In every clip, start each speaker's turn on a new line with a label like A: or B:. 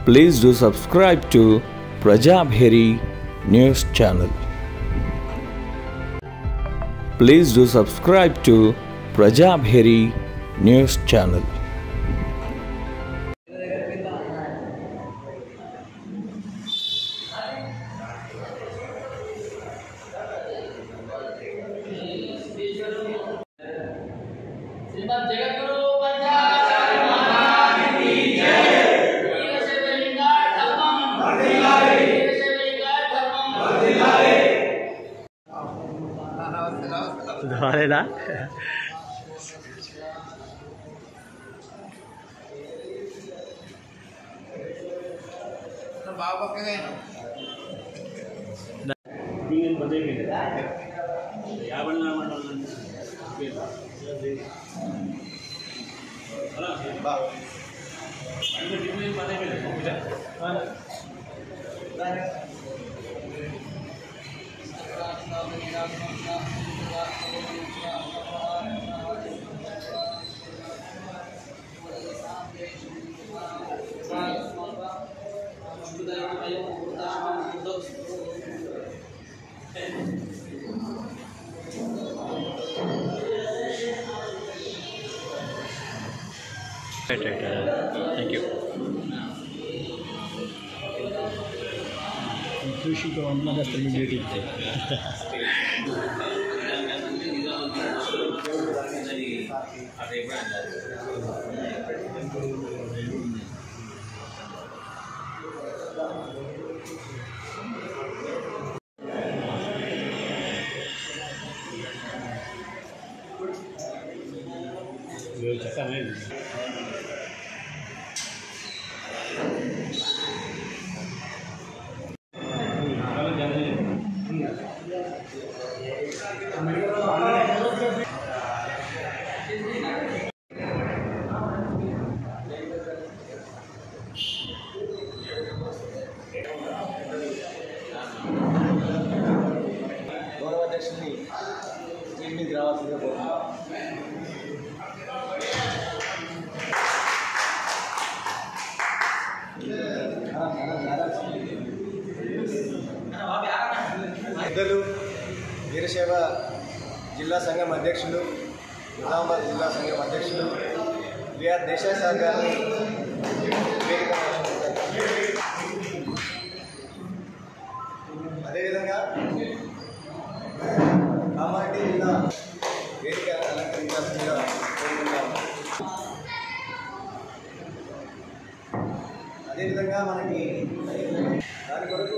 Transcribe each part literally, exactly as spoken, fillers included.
A: Please do subscribe to Prajabheri News Channel. Please do subscribe to Prajabheri News Channel.
B: Shrimad जगद्गुरु पंचाचार्य महाराज की जय। वीर शैवलिंगाय धर्मं वर्धिल्लाहे, वीर शैवलिंगाय धर्मं वर्धिल्लाहे।
C: दोबारा ना
B: तो बाबा के गए
C: तीन बजे में यावन नाम थैंक यू कृषि को अन्ना दस्त इमीडिएट चक्कर है
D: గౌరవాధ్యక్షుని స్టేజ్ మీదకి రావాల్సిందిగా కోరుతున్నాం. పెద్దలు వీరశైవ జిల్లా సంఘం అధ్యక్షులు, నిజామాబాద్ జిల్లా సంఘం అధ్యక్షులు విఆర్ దేశాయ్ సార్ గారిని వేదిక అదేవిధంగా కామారెడ్డి జిల్లా వేదిక అలంకరించాల్సిందిగా కోరుకుంటాము. అదేవిధంగా మనకి దాని కొరకు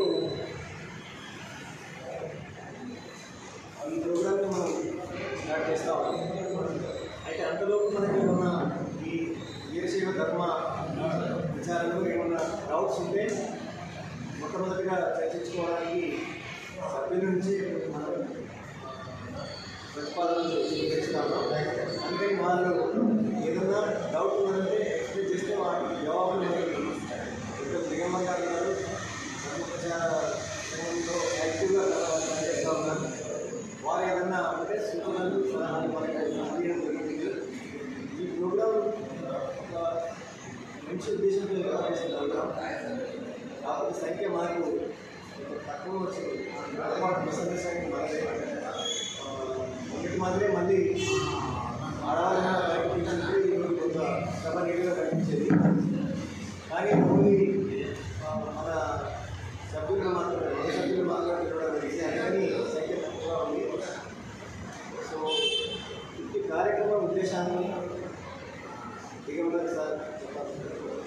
D: ఈ ప్రోగ్రామ్ని మనం స్టార్ట్ చేస్తాం. అయితే అంతలోపు మనకి ఏమన్నా ఈ వీరశైవ ధర్మ విచారణలో ఏమన్నా డౌట్స్ ఉంటే మొట్టమొదటిగా చర్చించుకోవడానికి సభ్యుల నుంచి మనం ప్రతిపాదనలు స్వీకరిస్తాము. అందుకని వాళ్ళు ఏదన్నా డౌట్ ఉందంటే ఎక్స్ప్లెయిన్ చేస్తే వాటికి జవాబులు మనకి ఇక్కడ దిగమ్మ గారు ఉన్నారు, ధర్మ ప్రచార సంఘంలో యాక్టివ్గా పనిచేస్తూ ఉన్నారు. వారు ఏదన్నా అంటే సూచనలు సలహాలు మనకి అందించడం జరిగింది. ఈ ప్రోగ్రాం ఒక మంచి ఉద్దేశంతో ఏర్పాటు చేసిన ప్రోగ్రాం. కాకపోతే సంఖ్య మనకు తక్కువ వచ్చింది. ప్రసన్న సంఖ్య మనదే ఒకటి మాత్రమే మళ్ళీ ఆడవాళ్ళ కనిపించింది, కొంత సభ నీటిగా కనిపించేది. కానీ ఓన్లీ మన సభ్యులు మాత్రమే మన సభ్యులు మాట్లాడుతున్న కానీ సంఖ్య తక్కువగా ఉంది. సో ఈ కార్యక్రమ ఉద్దేశాన్ని దిగంబర్ సార్ చెప్పాల్సింది.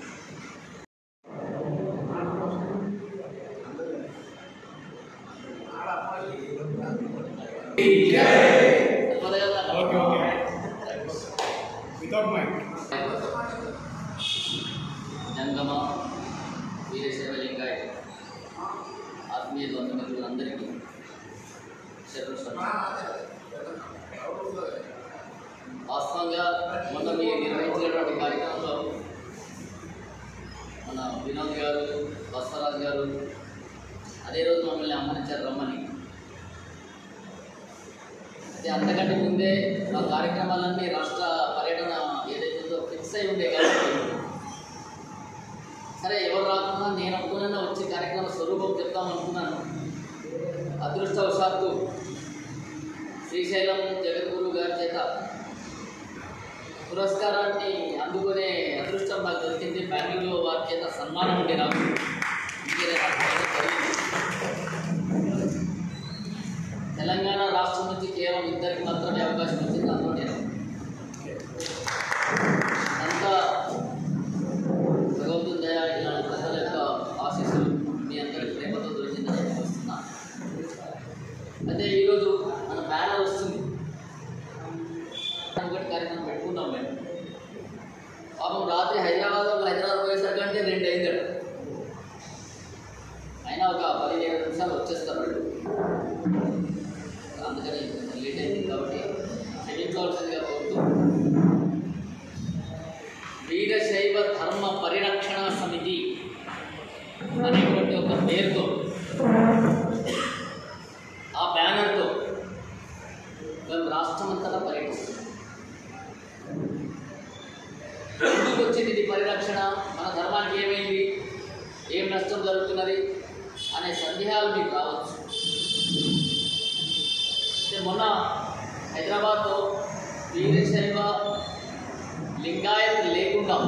B: జంగమ వీర శైవలింగాయ ఆత్మీయ బంధుమిత్రులందరికీ వాస్తవంగా మొన్న మీరు నిర్వహించినటువంటి కార్యక్రమంలో మన వినోద్ గారు, బస్వరాజ్ గారు అదే రోజు మమ్మల్ని ఆహ్వానించారు రమ్మని. అయితే అంతకంటే ముందే ఆ కార్యక్రమాలన్నీ రాష్ట్ర పర్యటన ఏదైతే ఉందో ఫిక్స్ అయి ఉండే కాబట్టి సరే ఎవరు రాకుండా నేను అనుకున్నా వచ్చే కార్యక్రమ స్వరూపం చెప్తాం అనుకున్నాను. అదృష్టవశాత్తు శ్రీశైలం జగద్గురు గారి చేత పురస్కారాన్ని అందుకునే అదృష్టం నాకు దొరికింది. బెంగళూరులో వారి చేత సన్మానం ఉండే నాకు తెలంగాణ రాష్ట్రం నుంచి కేవలం ఇద్దరికి మాత్రమే అవకాశం వచ్చింది. అందులో నేను అంతా భగవంతుని దయ, ఇలాంటి ప్రజల యొక్క ఆశీస్సులు మీ అందరి ప్రేమతో దొరికిందని నేను వస్తున్నా. అయితే ఈరోజు మన బ్యానర్ వస్తుంది, ఒకటి కార్యక్రమం పెట్టుకున్నాం మేము. పాపం రాత్రి హైదరాబాద్ హైదరాబాద్ పోయేసరికి అంటే రెండు అయింది. అయినా ఒక పదిహేను నిమిషాలు వచ్చేస్తారు వాళ్ళు, అందుకని లేట్ అయింది కాబట్టి క్షమించవలసిందిగా కోరుతూ, వీరశైవ ధర్మ పరిరక్షణ సమితి అనేటువంటి ఒక పేరుతో ఆ బ్యానర్తో మేము రాష్ట్రమంతటా పర్యటిస్తున్నాం. ఎందుకు వచ్చింది ఇది పరిరక్షణ, మన ధర్మానికి ఏమైంది, ఏం నష్టం జరుగుతున్నది అనే సందేహాలు మీకు రావచ్చు. అంటే మొన్న హైదరాబాద్లో వీరశైవ లింగాయత్ లేకుండా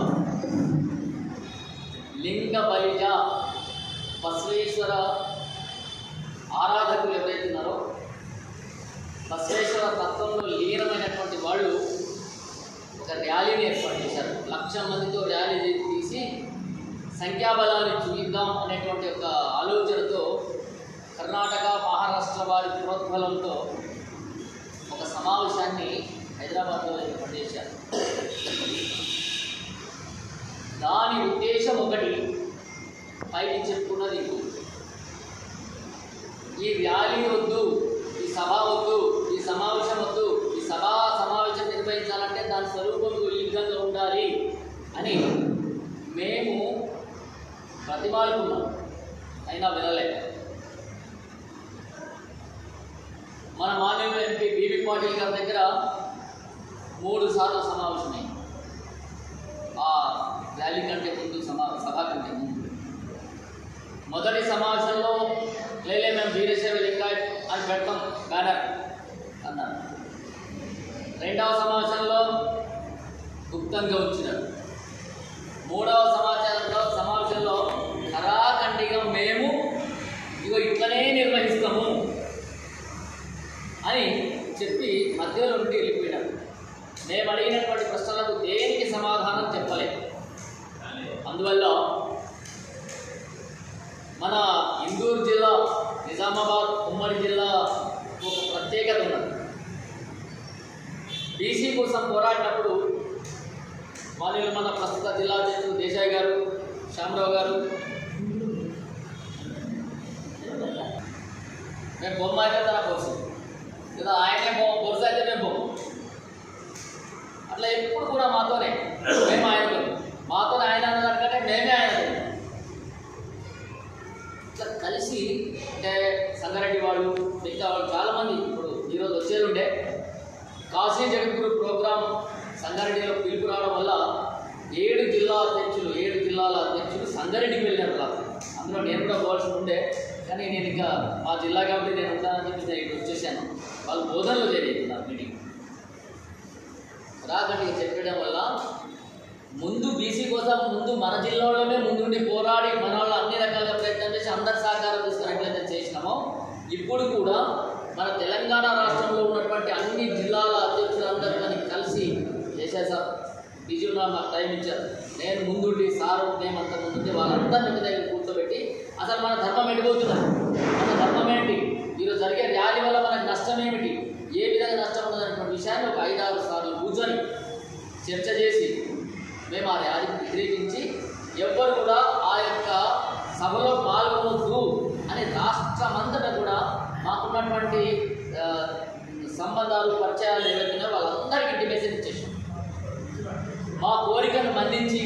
B: లింగ బలిజ బసవేశ్వర ఆరాధకులు ఎవరైతే ఉన్నారో, బసవేశ్వర తత్వంలో లీనమైనటువంటి వాళ్ళు ఒక ర్యాలీని ఏర్పాటు చేశారు. లక్ష మందితో ర్యాలీ తీసి సంఖ్యాబలాన్ని చూపిద్దాం అనేటువంటి ఒక ఆలోచనతో కర్ణాటక, మహారాష్ట్ర వారి ప్రోద్బలంతో ఒక సమావేశాన్ని హైదరాబాద్లో ఏర్పాటు చేశారు. దాని ఉద్దేశం ఒకటి, పైకి చెప్పుకున్నది ఈ ర్యాలీ వద్దు, ఈ సభ వద్దు, ఈ సమావేశం వద్దు, ఈ సభా సమావేశం నిర్వహించాలంటే దాని స్వరూపం ఈ విధంగా ఉండాలి అని మేము ప్రతిపాదుకున్నాం. అయినా వినలేక మన మాన్యుల ఎంపీ బీబీ పాటిల్ గారి దగ్గర మూడు సార్లు సమావేశమై, ఆ ర్యాలీ కంటే ముందు సమా సభ కంటే ముందు మొదటి సమావేశంలో లేలే మేము వీరశైవ లింగాయత్ అని పెడతాం బ్యానర్ అన్నారు. రెండవ సమావేశంలో గుప్తంగా వచ్చినారు. మూడవ సమాచారంలో సమావేశంలో కరాఖండిగా మేము ఇగో ఇట్లనే నిర్వహిస్తాము అని చెప్పి మధ్యలో నుండి వెళ్ళిపోయినారు. మేము అడిగినటువంటి ప్రశ్నలకు దేనికి సమాధానం చెప్పలేదు. అందువల్ల మన ఇందూరు జిల్లా, నిజామాబాద్ ఉమ్మడి జిల్లా ఒక ప్రత్యేకత ఉన్నది. బీసీ కోసం పోరాడినప్పుడు వాళ్ళు మన ప్రస్తుత జిల్లా అధ్యక్షులు దేశాయ్ గారు, శ్యామరావు గారు, మేము బొమ్మ అయితే తన కోసం లేదా ఆయనే బొరుస అయితే మేము బొమ్మ, అట్లా ఎప్పుడు కూడా మాతోనే, మేము ఆయనతో, మాతోనే ఆయన అన్నదానికంటే మేమే ఆయనతో ఇట్లా కలిసి. అంటే సంగారెడ్డి వాళ్ళు, మిగతా వాళ్ళు చాలామంది ఇప్పుడు ఈరోజు వచ్చేది ఉండే కాశీ జగద్గురు ప్రోగ్రాం సంగారెడ్డిలో పిలుపు రావడం వల్ల ఏడు జిల్లా అధ్యక్షులు ఏడు జిల్లాల అధ్యక్షులు సంగారెడ్డికి వెళ్ళారు రాత్రి. అందులో నేను కూడా పోవాల్సి ఉండే, కానీ నేను ఇంకా మా జిల్లా కాబట్టి నేను ఉంటానని చెప్పి నేను ఇక్కడ వచ్చేసాను. వాళ్ళు బోధనలో చేరేస్తున్నారు మీటింగ్ రాకండి చెప్పడం వల్ల ముందు బీసీ కోసం ముందు మన జిల్లాలోనే ముందుండి పోరాడి మన వాళ్ళు అన్ని రకాలుగా ప్రయత్నం చేసి అందరి సహకారం తీసుకున్నట్లయితే చేసినామో, ఇప్పుడు కూడా మన తెలంగాణ రాష్ట్రంలో ఉన్నటువంటి అన్ని జిల్లాల అధ్యక్షులందరినీ కలిసి చేసేసాం. బిజీలో మాకు టైం ఇచ్చారు. నేను ముందుండి సారు మేము అంత ముందుంటే వాళ్ళందరినీ మీ దగ్గర కూర్చోబెట్టి అసలు మన ధర్మం ఎడిపోతున్నారు, మన ధర్మం ఏంటి, ఈరోజు జరిగే ర్యాలీ వల్ల మనకు నష్టం ఏమిటి, ఏ విధంగా నష్టం ఉన్నదనేటువంటి విషయాన్ని ఒక ఐదారు సార్లు కూర్చొని చర్చ చేసి మేము ఆ ర్యాలీకి వ్యతిరేకించి ఎవ్వరు కూడా ఆ యొక్క సభలో పాల్గొనవద్దు అని రాష్ట్రమంతటా కూడా మాకున్నటువంటి సంబంధాలు, పరిచయాలు ఏవైతే వాళ్ళందరికీ ఇంటిమేషన్ ఇచ్చేసాం. మా కోరికను మన్నించి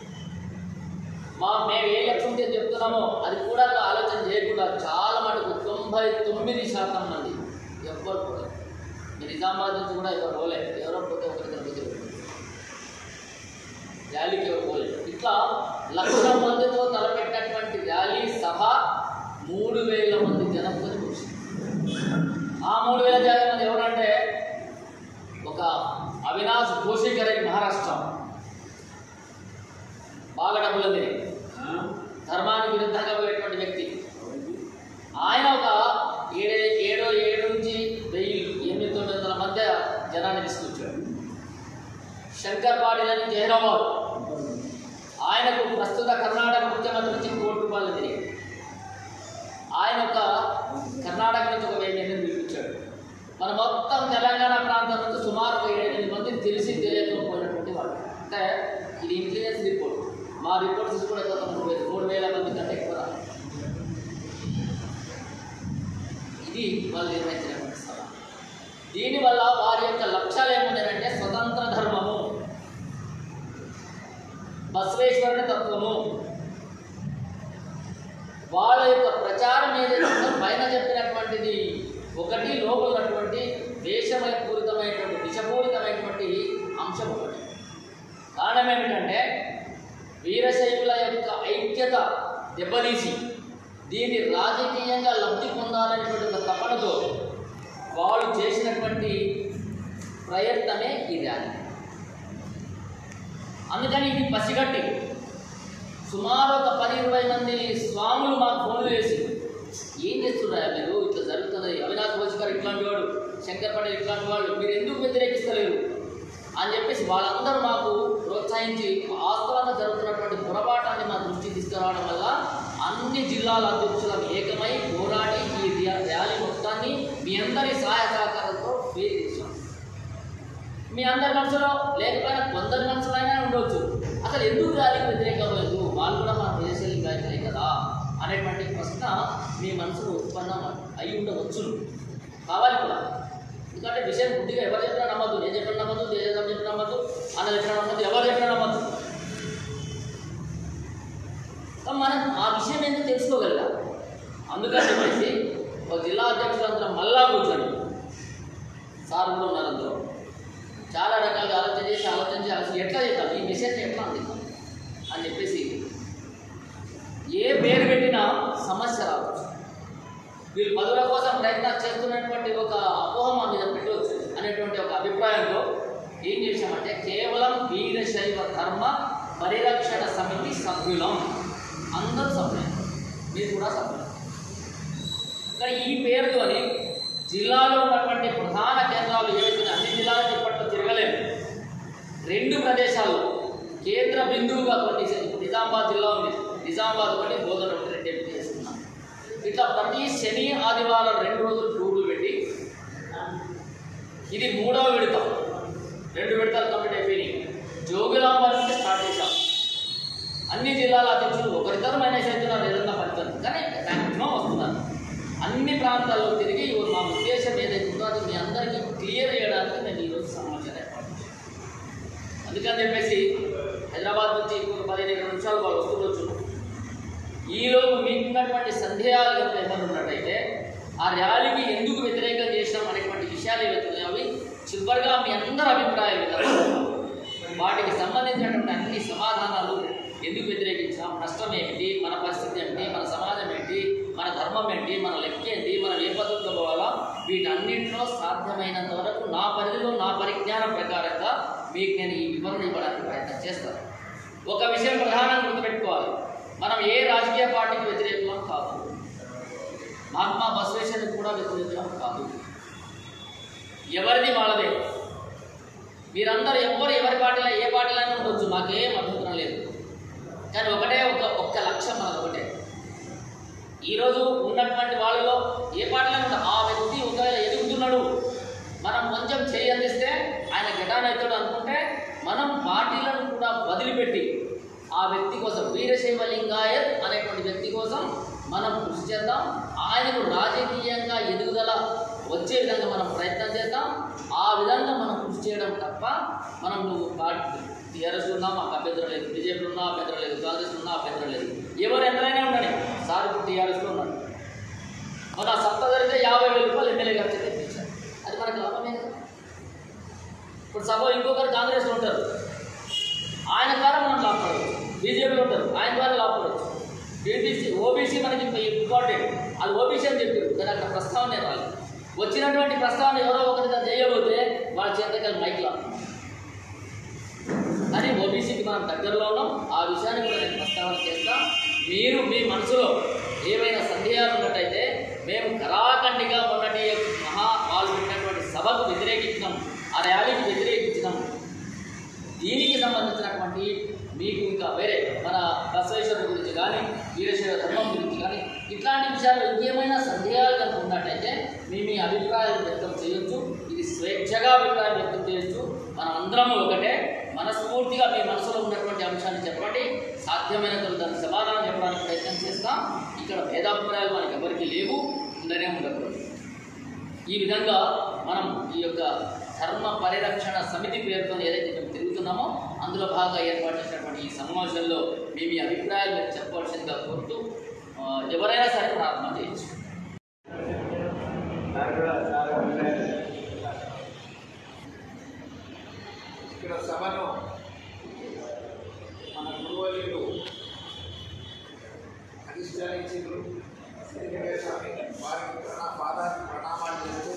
B: మా మేము ఏ లక్ష్యం చెప్తున్నామో అది కూడా ఆలోచన చేయకుండా చాలా మటుకు తొంభై తొమ్మిది శాతం మంది ఎవ్వరు కూడా, నిజామాబాద్ నుంచి కూడా ఎవరు పోలేదు, ఎవరో పోతే ఒకరిద్దరు పోతే ర్యాలీకి ఎవరు పోలేదు. ఇట్లా లక్ష మందితో పుల్లది ధర్మానికి విరుద్ధంగా పోయేటువంటి వ్యక్తి. ఆయన ఒక ఏడు ఏడో ఏడు నుంచి వెయ్యి ఎనిమిది తొమ్మిది వందల మధ్య జనాన్ని తీసుకొచ్చాడు. శంకర్ పాటిల్ అని జహీరాబాద్, ఆయనకు ప్రస్తుత కర్ణాటక ముఖ్యమంత్రి నుంచి కోటి రూపాయలు తిరిగి ఆయన ఒక కర్ణాటక నుంచి ఒక వెయ్యి మందిని పిలిపించాడు. మన మొత్తం తెలంగాణ ప్రాంతం నుంచి సుమారు ఒక ఎనిమిది మంది తెలిసి తెలియకపోయినటువంటి వాళ్ళు. అంటే ఇది ఇంటెలిజెన్స్ రిపోర్ట్. మా రిపోర్ట్ తీసుకునే మూడు మూడు వేల మంది కంటే ఎక్కువ. ఇది వాళ్ళు నిర్వహించినటువంటి సభ. దీనివల్ల వారి యొక్క లక్ష్యాలు ఏముంటాయంటే స్వతంత్ర ధర్మము, బసవేశ్వరుని తత్వము, వాళ్ళ యొక్క ప్రచారం ఏదైతే పైన చెప్పినటువంటిది ఒకటి, లోపల ఉన్నటువంటి దేశమయపూరితమైనటువంటి విషపూరితమైనటువంటి అంశం ఒకటి. కారణం ఏమిటంటే వీరశైవుల యొక్క ఐక్యత దెబ్బతీసి దీన్ని రాజకీయంగా లబ్ధి పొందాలనేటువంటి ఒక తపనతో వాళ్ళు చేసినటువంటి ప్రయత్నమే ఈ ర్యాలీ. అందుకని ఇది పసిగట్టి సుమారు ఒక పది ఇరవై మంది స్వాములు మాకు ఫోన్లు చేసి, ఏం చేస్తున్నారా మీరు, ఇట్లా జరుగుతున్నది, అవినాష్ భోజ్కర్ ఇట్లాంటి వాడు, శంకర్ పటేల్ ఇట్లాంటి వాళ్ళు, మీరు ఎందుకు వ్యతిరేకిస్తలేరు అని చెప్పేసి వాళ్ళందరూ మాకు ప్రోత్సహించి ఆస్తులంగా జరుగుతున్నటువంటి పొరపాటాన్ని మా దృష్టికి తీసుకురావడం వల్ల అన్ని జిల్లాల అధ్యక్షులను ఏకమై పోరాడి ఈ ర్యాలీ మొత్తాన్ని మీ అందరి సహాయ సహకారంతో ఫేస్ చేశాం. మీ అందరి మనసులో లేకపోయినా కొందరి మనసులో అయినా ఉండవచ్చు, అసలు ఎందుకు ర్యాలీకి వ్యతిరేకమైంది, వాళ్ళు కూడా మన దేశం గాయకులే కదా అనేటువంటి ప్రశ్న మీ మనసులో ఉత్పన్నం అయి ఉండవచ్చు. కావాలి కూడా, ఎందుకంటే విషయం బుద్ధిగా ఎవరు చెప్పినా నమ్మద్దు. నేను చెప్పిన నమ్మద్దు, దేశం చెప్పిన నమ్మద్దు, అన్న చెప్పిన నమ్మద్దు, ఎవరు చెప్పినా నమ్మద్దు. మనం ఆ విషయం ఎందుకు తెలుసుకోగలిగాం. అందుకని చెప్పేసి ఒక జిల్లా అధ్యక్షులంతా మళ్ళా కూర్చొని, సార్ కూడా ఉన్నారు అందులో, చాలా రకాలుగా ఆలోచన చేసి ఆలోచన చేసి ఎట్లా చేద్దాం, ఈ మెసేజ్ ఎట్లా అందిద్దాం అని చెప్పేసి ఏ పేరు పెట్టినా సమస్య రావచ్చు. వీళ్ళు పదవుల కోసం ప్రయత్నం చేస్తున్నటువంటి ఒక అపోహ మా మీద పెట్టవచ్చు అనేటువంటి ఒక అభిప్రాయంలో ఏం చేశామంటే కేవలం వీరశైవ ధర్మ పరిరక్షణ సమితి సభ్యులం, అందరూ సభ్యులు, మీరు కూడా సభ్యులు. కానీ ఈ పేరుతోని జిల్లాలో ఉన్నటువంటి ప్రధాన కేంద్రాలు ఏవైతే అన్ని జిల్లాలకు ఇప్పట్లో తిరగలేము. రెండు ప్రదేశాల్లో కేంద్ర బిందువుగా కొన్ని, నిజామాబాద్ జిల్లా ఉంది, నిజామాబాద్ ఒకటి, బోధన ఒకటి, రెండు ఎంపిక చేస్తున్నాం. ఇట్లా ప్రతి శని ఆదివారం రెండు రోజులు టూర్లు పెట్టి ఇది మూడవ విడత, రెండు విడతలు కంప్లీట్ అయిపోయినాయి. జోగులాంబ నుంచి స్టార్ట్ చేశాం. అన్ని జిల్లాల అధ్యక్షులు ఒకరిద్దరు మైనస్ అవుతున్నారు, ఏదన్నా పడుతుంది, కానీ మ్యాక్సిమం వస్తున్నారు. అన్ని ప్రాంతాల్లో తిరిగి మా ఉద్దేశం ఏదైతే ఉందో అది మీ అందరికీ క్లియర్ చేయడానికి నేను ఈరోజు సమాచారం ఏర్పాటు చేశాను. అందుకని చెప్పేసి హైదరాబాద్ నుంచి ఇంకొక పదిహేను ఇరవై నిమిషాలు వాళ్ళు వస్తుండొచ్చు. ఈరోజు మీకున్నటువంటి సందేహాలు కనుక ఏమైనా ఉన్నట్టయితే ఆ ర్యాలీకి ఎందుకు వ్యతిరేకం చేసినాం అనేటువంటి విషయాలు ఏవైతే అవి చివరిగా మీ అందరి అభిప్రాయాలు కదా, వాటికి సంబంధించినటువంటి అన్ని సమాధానాలు, ఎందుకు వ్యతిరేకించాం, నష్టం ఏమిటి, మన పరిస్థితి ఏంటి, మన సమాజం ఏంటి, మన ధర్మం ఏంటి, మన లెక్క ఏంటి, మనం ఏ పద్ధతిలో పోవాలా, వీటన్నింటిలో సాధ్యమైనంత వరకు నా పరిధిలో నా పరిజ్ఞానం ప్రకారంగా మీకు నేను ఈ వివరణ ఇవ్వడానికి ప్రయత్నం చేస్తాను. ఒక విషయం ప్రధానంగా గుర్తుపెట్టుకోవాలి, మనం ఏ రాజకీయ పార్టీకి వ్యతిరేకం కాదు, మహాత్మా బసవేశ్వరునికి కూడా వ్యతిరేకం కాదు, ఎవరిది వాళ్ళదే. మీరందరూ ఎవరు ఎవరి పార్టీలో ఏ పార్టీలైనా ఉండొచ్చు, మాకేం అభ్యంతరం లేదు. కానీ ఒకటే ఒక ఒక్క లక్ష్యం మనది ఒకటే. ఈరోజు ఉన్నటువంటి వాళ్ళలో ఏ పార్టీలో ఉంటా ఆ వ్యక్తి ఒకవేళ ఎదుగుతున్నాడు, మనం కొంచెం చేయి అందిస్తే ఆయన గెటాన్ అవుతాడు అనుకుంటే మనం పార్టీలను కూడా వదిలిపెట్టి ఆ వ్యక్తి కోసం, వీరశైవ లింగాయత్ అనేటువంటి వ్యక్తి కోసం మనం కృషి చేద్దాం. ఆయనకు రాజకీయంగా ఎదుగుదల వచ్చే విధంగా మనం ప్రయత్నం చేద్దాం. ఆ విధంగా మనం కృషి చేయడం తప్ప మనం నువ్వు టీఆర్ఎస్లో ఉన్నా మాకు అభ్యంతరం లేదు, బీజేపీలో ఉన్నా అభ్యంతరం లేదు, కాంగ్రెస్లో ఉన్నా అభ్యంతరం లేదు, ఎవరు ఎంతైనా ఉండని. సార్ ఇప్పుడు టీఆర్ఎస్లో ఉన్నాడు, మన సత్తా జరిగితే యాభై వేల రూపాయలు ఎమ్మెల్యే గారు తెప్పించారు, అది మనకు లాభమే కదా. ఇప్పుడు సభ ఇంకొకరు కాంగ్రెస్లో ఉంటారు, ఆయన ద్వారా మనం లాభపడవచ్చు, బీజేపీలో ఉంటారు, ఆయన ద్వారా లాభపడవచ్చు. బీబీసీ ఓబీసీ మనకి ఇంపార్టెంట్, అది ఓబీసీ అని చెప్పారు కానీ అక్కడ ప్రస్తావన రాలి. వచ్చినటువంటి ప్రస్తావన ఎవరో ఒకరిగా చేయబోతే వాళ్ళ చేతకాలు మైక్ లాభం. కానీ ఓబీసీకి మనం దగ్గరలో ఉన్నాం. ఆ విషయాన్ని కూడా నేను ప్రస్తావన చేస్తా. మీరు మీ మనసులో ఏమైనా సందేహాలు ఉన్నట్టయితే మేము కరాఖండిగా మొన్నటి మహా వాళ్ళు ఉన్నటువంటి సభకు వ్యతిరేకించినాం, ఆ ర్యాలీకి వ్యతిరేకించినాం. దీనికి సంబంధించినటువంటి మీకు ఇంకా వేరే మన బసవేశ్వరుడి గురించి కానీ వీరశైవ ధర్మం గురించి కానీ ఇట్లాంటి విషయాలు ఇంకేమైనా సందేహాలు కనుక ఉన్నట్టయితే మీ మీ అభిప్రాయాలు వ్యక్తం చేయొచ్చు. ఇది స్వేచ్ఛగా అభిప్రాయం వ్యక్తం చేయొచ్చు. మనం అందరము ఒకటే. మనస్ఫూర్తిగా మీ మనసులో ఉన్నటువంటి అంశాన్ని చెప్పండి. సాధ్యమైనంత దానికి సమాధానం చెప్పడానికి ప్రయత్నం చేస్తాం. ఇక్కడ భేదాభిప్రాయాలు మనకి ఎవరికి లేవు, ఉండనే ఉండకూడదు. ఈ విధంగా మనం ఈ యొక్క ధర్మ పరిరక్షణ సమితి పేరుతో ఏదైతే మేము తిరుగుతున్నామో అందులో భాగంగా ఏర్పాటు చేసినటువంటి ఈ సమావేశంలో మీ మీ అభిప్రాయాలు మీరు చెప్పవలసిందిగా కోరుతూ ఎవరైనా సరే ప్రారంభం చేయొచ్చు.
E: ఇక్కడ సభను మన గురువులు అధిష్టానించారు. వారికి పాదానికి ప్రణామాలు చేస్తూ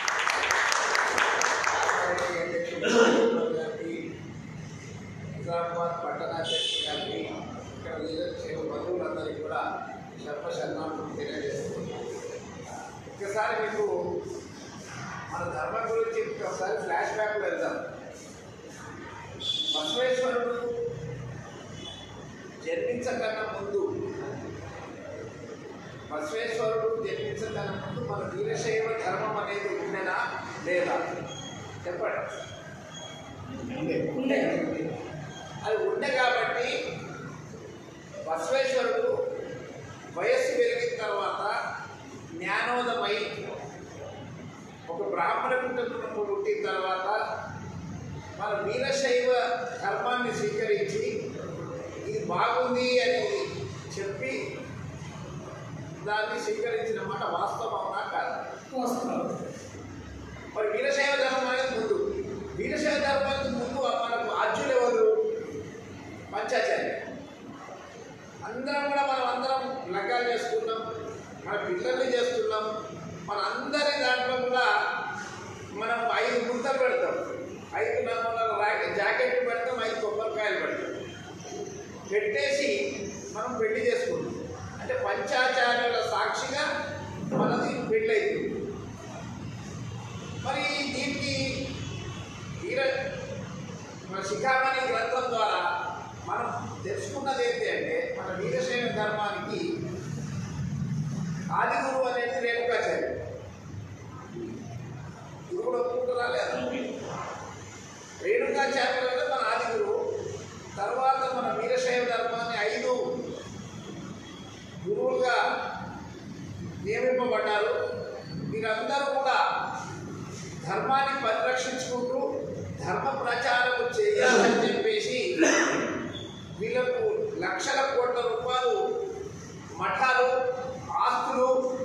E: నిజామాబాద్ పట్టణాధ్యక్షుడు గారికి ఇక్కడ చేసిన బంధువులందరికీ కూడా సర్వశరణాలు తెలియజేస్తుంది. ఒకసారి మీకు మన ధర్మం గురించి ఒకసారి ఫ్లాష్ బ్యాక్లో వెళ్దాం. బసవేశ్వరుడు జన్మించకన్నా ముందు బసవేశ్వరుడు జన్మించకన్నా ముందు మన వీరశైవ ధర్మం అనేది ఉండేనా లేదా చెప్పండి. ఉండే అది ఉండే కాబట్టి బసవేశ్వరుడు వయస్సు పెరిగిన తర్వాత జ్ఞానోదమై ఒక బ్రాహ్మణ కుటుంబం పుట్టిన తర్వాత మన వీరశైవ ధర్మాన్ని స్వీకరించి ఇది బాగుంది అని చెప్పి దాన్ని స్వీకరించిన మాట వాస్తవం అవునా కాదు? మరి వీరశైవ ధర్మం అనేది ముందు వీరశైవ ధర్మానికి ముందు మనకు ఆర్జులు ఎవరు? పంచాచార్య. అందరం కూడా మనం అందరం లగ్గాలు చేసుకున్నాం, మన పిల్లల్ని చేస్తున్నాం. మన అందరి దాంట్లో కూడా మనం ఐదు గుర్తలు పెడతాం, ఐదు నమూనాల రాక జాకెట్లు పెడతాం, ఐదు కొబ్బరికాయలు పెడతాం. పెట్టేసి మనం పెళ్లి చేసుకుంటాం. అంటే పంచాచార్యుల సాక్షిగా మనది పెళ్ళి అవుతుంది. మరి దీనికి వీర మన శిఖామణి గ్రంథం ద్వారా మనం తెలుసుకున్నది ఏంటి అంటే మన వీరశైవ ధర్మానికి ఆది గురువు అనేది రేణుకాచార్యుడు. గురువుడు ఒప్పుకుంటారా లేదా? రేణుకాచార్యుడు అంటే మన ఆది గురువు. తర్వాత మన వీరశైవ ధర్మాన్ని ఐదు గురువులుగా నియమింపబడ్డారు. వీరందరూ కూడా ధర్మాన్ని పరిరక్షించుకుంటూ ధర్మ ప్రచారం చేయాలని చెప్పేసి వీళ్ళకు లక్షల కోట్ల రూపాయలు మఠాలు ఆస్తులు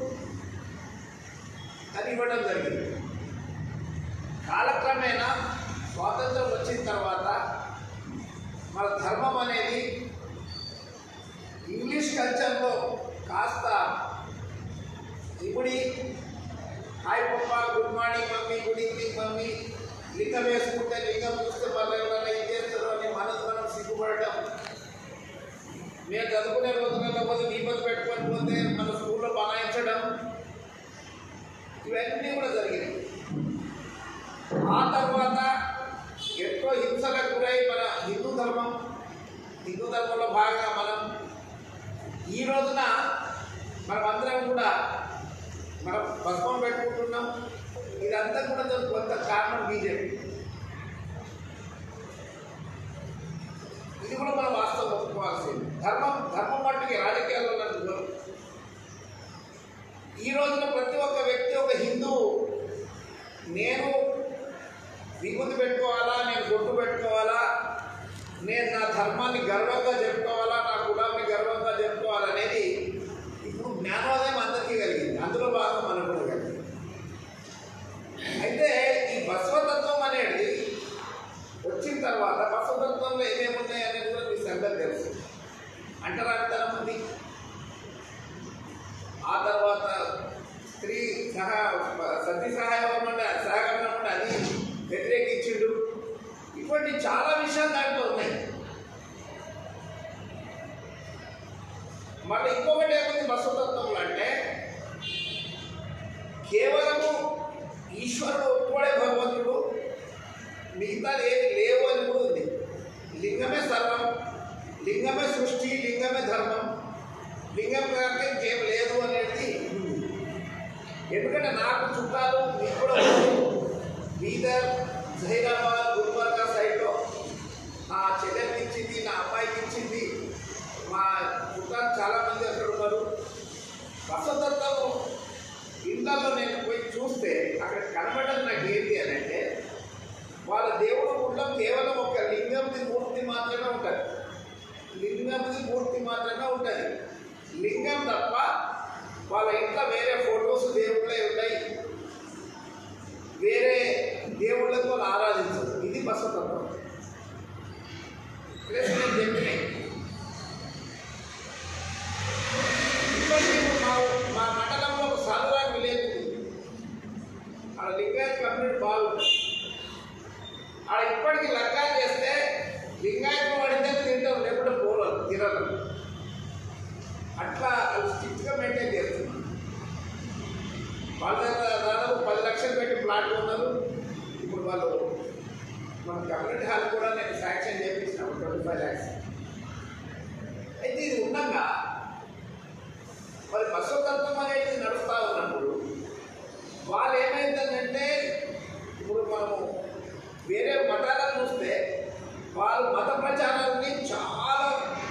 E: అని ఇవ్వడం జరిగింది. కాలక్రమేణా స్వాతంత్రం వచ్చిన తర్వాత మన ధర్మం అనేది ఇంగ్లీష్ కల్చర్లో కాస్త ఇప్పుడి hi papa, good morning mummy, good evening mummy, లింగం వేసుకుంటే లింగం చూస్తే పర్లేదు ఏం చేస్తారు అని మనసు మనం సిగ్గుపడటం. మేము చదువుకునే రోజులలో పోతే దీపం పెట్టుకొని పోతే మన స్కూల్లో బనాయించడం, ఇవన్నీ కూడా జరిగినాయి. ఆ తర్వాత ఎంతో హింసలకు గురై మన హిందూ ధర్మం హిందూ ధర్మంలో భాగంగా మనం ఈ రోజున మనమందరం కూడా మనం భస్మం పెట్టుకుంటున్నాం. ఇదంతా కూడా కొంత కారణం బీజేపీ. ఇది కూడా మనం వాస్తవం ఒప్పుకోవాల్సింది. ధర్మం ధర్మం మట్టుకి రాజకీయాల్లో ఉన్నట్టు ఈ రోజున ప్రతి ఒక్క వ్యక్తి ఒక హిందువు నేను విభూతి పెట్టుకోవాలా, నేను బొట్టు పెట్టుకోవాలా, నేను నా ధర్మాన్ని గర్వంగా చెప్పుకోవాలా, నా కులాన్ని గర్వంగా చెప్పుకోవాలనేది ఇప్పుడు జ్ఞానోదయం అందరికీ కలిగింది. అందులో భాగం మనకు కూడా కలిగింది. అయితే ఈ బసవతత్వం అనేది వచ్చిన తర్వాత బసవతత్వంలో ఏమేమి ఉన్నాయి అనేది కూడా మీ సంగతి తెలుసు. అంటరానితనం ఉంది. ఆ తర్వాత స్త్రీ సహా సతీ సహాయం సహకరణం అది వ్యతిరేకించిండు. ఇటువంటి చాలా విషయాలు దాంట్లో ఉన్నాయి. మళ్ళీ ఇంకొకటి ఏమైంది బసవతత్వంలో అంటే కేవలము ఈశ్వరుడు ఒప్పుడే భగవంతుడు, మిగతా ఏది లేవు అని కూడా ఉంది. లింగమే సర్వం, లింగమే సృష్టి, లింగమే ధర్మం, లింగం కంటే ఇంకేం లేదు అనేది. ఎందుకంటే నాకు చుట్టాలు మీకు కూడా బీదర్, జహీరాబాద్, గుల్బర్గా సైడ్లో నా చెల్లెలకి ఇచ్చింది, నా అమ్మాయికి ఇచ్చింది, మా చుట్టాలు చాలామంది అక్కడ ఉన్నారు. బసవతత్వం ఇళ్లలో నేను పోయి చూస్తే అక్కడ కనబడడం నాకు ఏంటి అని అంటే వాళ్ళ దేవుడు గుళ్ళో కేవలం ఒక లింగంది మూర్తి మాత్రమే ఉంటుంది. లింగంది మూర్తి మాత్రమే ఉంటుంది. లింగం తప్ప వాళ్ళ ఇంట్లో వేరే ఫొటోస్ దేవుళ్ళే ఉన్నాయి, వేరే దేవుళ్ళతో ఆరాధించదు. ఇది బసవతత్వం. ప్లస్ నేను చెప్పినాయి ఇప్పటికీ మా మా మండలంలో ఒక సాధురాని విలేజ్ ఉంది. ఆడ లింగాయత్ కమ్యూనిటీ బాగుంటుంది. ఆడ ఇప్పటికీ లగ్గాలు చేస్తే లింగాయత్ పడితే తింటాం, లేకపోతే పోరాదు తినరు. అట్లా అది స్ట్రిక్ట్గా మెయింటైన్ చేస్తున్నాం. వాళ్ళ దగ్గర దాదాపు పది లక్షలు పెట్టి ప్లాట్ ఉన్నారు. ఇప్పుడు వాళ్ళు మన కమ్యూనిటీ హాల్ కూడా నేను శాంక్షన్ చేయించిన ట్వంటీ ఫైవ్ ల్యాక్స్. అయితే ఇది ఉండగా మరి బసవతత్వం అనేది నడుస్తూ ఉన్నప్పుడు వాళ్ళు ఏమైందంటే ఇప్పుడు మనము వేరే మతాలను చూస్తే వాళ్ళు మత ప్రచారాన్ని చాలా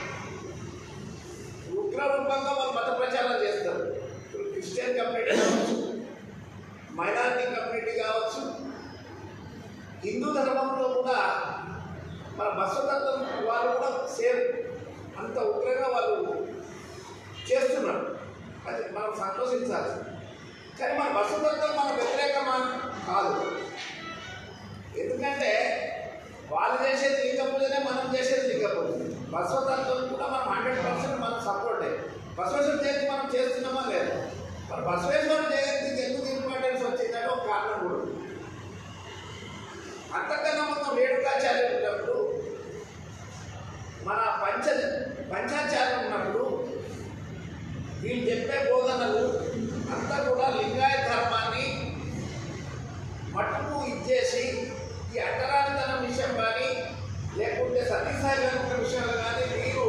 E: ఉగ్రరూపంగా వాళ్ళు మత ప్రచారం చేస్తారు. ఇప్పుడు క్రిస్టియన్ కమ్యూనిటీ కావచ్చు, మైనారిటీ కమ్యూనిటీ కావచ్చు, హిందూ ధర్మంలో కూడా మన బసవతత్వం వాళ్ళు కూడా సేమ్ అంత ఉగ్రంగా వాళ్ళు చేస్తున్నారు. అది మనం సంతోషించాలి. కానీ మన బసవతత్వం మన వ్యతిరేకమా కాదు. ఎందుకంటే వాళ్ళు చేసేది లింగ పూజనే, మనం చేసేది లింగ పూజ. బసవతత్వం కూడా మనం హండ్రెడ్ పర్సెంట్ మనం సపోర్టే. బసవేశ్వర జయంతి మనం చేస్తున్నామా లేదా? మరి బసవేశ్వర జయంతికి ఎందుకు ఇంపార్టెన్స్ వచ్చిందంటే ఒక కారణం కూడా ఉంది. అంతకన్నా మొత్తం వేడుకాచార్యులు ఉన్నప్పుడు, మన పంచ పంచాచార్యులు ఉన్నప్పుడు వీళ్ళు చెప్పే బోధనలు అంతా కూడా లింగాయత ధర్మాన్ని మట్టుకు ఇచ్చేసి ఈ అంటరానితనం విషయం కానీ లేకుంటే సతీసాయి విషయాలు కానీ మీరు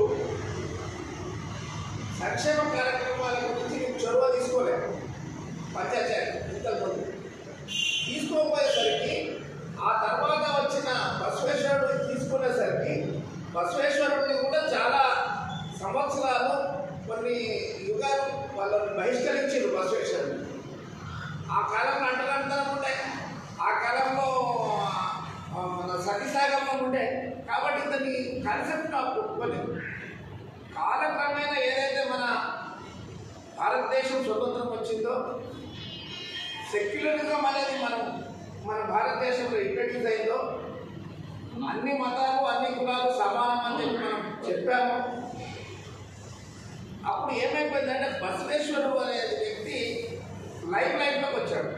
E: సంక్షేమ కార్యక్రమాల గురించి మీరు చొరవ తీసుకోలేదు. పంచాచార్యులు ఇంతకుముందు తీసుకోపోయేసరికి ఆ తర్వాత వచ్చిన బసవేశ్వరుడు తీసుకునేసరికి బసవేశ్వరుడిని కూడా చాలా సంవత్సరాలు కొన్ని యుగాలు వాళ్ళని బహిష్కరించారు బసవేశ్వరుడు. ఆ కాలంలో అంటరానితనం ఉండే, ఆ కాలంలో మన సతీసాగమం ఉండే. కాబట్టి దాన్ని కాన్సెప్ట్ నాకు ఒప్పుకోలేదు. కాలక్రమేణా ఏదైతే మన భారతదేశం స్వతంత్రం వచ్చిందో సెక్యులరిజం అనేది మనం మన భారతదేశంలో ఇంట్రడ్యూస్ అయిందో, అన్ని మతాలు అన్ని కులాలు సమానం అని చెప్పి మనం చెప్పాము. అప్పుడు ఏమైపోయిందంటే బసవేశ్వరుడు అనే వ్యక్తి లైఫ్ లైఫ్లోకి వచ్చాడు.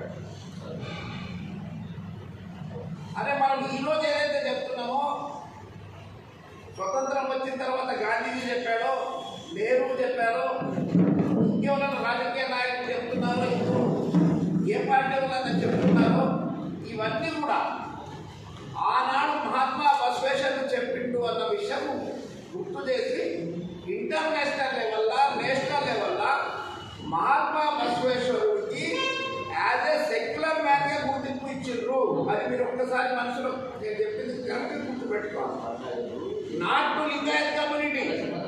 E: అదే మనం ఈరోజు ఏదైతే చెప్తున్నామో స్వతంత్రం వచ్చిన తర్వాత గాంధీజీ చెప్పాడో, నెహ్రూ చెప్పారో, ఇంకెవరైనా రాజకీయ నాయకులు చెప్తున్నారో, ఇప్పుడు ఏ పార్టీ వాళ్ళని చెప్తున్నారో, ఇవన్నీ కూడా ఆనాడు మహాత్మా బసవేశ్వరుడు చెప్పిండు అన్న విషయం గుర్తు చేసి ఇంటర్నేషనల్ లెవెల్లా నేషనల్ లెవెల్లా మహాత్మా బసవేశ్వరుడికి యాజ్ ఏ సెక్యులర్ మ్యాన్గా గుర్తింపు ఇచ్చిండ్రు. అది మీరు ఒక్కసారి మనసులో నేను చెప్పింది కరెక్ట్గా గుర్తుపెట్టుకోవాలి. Not to Lingayat community,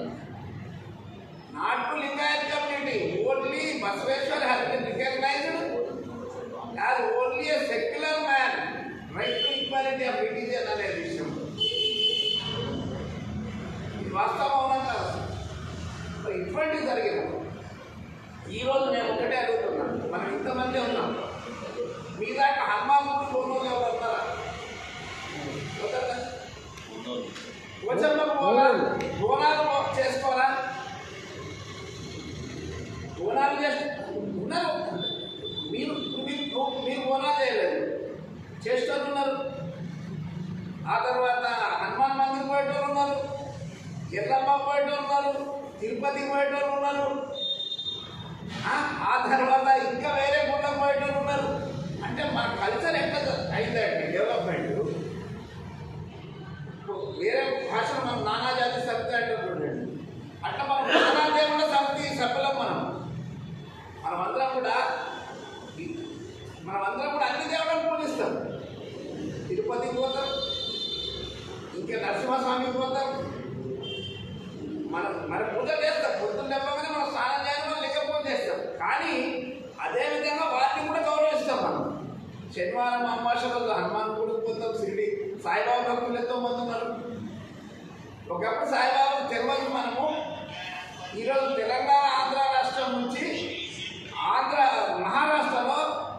E: not to Lingayat community, only Basaveshwar has been recognised as only a secular man, right to equality of religion అనే విషయం ఇది వాస్తవం అవునా కాదు? మరి ఇటువంటివి జరిగింది. ఈరోజు నేను ఒకటే అడుగుతున్నాను, మనం ఇంతమంది ఉన్నాం, మీ దాకా హనుమాన్ గుడి కొనుగోలు ఎవరు ఉన్నారా? వచ్చంలో పోవాలా? బోనాలు చేసుకోవాలా? బోనాలు చేసి ఉన్నారు. మీరు మీరు బోనాలు చేయలేదు, చేసేటోళ్ళు ఉన్నారు. ఆ తర్వాత హనుమాన్ మందిర్ పోయేటోళ్ళు ఉన్నారు, ఎల్లమ్మ పోయేటోళ్ళు ఉన్నారు, తిరుపతికి పోయేటోళ్ళు ఉన్నారు, ఆ తర్వాత ఇంకా వేరే గుళ్ళకు పోయేటోళ్ళు ఉన్నారు. అంటే మన కల్చర్ ఎట్లా అయిందంటే డెవలప్మెంట్ వేరే భాషలో మనం నానా జాతి సమితి అంటే చూడండి, అట్లా మనం నానా దేవుళ్ళ సమితి సభ్యులం. మనం మనమందరం కూడా మనమందరం కూడా అన్ని దేవుళ్ళని పూజిస్తాం. తిరుపతికి పోతాం, ఇంకా నరసింహస్వామికి పోతాం, మనం మన పూజలు చేస్తాం. పొద్దున్న లేవగానే మనం స్నానం చేయాలి, మనం లెక్క పూజ చేస్తాం. కానీ అదేవిధంగా వాటిని కూడా గౌరవిస్తాం. మనం శనివారం అమావాస్య రోజు హనుమాన్ గుడికి పోతాం, షిరిడి సాయిబాబా భక్తులు ఎంతో మంది ఉన్నారు. ఒకప్పుడు సాయిబాబా తెలియదు. మనము ఈరోజు తెలంగాణ ఆంధ్ర రాష్ట్రం నుంచి ఆంధ్ర మహారాష్ట్రలో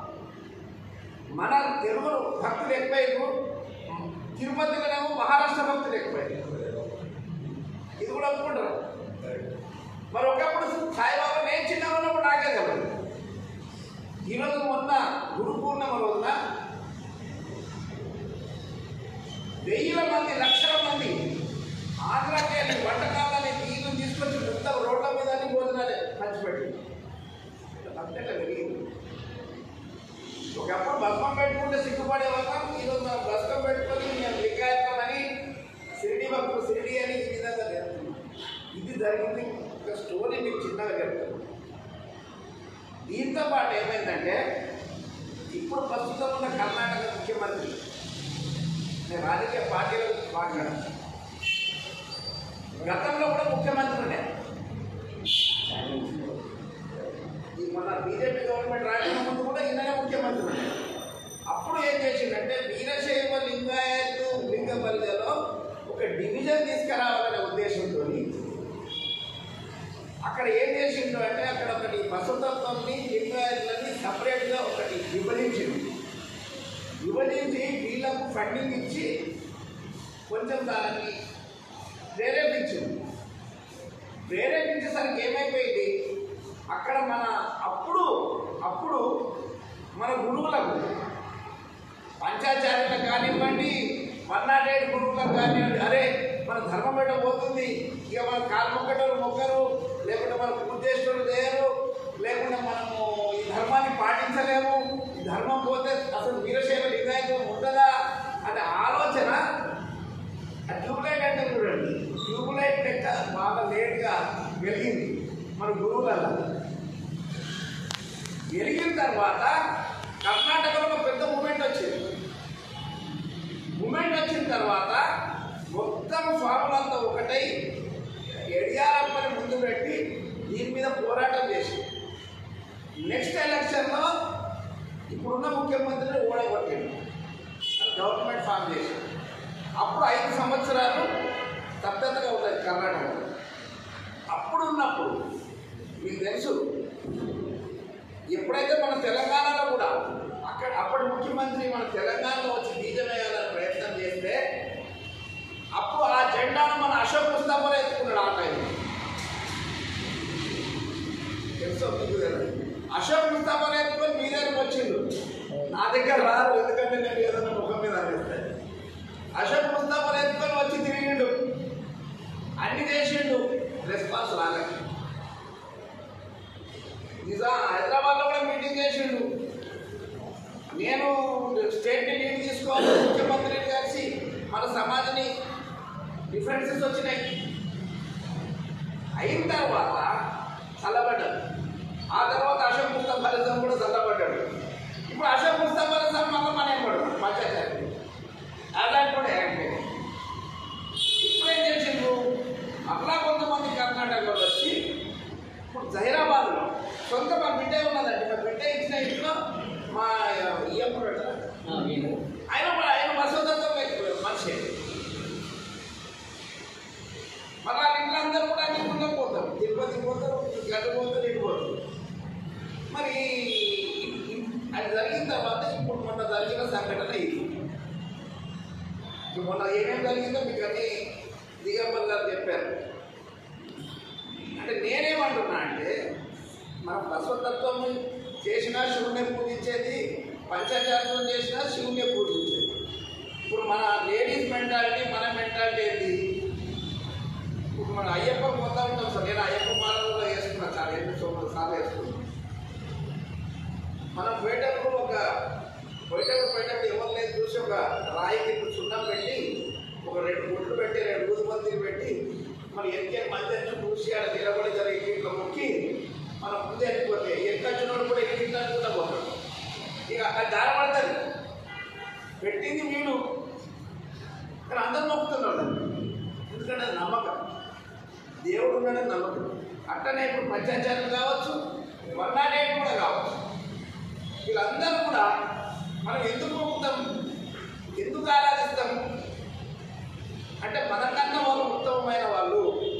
E: మన తెలుగు భక్తులు ఎక్కువైపు, తిరుపతిలోనేమో మహారాష్ట్ర భక్తులు ఎక్కువైపు. ఇది కూడా ఒప్పుకుంటారు. మరి ఒకప్పుడు సాయిబాబా నేను చిన్నగా ఉన్నప్పుడు నాకే తెలియదు. ఈరోజు మొన్న గురు పూర్ణిమ రోజున వెయ్యిల మంది లక్షల మంది ఆంధ్రాకి వెళ్ళి వంటకాలని నీళ్ళు తీసుకొచ్చి మొత్తం రోడ్ల మీద భోజనాలు పంచిపెట్టి అంతటా వెలిగింది. ఒకప్పుడు భస్మం పెట్టుకుంటే సిగ్గుపడే వాళ్ళం, ఈరోజు మనం భస్మం పెట్టుకొని మేము లింగాయత్మని షిరిడి భక్తులు షిరిడి అని ఈ విధంగా జరుగుతున్నాం. ఇది జరిగింది. ఒక స్టోరీ మీకు చిన్నగా చెప్తాను. దీంతో పాటు ఏమైందంటే ఇప్పుడు ప్రస్తుతం ఉన్న కర్ణాటక ముఖ్యమంత్రి, నేను రాజకీయ పార్టీల గురించి మాట్లాడాను, గతంలో కూడా ముఖ్యమంత్రి ఉండే. ఈ మన బీజేపీ గవర్నమెంట్ రాజకీయ ముందు కూడా ఈయననే ముఖ్యమంత్రి ఉండే. అప్పుడు ఏం చేసిందంటే వీరశైవ లింగాయత్ లింగ పరిధిలో ఒక డివిజన్ తీసుకురావాలనే ఉద్దేశంతో అక్కడ ఏం చేసిండు అంటే అక్కడ ఒకటి బసవతత్వంని లింగాయతులని సపరేట్గా ఒకటి విభజించింది. విభజించి వీళ్ళకు ఫండింగ్ ఇచ్చి కొంచెం దానికి ప్రేరేపించింది. ప్రేరేపించేసరికి ఏమైపోయింది, అక్కడ మన అప్పుడు అప్పుడు మన గురువులకు పంచాచార్యులకు కానివ్వండి, వన్ నాట్ ఎయిట్ గురువులకు కానివ్వండి, అరే మన ధర్మం పెట్ట పోతుంది, ఇక మన కాలు మొక్కటోళ్ళు మొక్కరు, లేకుంటే మన పూజ చేసేటోళ్ళు చేయరు, లేకుంటే మనము ఈ ధర్మాన్ని పాటించలేము, ఈ ధర్మం పోతే అసలు వీరశైవ లింగాయత్వం ఉంటుందా అనే ఆలోచన. ఆ ట్యూబ్లైట్ అంటే చూడండి, ట్యూబ్లైట్ లెక్క బాగా లేట్గా వెలిగింది మన గురువులలో. వెలిగిన తర్వాత కర్ణాటకలో ఒక పెద్ద మూమెంట్ వచ్చింది. మూమెంట్ వచ్చిన తర్వాత మొత్తం స్వాములంతా ఒకటై ఎడియారప్పని ముందు పెట్టి దీని మీద పోరాటం చేసి నెక్స్ట్ ఎలక్షన్లో ఇప్పుడున్న ముఖ్యమంత్రిని ఓడగొట్టింది, గవర్నమెంట్ ఫామ్ చేసి. అప్పుడు ఐదు సంవత్సరాలు స్తబ్దతగా ఉన్నది కర్ణాటకలో. అప్పుడు ఉన్నప్పుడు మీకు తెలుసు, ఎప్పుడైతే మన తెలంగాణలో కూడా అక్కడ అప్పటి ముఖ్యమంత్రి మన తెలంగాణలో వచ్చి బీజం వేయాలని ప్రయత్నం చేస్తే అప్పుడు ఆ జెండాను మన అశోక్ ముస్తాఫా ఎత్తుకున్నాడు. ఆ టైంలో తెలుసు మీకు కదా, అశోక్ ముస్తాఫా ఎత్తుకొని మీ దగ్గరకు వచ్చిండు. నా దగ్గర రారు, ఎందుకంటే నేను ఏదైనా ముఖం మీద అనేస్తాను. అశోక్ ముస్తాఫా ఎత్తుకొని వచ్చి తిరిగిండు, అన్ని చేసిండు, రెస్పాన్స్ రాలేదు. నిజా హైదరాబాద్లో కూడా మీటింగ్ చేసిండు. నేను స్టేట్ని లీడ్ తీసుకోవాలి, ముఖ్యమంత్రిని కలిసి మన సమాజాన్ని డిఫరెన్సెస్ వచ్చినాయి. అయిన తర్వాత చల్లబడ్డాడు. ఆ తర్వాత అశోక్ ముస్తాఫా నిజాం కూడా చల్లబడ్డాడు. ఇప్పుడు అశోక్ ముస్తాఫా నిజాం మళ్ళీ మన ఏమడు పంచాయతీ అలాంటి కూడా యాక్ట్. ఇప్పుడు ఏం చేసిండ్రు, మళ్ళా కొంతమంది కర్ణాటకలో వచ్చి ఇప్పుడు జహీరాబాద్లో సొంత మా బిడ్డే ఉన్నదండి. మా బిడ్డ ఇచ్చిన ఇంట్లో మా ఇయ్యం ఆయన ఆయన బసవదత్తం మనిషి. మళ్ళీ ఇంట్లో అందరూ కూడా అన్ని గుళ్ళకి పోతారు, తిరుపతి పోతారు, గడ్డ పోతారు, ఇటు పోతారు. మరి అది జరిగిన తర్వాత ఇప్పుడు మొన్న జరిగిన సంఘటన ఇది. మొన్న ఏమేమి జరిగిందో మీకు అన్ని దిగంబర్ గారు చెప్పారు. అంటే నేనేమంటున్నా అంటే మనం బసవతత్వం చేసినా శివుణ్ణి పూజించేది, పంచాచార్యం చేసినా శివుణ్ణి పూజించేది. ఇప్పుడు మన లేడీస్ మెంటాలిటీ, మన మెంటాలిటీ ఏంటి, ఇప్పుడు మన అయ్యప్ప పోతా ఉంటాం సార్. నేను అయ్యప్ప మాలను కూడా వేసుకున్నాను సార్, ఎన్ని సంవత్సరాలు సార్లు వేసుకున్నాను. మనం పోయేటప్పుడు ఒక పోయేటప్పుడు పోయేటప్పుడు ఎవరు లేదు చూసి ఒక రాయికి సున్నం పెట్టి ఒక రెండు గుడ్లు పెట్టి రెండు ఊదుబత్తీలు పెట్టి మరి ఎక్కే మధ్య చూసి ఆడ నిలబడి జరిగి ఇట్లా మొక్కి మనం ముందే వెళ్ళిపోతే ఎక్కచ్చినోడు కూడా ఎక్కింటే కూడా పోతాడు. ఇక అక్కడ జారపడుతుంది, పెట్టింది వీడు కానీ అందరు మొక్కుతున్నాడు. ఎందుకంటే అది నమ్మకం, దేవుడు ఉన్నాడని నమ్మకం. అట్టనే ఇప్పుడు పంచాచార్యులు కావచ్చు, వర్ణాడేటు కూడా కావచ్చు, వీళ్ళందరూ కూడా మనం ఎందుకు మొక్కుతాం, ఎందుకు ఆరాధిస్తాం అంటే మనకన్నా వాళ్ళు ఉత్తమమైన వాళ్ళు,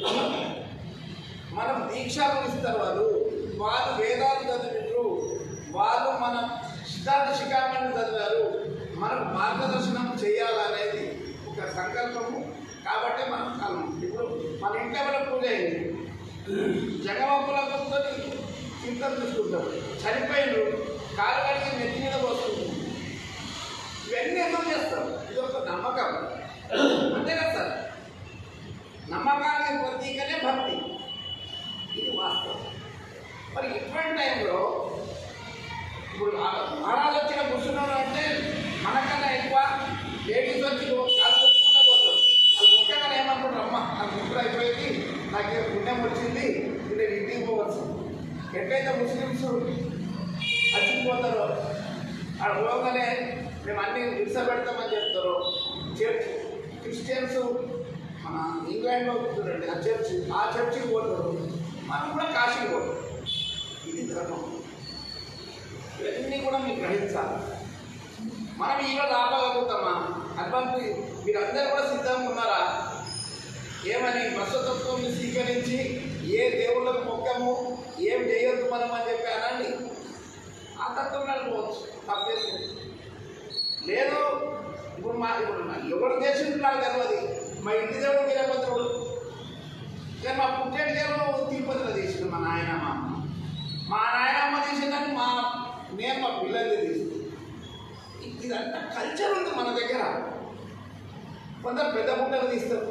E: మనం దీక్షలు ఇస్తారు వాళ్ళు, వాళ్ళు వేదాలు చదివారు, వాళ్ళు మన సిద్ధాంత శిఖామణి చదివారు, మనకు మార్గదర్శనం చేయాలనేది ఒక సంకల్పము. కాబట్టి మనం కాలం ఇప్పుడు మన ఇంట్లో మన పూజ అయింది, జగమప్పులతో చింతలు చూసుకుంటాం, చనిపోయిన కాలు కడిగి నెత్తి మీద వస్తుంది, ఇవన్నీ ఎందుకు చేస్తాం? ఇది ఒక నమ్మకం, అంతే కదా సార్. నమ్మకానికి ప్రతీకనే భక్తి, ఇది వాస్తవం. మరి ఇటువంటి టైంలో ఇప్పుడు మహారాజు వచ్చిన కూర్చున్నాడు అంటే మనకన్నా ఎక్కువ లేడీస్ వచ్చి కాలు కొట్టుకుంటూ పోతాడు. అది ముఖ్యంగా ఏమనుకుంటారు, అమ్మ నాకు ముక్కుడు అయిపోయింది, నాకు పుణ్యం వచ్చింది, నేను ఇంటికి పోవచ్చు. ఎట్లయితే ముస్లిమ్స్ చచ్చిపోతారో ఆడ పోగానే మేము అన్ని హింస పెడతామని చెప్తారో, చర్చ్ క్రిస్టియన్స్ మన ఇంగ్లాండ్లో చూడండి ఆ చర్చ్, ఆ చర్చికి పోతారు, మనం కూడా కాశీకి పోతాం. ఇది ధర్మం. ఇవన్నీ కూడా మీరు గ్రహించాలి. మనం ఈరోజు ఆపగలుగుతామా? అటువంటి మీరందరూ కూడా సిద్ధంగా ఉన్నారా? ఏమని బసతత్వం స్వీకరించి ఏ దేవుళ్ళకు మొక్కము, ఏం చేయొద్దు మనం అని చెప్పి అనండి. ఆ తత్వం నడుకోవచ్చు, తప్పేది లేదు. ఇప్పుడు మా ఇప్పుడు ఎవరు దేశం నాకు తెలియదు, మా ఇంటి దేవుడు వీరభద్రుడు, కానీ మా పుట్టేటి దేవుడు తిరుపతిలో తీసిండు మా నాయనమ్మ. మా నాయనమ్మ తీసిందని మా నేను మా పిల్లల్ని తీసింది. ఇదంతా కల్చర్ ఉంది మన దగ్గర. కొందరు పెద్ద పుట్టకు తీస్తారు,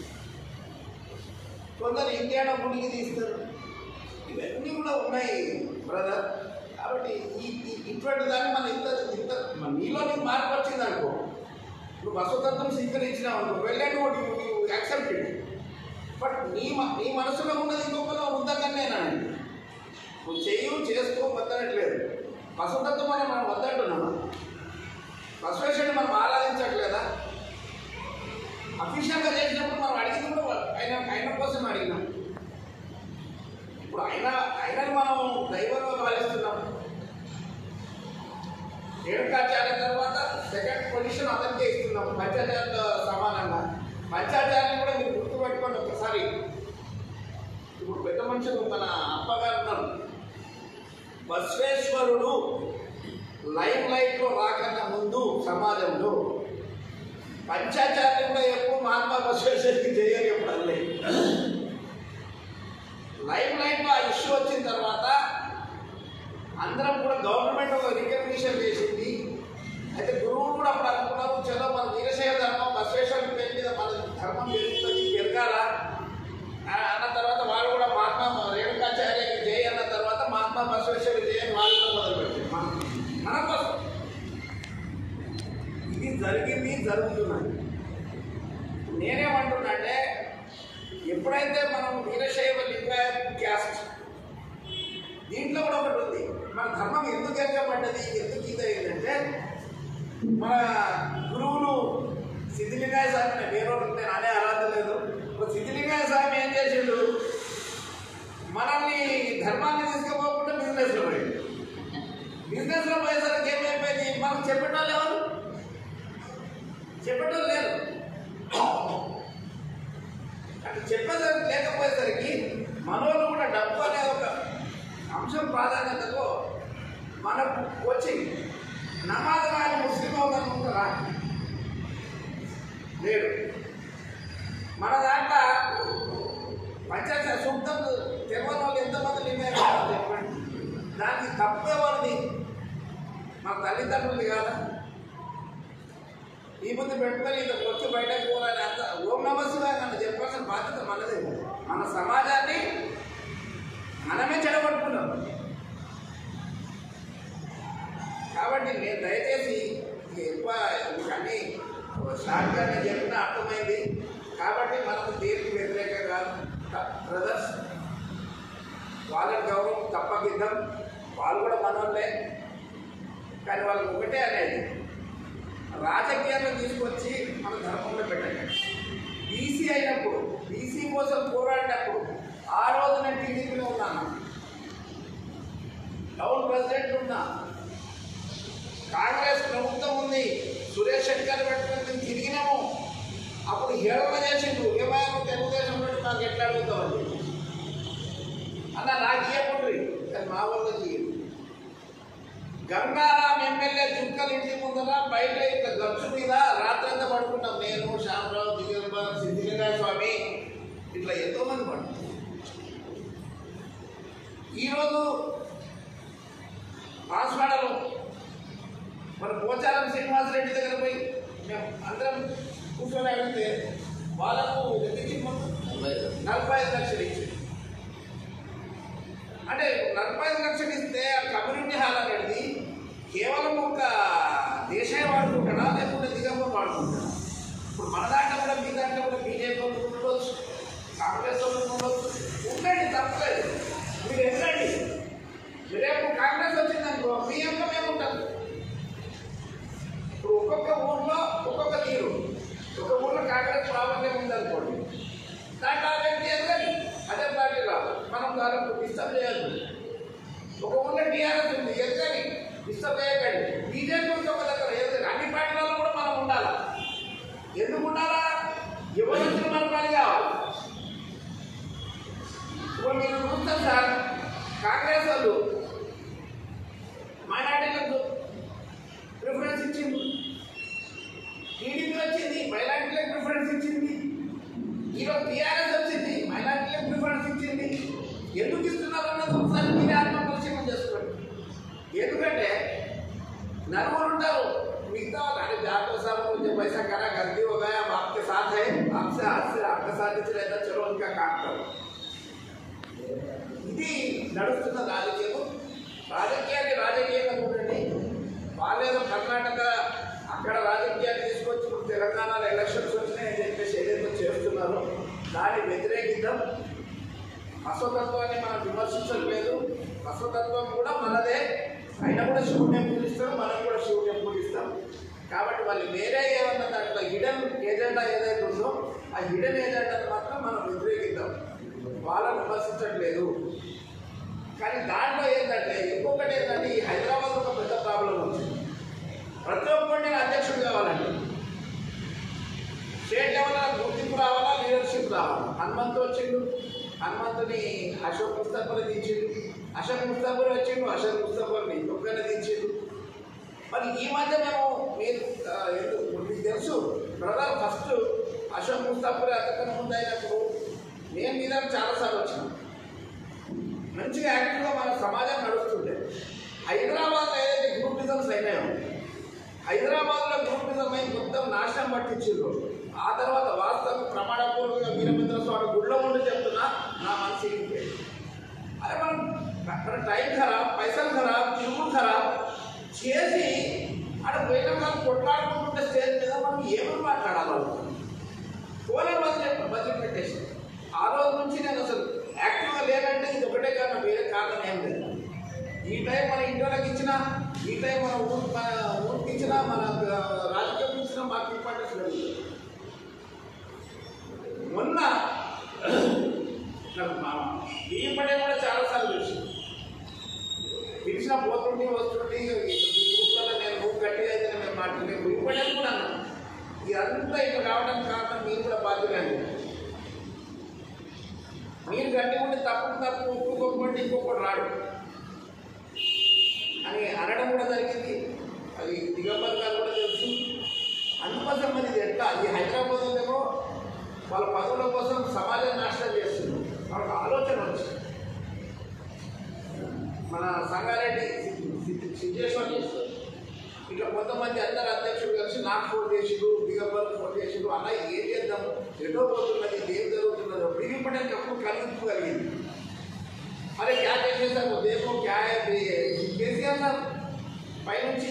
E: కొందరు ఇండియాలో గుడికి తీస్తారు, ఇవన్నీ కూడా ఉన్నాయి బ్రదర్. కాబట్టి ఈ ఇటువంటి దాన్ని మనం ఇంత ఇంత నీలో నీకు మార్పు వచ్చింది అనుకో, నువ్వు బసవతత్వం స్వీకరించినావు అనుకో, వెళ్ళండి ఒకటి యాక్సెప్టెడ్. బట్ నీ నీ మనసులో ఉన్నది ఇంకొకలో ఉందకనేనా, నువ్వు చెయ్యి చేసుకో వద్దనట్లేదు. బసవతత్వం అని మనం వద్దంటున్నామా? బసవేశ్వరుని మనం ఆరాధించట్లేదా? అఫీషియల్గా చేసినప్పుడు మనం అడిగింది కూడా ఆయన ఆయన కోసం అడిగినాం. ఇప్పుడు ఆయన ఆయనని మనం దైవంగా భావిస్తున్నాం. రేణుకాచార్య తర్వాత సెకండ్ పొజిషన్ అతనికే ఇస్తున్నాం, పంచాచార్యులతో సమానంగా. పంచాచార్యులు కూడా మీరు గుర్తుపెట్టుకోండి ఒకసారి. ఇప్పుడు పెద్ద మనుషులు మన అప్పగారు ఉన్నారు, బసవేశ్వరుడు లైమ్ లైట్లో రాకన్నా ముందు సమాజంలో పంచాచార్యులు కూడా ఎప్పుడు మహాత్మా బసవేశ్వరుడికి చేయని ఎప్పుడు అల్లే. లైమ్ లైట్లో ఆ ఇష్యూ వచ్చిన తర్వాత అందరం కూడా గవర్నమెంట్ ఒక రికగ్నిషన్ చేసింది. అయితే గురువులు కూడా అప్పుడు అనుకున్నారు, చలో మన వీరశైవ ధర్మం బసవేశ్వరుడి పేరు మీద మన ధర్మం పెరుగుతుంది, పెరగాల అన్న తర్వాత వాళ్ళు కూడా మహాత్మా రేణుకాచార్యకి జయ అన్న తర్వాత మహాత్మా బసవేశ్వరుడి జయ వాళ్ళు కూడా మొదలుపెట్టారు మన మన కోసం. ఇది జరిగింది, జరుగుతున్నది. నేనేమంటున్నా అంటే ఎప్పుడైతే మనం వీరశైవ లింగాయత్ క్యాస్ట్ దీంట్లో కూడా ఒకటి ఉంది. మన ధర్మం ఎందుకు ఎక్కబడ్డది, ఎందుకు ఇది అయిందంటే మన గురువులు సిద్ధిలింగాయ స్వామి, వేరే నేను అనే అర్హత లేదు, సిద్ధిలింగాయ స్వామి ఏం చేసిండు, మనల్ని ధర్మాన్ని తీసుకుపోకుండా బిజినెస్లో పోయింది. బిజినెస్లో పోయేసరికి ఏమైపోయింది, మనం చెప్పేటోళ్ళు ఎవరు, చెప్పేటోళ్ళు లేరు. అట్లా చెప్పేసరికి లేకపోయేసరికి మనోళ్ళు కూడా డబ్బు అనే ఒక అంశం ప్రాధాన్యతలో మనకు కోచింగ్ నమాజ్ రాని ముస్లిం అవుతాను ఉంటారా లేడు. మన దాంట్లో పంచాయతీ సూక్తం తెలియని వాళ్ళు ఎంతమంది లింగాలు చెప్పండి, దానికి తప్పేవారిది మన తల్లిదండ్రులు కాదా? ఈ ముందు పెట్టుకొని ఇంత వచ్చి బయటకు పోవాలని అంత ఓం నమ శివాయ నన్ను చెప్పాల్సిన బాధ్యత మనదే. మన సమాజాన్ని మనమే చెడగొట్టుకున్నాం. కాబట్టి నేను దయచేసి ఎక్కువ కానీ షార్ట్గానే చెప్పిన అర్థమైంది. కాబట్టి మనకు దేనికి వ్యతిరేకంగా బ్రదర్స్ వాళ్ళని గౌరవం తప్పకిద్దాం. వాళ్ళు కూడా మనోళ్ళే. కానీ వాళ్ళకి ఒకటే అనేది రాజకీయాల్లో తీసుకొచ్చి మన ధర్మంలో పెట్టండి. బీసీ అయినప్పుడు బీసీ కోసం పోరాడినప్పుడు ఆ రోజు నేను టీడీపీలో ఉన్నాను, టౌన్ ప్రెసిడెంట్ ఉన్నా, కాంగ్రెస్ ప్రభుత్వం ఉంది, సురేష్ శెట్టిగారు పెట్టుకుని తిరిగినాము. అప్పుడు హేళన చేసిండు, ఏమైనా తెలుగుదేశం నుండి నాకు ఎట్లా అడుగుతామండి అన్న నాకు ఇవ్వకుండ్రి, కానీ మా వాళ్ళకి గంగారాం ఎమ్మెల్యే జుక్కలు ఇంటి ముందర బయట ఇట్లా గచ్చు మీద రాత్రంతా పడుకున్నాం. నేను, శ్యామరావు, దిగంబ, సిద్ధిలింగ స్వామి ఇట్లా ఎంతో మంది పడుతున్నాం. ఈరోజు పాస్వాడలో మన పోచారం శ్రీనివాసరెడ్డి దగ్గర పోయి మేము అందరం కూర్చొని అడిగితే వాళ్ళకు నలభై ఐదు లక్షలు ఇచ్చింది. అంటే నలభై ఐదు లక్షలు ఇస్తే ఆ కమ్యూనిటీ హాల్ అనేది కేవలం ఒక దేశీయ వాడుకుంటాడా లేకుంటే దిగంబర్ వాడుకుంటాడా? ఇప్పుడు మన దాంట్లో కూడా మీ దాంట్లో కూడా బీజేపీ వాళ్ళు ఉండవచ్చు, కాంగ్రెస్ వాళ్ళు ఉండవచ్చు. ఉండండి, తప్పలేదు, మీరు ఎక్కడండి. రేపు కాంగ్రెస్ వచ్చిందనుకో మీ యొక్క మేము ఉంటాం. ఇప్పుడు ఒక్కొక్క ఊర్లో ఒక్కొక్క తీరు. ఒక ఊర్లో కాంగ్రెస్ ప్రాబల్యం ఉందనుకోండి, దాంట్లో వ్యక్తి ఎదురని అదే పార్టీ రాదు, మనం దానికి డిస్టర్బ్ చేయద్దు. ఒక ఊళ్ళో టీఆర్ఎస్ ఉంది, ఎదురని డిస్టర్బ్ చేయకండి. బీజేపీ ఉంది ఒక దగ్గర, ఎదురు అన్ని పార్టీలలో కూడా మనం ఉండాలి. ఎందుకు ఉండాలా? ఎవరు వచ్చిన మన పని కావాలి. ఇప్పుడు మీరు చూస్తాం సార్, కాంగ్రెస్ వాళ్ళు మైనార్టీలకు ప్రిఫరెన్స్ ఇచ్చింది, టీడీపీ వచ్చింది మైనార్టీలకు ప్రిఫరెన్స్ ఇచ్చింది, ఈరోజు టీఆర్ఎస్ వచ్చింది మైనార్టీలకు ప్రిఫరెన్స్ ఇచ్చింది. ఎందుకు ఇస్తున్నారు అన్నది ఒకసారి మీరే ఆత్మపరిశీలన చేసుకోండి. ఎందుకంటే నలుగురు ఉంటారు, మిగతా వాళ్ళు జాతర సార్ मुझे पैसा करा गलती हो गया, हम आपके साथ है, आपसे हाथ से आपके साथ ही रहता, चलो उनका काम करो. ఇది నడుస్తున్న రాజకీయం. రాజకీయాన్ని రాజకీయంగా చూడండి. వాళ్ళేదో కర్ణాటక అక్కడ రాజకీయాన్ని తీసుకొచ్చి ఇప్పుడు తెలంగాణలో ఎలక్షన్స్ వచ్చినాయని చెప్పేసి ఏదైతే చేస్తున్నారో దాన్ని వ్యతిరేకిద్దాం. అశ్వతత్వాన్ని మనం విమర్శించట్లేదు. అశ్వతత్వం కూడా మనదే, అయినా కూడా శివుడిని పూజిస్తాం, మనం కూడా శివుడిని పూజిస్తాం. కాబట్టి వాళ్ళు వేరే ఏమన్నా దాంట్లో హిడెన్ ఏజెండా ఏదైతే ఉందో ఆ హిడెన్ ఏజెండాను మాత్రం మనం వ్యతిరేకిద్దాం. వాళ్ళని విమర్శించట్లేదు. కానీ దాంట్లో ఏంటంటే ఇంకొకటి ఏంటంటే ఈ హైదరాబాద్ ఒక పెద్ద ప్రాబ్లం వచ్చింది. ప్రతి ఒక్కటి అధ్యక్షుడు కావాలండి. స్టేట్ లెవెల్లో గుర్తింపు రావాలా, లీడర్షిప్ రావాలా. హనుమంతు వచ్చిండు, హనుమంతుని అశోక్ ముస్తఫాని దించిండు, అశోక్ ముస్తఫాని వచ్చిండు, అశోక్ ముస్తఫాని ఒక్కనే దించిండు. మరి ఈ మధ్య మేము మీరు మీకు తెలుసు బ్రదర్, ఫస్ట్ అశోక్ ముస్తఫాని అంతకన్నా ముందు అయినప్పుడు నేను మీద చాలాసార్లు వచ్చినాం. మంచిగా యాక్టివ్గా మన సమాజం నడుస్తుండే. హైదరాబాద్లో ఏదైతే గ్రూపిజమ్స్ అయినాయో, హైదరాబాద్లో గ్రూపిజం అయి మొత్తం నాశనం పట్టించారు. ఆ తర్వాత వాస్తవం ప్రమాణపూర్వకంగా వీరభద్ర స్వామి గుళ్ళో ఉండి చెప్తున్నా నా మనసు ఇంకే. అదే మనం అక్కడ టైం ఖరాబ్, పైసలు ఖరాబ్, తిరుగులు ఖరాబ్ చేసి అక్కడ పోయిన వాళ్ళు కొట్లాడుకుంటుంటే స్టేజ్ మీద మనం ఏమని మాట్లాడాలి? పోలే బదిలీ బదిలీ పెట్టేసి ఆ రోజు నుంచి నేను అసలు యాక్టివ్గా లేనంటే ఇది ఒకటే కారణం, వేరే కారణం ఏం లేదు. ఈ టైం మన ఇంట్లోకి ఇచ్చినా, ఈ టైం మన ఊరు మన ఊరికి ఇచ్చినా, మన రాజకీయం ఇచ్చినా మాకు ఇంపార్టెన్స్ లేదు. మొన్న బియ్యం పడే కూడా చాలాసార్లు పిలిచి పిలిచిన పోతుంటే వస్తుంటే గ్రూప్లలో నేను గ్రూప్ గట్టిగా అయితే మేము మాట్లాడలేదు. బియ్యం పడేది కూడా అన్నాను. ఇదంతా ఇక్కడ రావడానికి కారణం మీరు కూడా బాధ్యులండి. మీరు గట్టిగా ఉండి తప్పు తప్పు ఒప్పుకోకపోతే ఇంకొకటి రాడు అని అనడం కూడా జరిగింది. అది దిగంబర్ గారు కూడా తెలుసు. అందుకోసం మరి ఇది ఎట్లా ఈ హైదరాబాద్ ఏమో వాళ్ళ పదవుల కోసం సమాజాన్ని నాశనం చేస్తున్నారు. వాళ్ళకి ఆలోచన వచ్చింది. మన సంగారెడ్డి సిద్ధేశ్వర్ ఇట్లా కొంతమంది అందరు అధ్యక్షులు కలిసి నాకు ఫోన్ చేసిరు, దిగంబర్ ఫోన్ చేసిరు, అలా ఏం చేద్దాం, ఎటో పోతున్నది, ఏం జరుగుతున్నది మిగిలిపడానికి అప్పుడు కలుపు కలిగింది. అరే క్యా చేసేసారు దేశం క్యా కేసీఆర్ సార్ పైనుంచి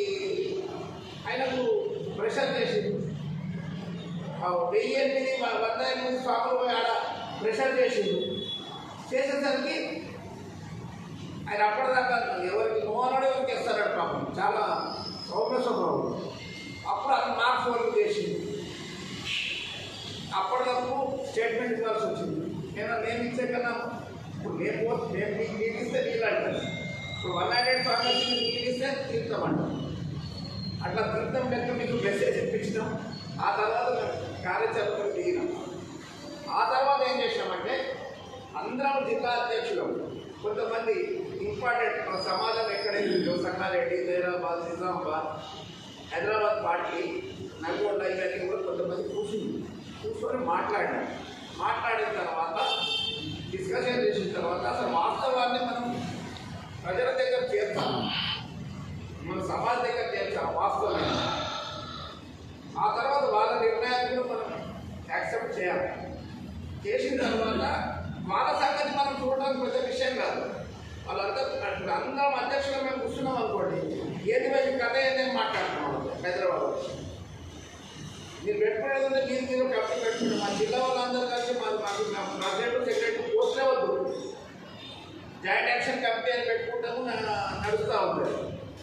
E: ఆయనకు ప్రెషర్ చేసింది. వెయ్యి ఎనిమిది వంద ఎనిమిది స్వాములు ఆడ ప్రెషర్ చేసింది. చేసేసరికి ఆయన అప్పటిదాకా ఎవరికి నోనడు ఎవరికి ఇస్తాడు పాపం, చాలా సౌమ్య స్వభావం. అప్పుడు అది మార్క్స్ వరకు చేసింది. అప్పటికప్పుడు స్టేట్మెంట్ ఇవ్వాల్సి వచ్చింది. నేను నేను ఇచ్చే కన్నా ఇప్పుడు నేను పోతే నేను మీకు నీళ్ళు ఇస్తే నీళ్ళు అంటాను. ఇప్పుడు వన్ హండ్రెడ్ ఫార్మర్స్ నీళ్ళు ఇస్తే తీర్థమంటాం. అట్లా తీర్థం లెక్క మీకు మెసేజ్ ఇప్పించినాం. ఆ తర్వాత కార్యాచరణకు దిగినాం. ఆ తర్వాత ఏం చేసినామంటే అందరం జిల్లా అధ్యక్షులు, కొంతమంది ఇంపార్టెంట్ మన సమాజం ఎక్కడైతే ఉందో సంగారెడ్డి, హైదరాబాద్, నిజామాబాద్, హైదరాబాద్ పార్టీ, నల్గొండ ఇవన్నీ కూడా కొంతమంది కూర్చుంది. కూర్చొని మాట్లాడారు. మాట్లాడిన తర్వాత డిస్కషన్ చేసిన తర్వాత అసలు వాస్తవాన్ని మనం ప్రజల దగ్గర చేర్చాం, మన సమాజ దగ్గర చేర్చాం వాస్తవం. ఆ తర్వాత వాళ్ళ నిర్ణయాలను మనం యాక్సెప్ట్ చేయాలి. చేసిన తర్వాత వాళ్ళ సంగతి మనం చూడడానికి పెద్ద విషయం కాదు. వాళ్ళందరూ ఇప్పుడు అందరం అధ్యక్షులు మేము కూర్చున్నాం అనుకోండి, ఏది వైపు కథ ఏదైనా మాట్లాడుతున్నాం హైదరాబాద్ వచ్చి మీరు పెట్టుకునేది ఉంటే మీరు మీరు కమిటీ పెట్టుకుంటాం. మా జిల్లా వాళ్ళందరూ కలిసి మాకు మాకు ప్రెసిడెంట్ సెక్రటరీ పోస్టే వద్దు, జాయింట్ యాక్షన్ కమిటీ అని పెట్టుకుంటాము, నడుస్తూ ఉంటుంది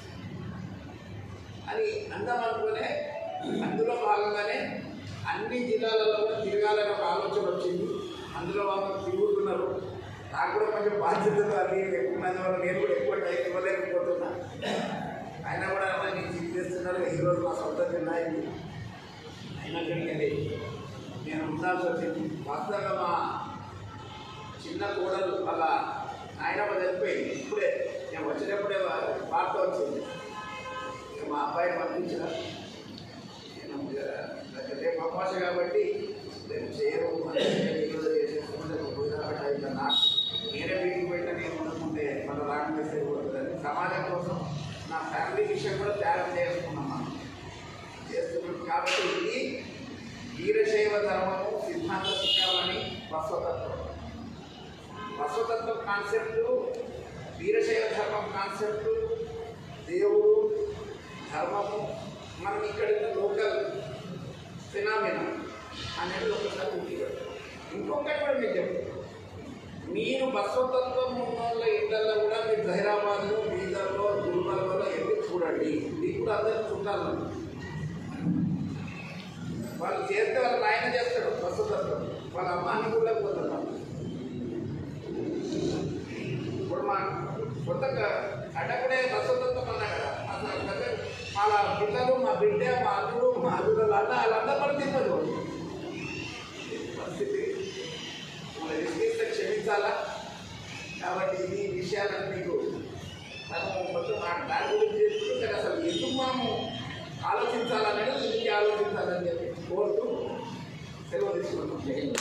E: అని అందాం అనుకునే. అందులో భాగంగానే అన్ని జిల్లాలలో కూడా తిరగాలని ఒక ఆలోచన వచ్చింది. అందులో వాళ్ళు తిరుగుతున్నారు. నాకు కూడా కొంచెం బాధ్యతలు అది ఎక్కువ మంది వల్ల నేను కూడా ఎక్కువ టైం ఇవ్వలేకపోతున్నా. అయినా కూడా నీకు చిక్కేస్తున్నారు. ఈరోజు మా సొంత జిల్లాయింది అయినా కానీ నేను ఉండాల్సి వచ్చింది. వాస్తవంగా మా చిన్న కోడలు వాళ్ళ ఆయన చనిపోయింది. ఇప్పుడే నేను వచ్చినప్పుడే వార్త వచ్చింది. మా అబ్బాయి పంపించిన రేపు అవకాశం కాబట్టి రేపు చేయరు ఈరోజు చేసేసుకుంటే పోయినా నేనే వీటికి పోయినా నేను అనుకుంటే మన రాకుండా చేయకూడదని సమాజం కోసం నా ఫ్యామిలీ విషయం కూడా త్యాగం చేసుకున్నాం మనం చేస్తున్నాం. కాబట్టి ఇది వీరశైవ ధర్మము సిద్ధాంత శిఖాలని బసవతత్వం. బసవతత్వం కాన్సెప్టు, వీరశైవ ధర్మం కాన్సెప్టు, దేవుడు ధర్మము మనం ఇక్కడ లోకల్ ఫినామినా అనేది ఒకసారి గుర్తుపెట్టాలి. ఇంకొకటి కూడా మీకు చెప్తాను, మీరు బసవతత్వం ఉన్న వాళ్ళ ఇళ్ళల్లో కూడా మీరు హైదరాబాద్లో, బీదర్లో, గుల్బర్గలో వెళ్ళి చూడండి. మీకు కూడా అందరూ చుట్టాలి. వాళ్ళు చేస్తే వాళ్ళ నాయన చేస్తాడు బసవతత్వం, వాళ్ళ అమ్మాన్ని కూడా పోతున్నారు. ఇప్పుడు మా కొత్తగా అడ్డకుడే బసవతత్వం అన్నా కదా, అసలు వాళ్ళ పిల్లలు, మా బిడ్డ, మా అల్లుడు, మా అల్లుడు అన్న వాళ్ళందరూ కూడా తిప్పదు పరిస్థితి. మన రిస్కిస్తే క్షమించాలా. కాబట్టి ఇది విషయాలను మీకు మనం మొత్తం దాని గురించి చేసుకుంటే అసలు ఎందుకు మనము ఆలోచించాలనేది ఎందుకు ఆలోచించాలని చెప్పి కోరుతూ సెలవు తీసుకుంటాం.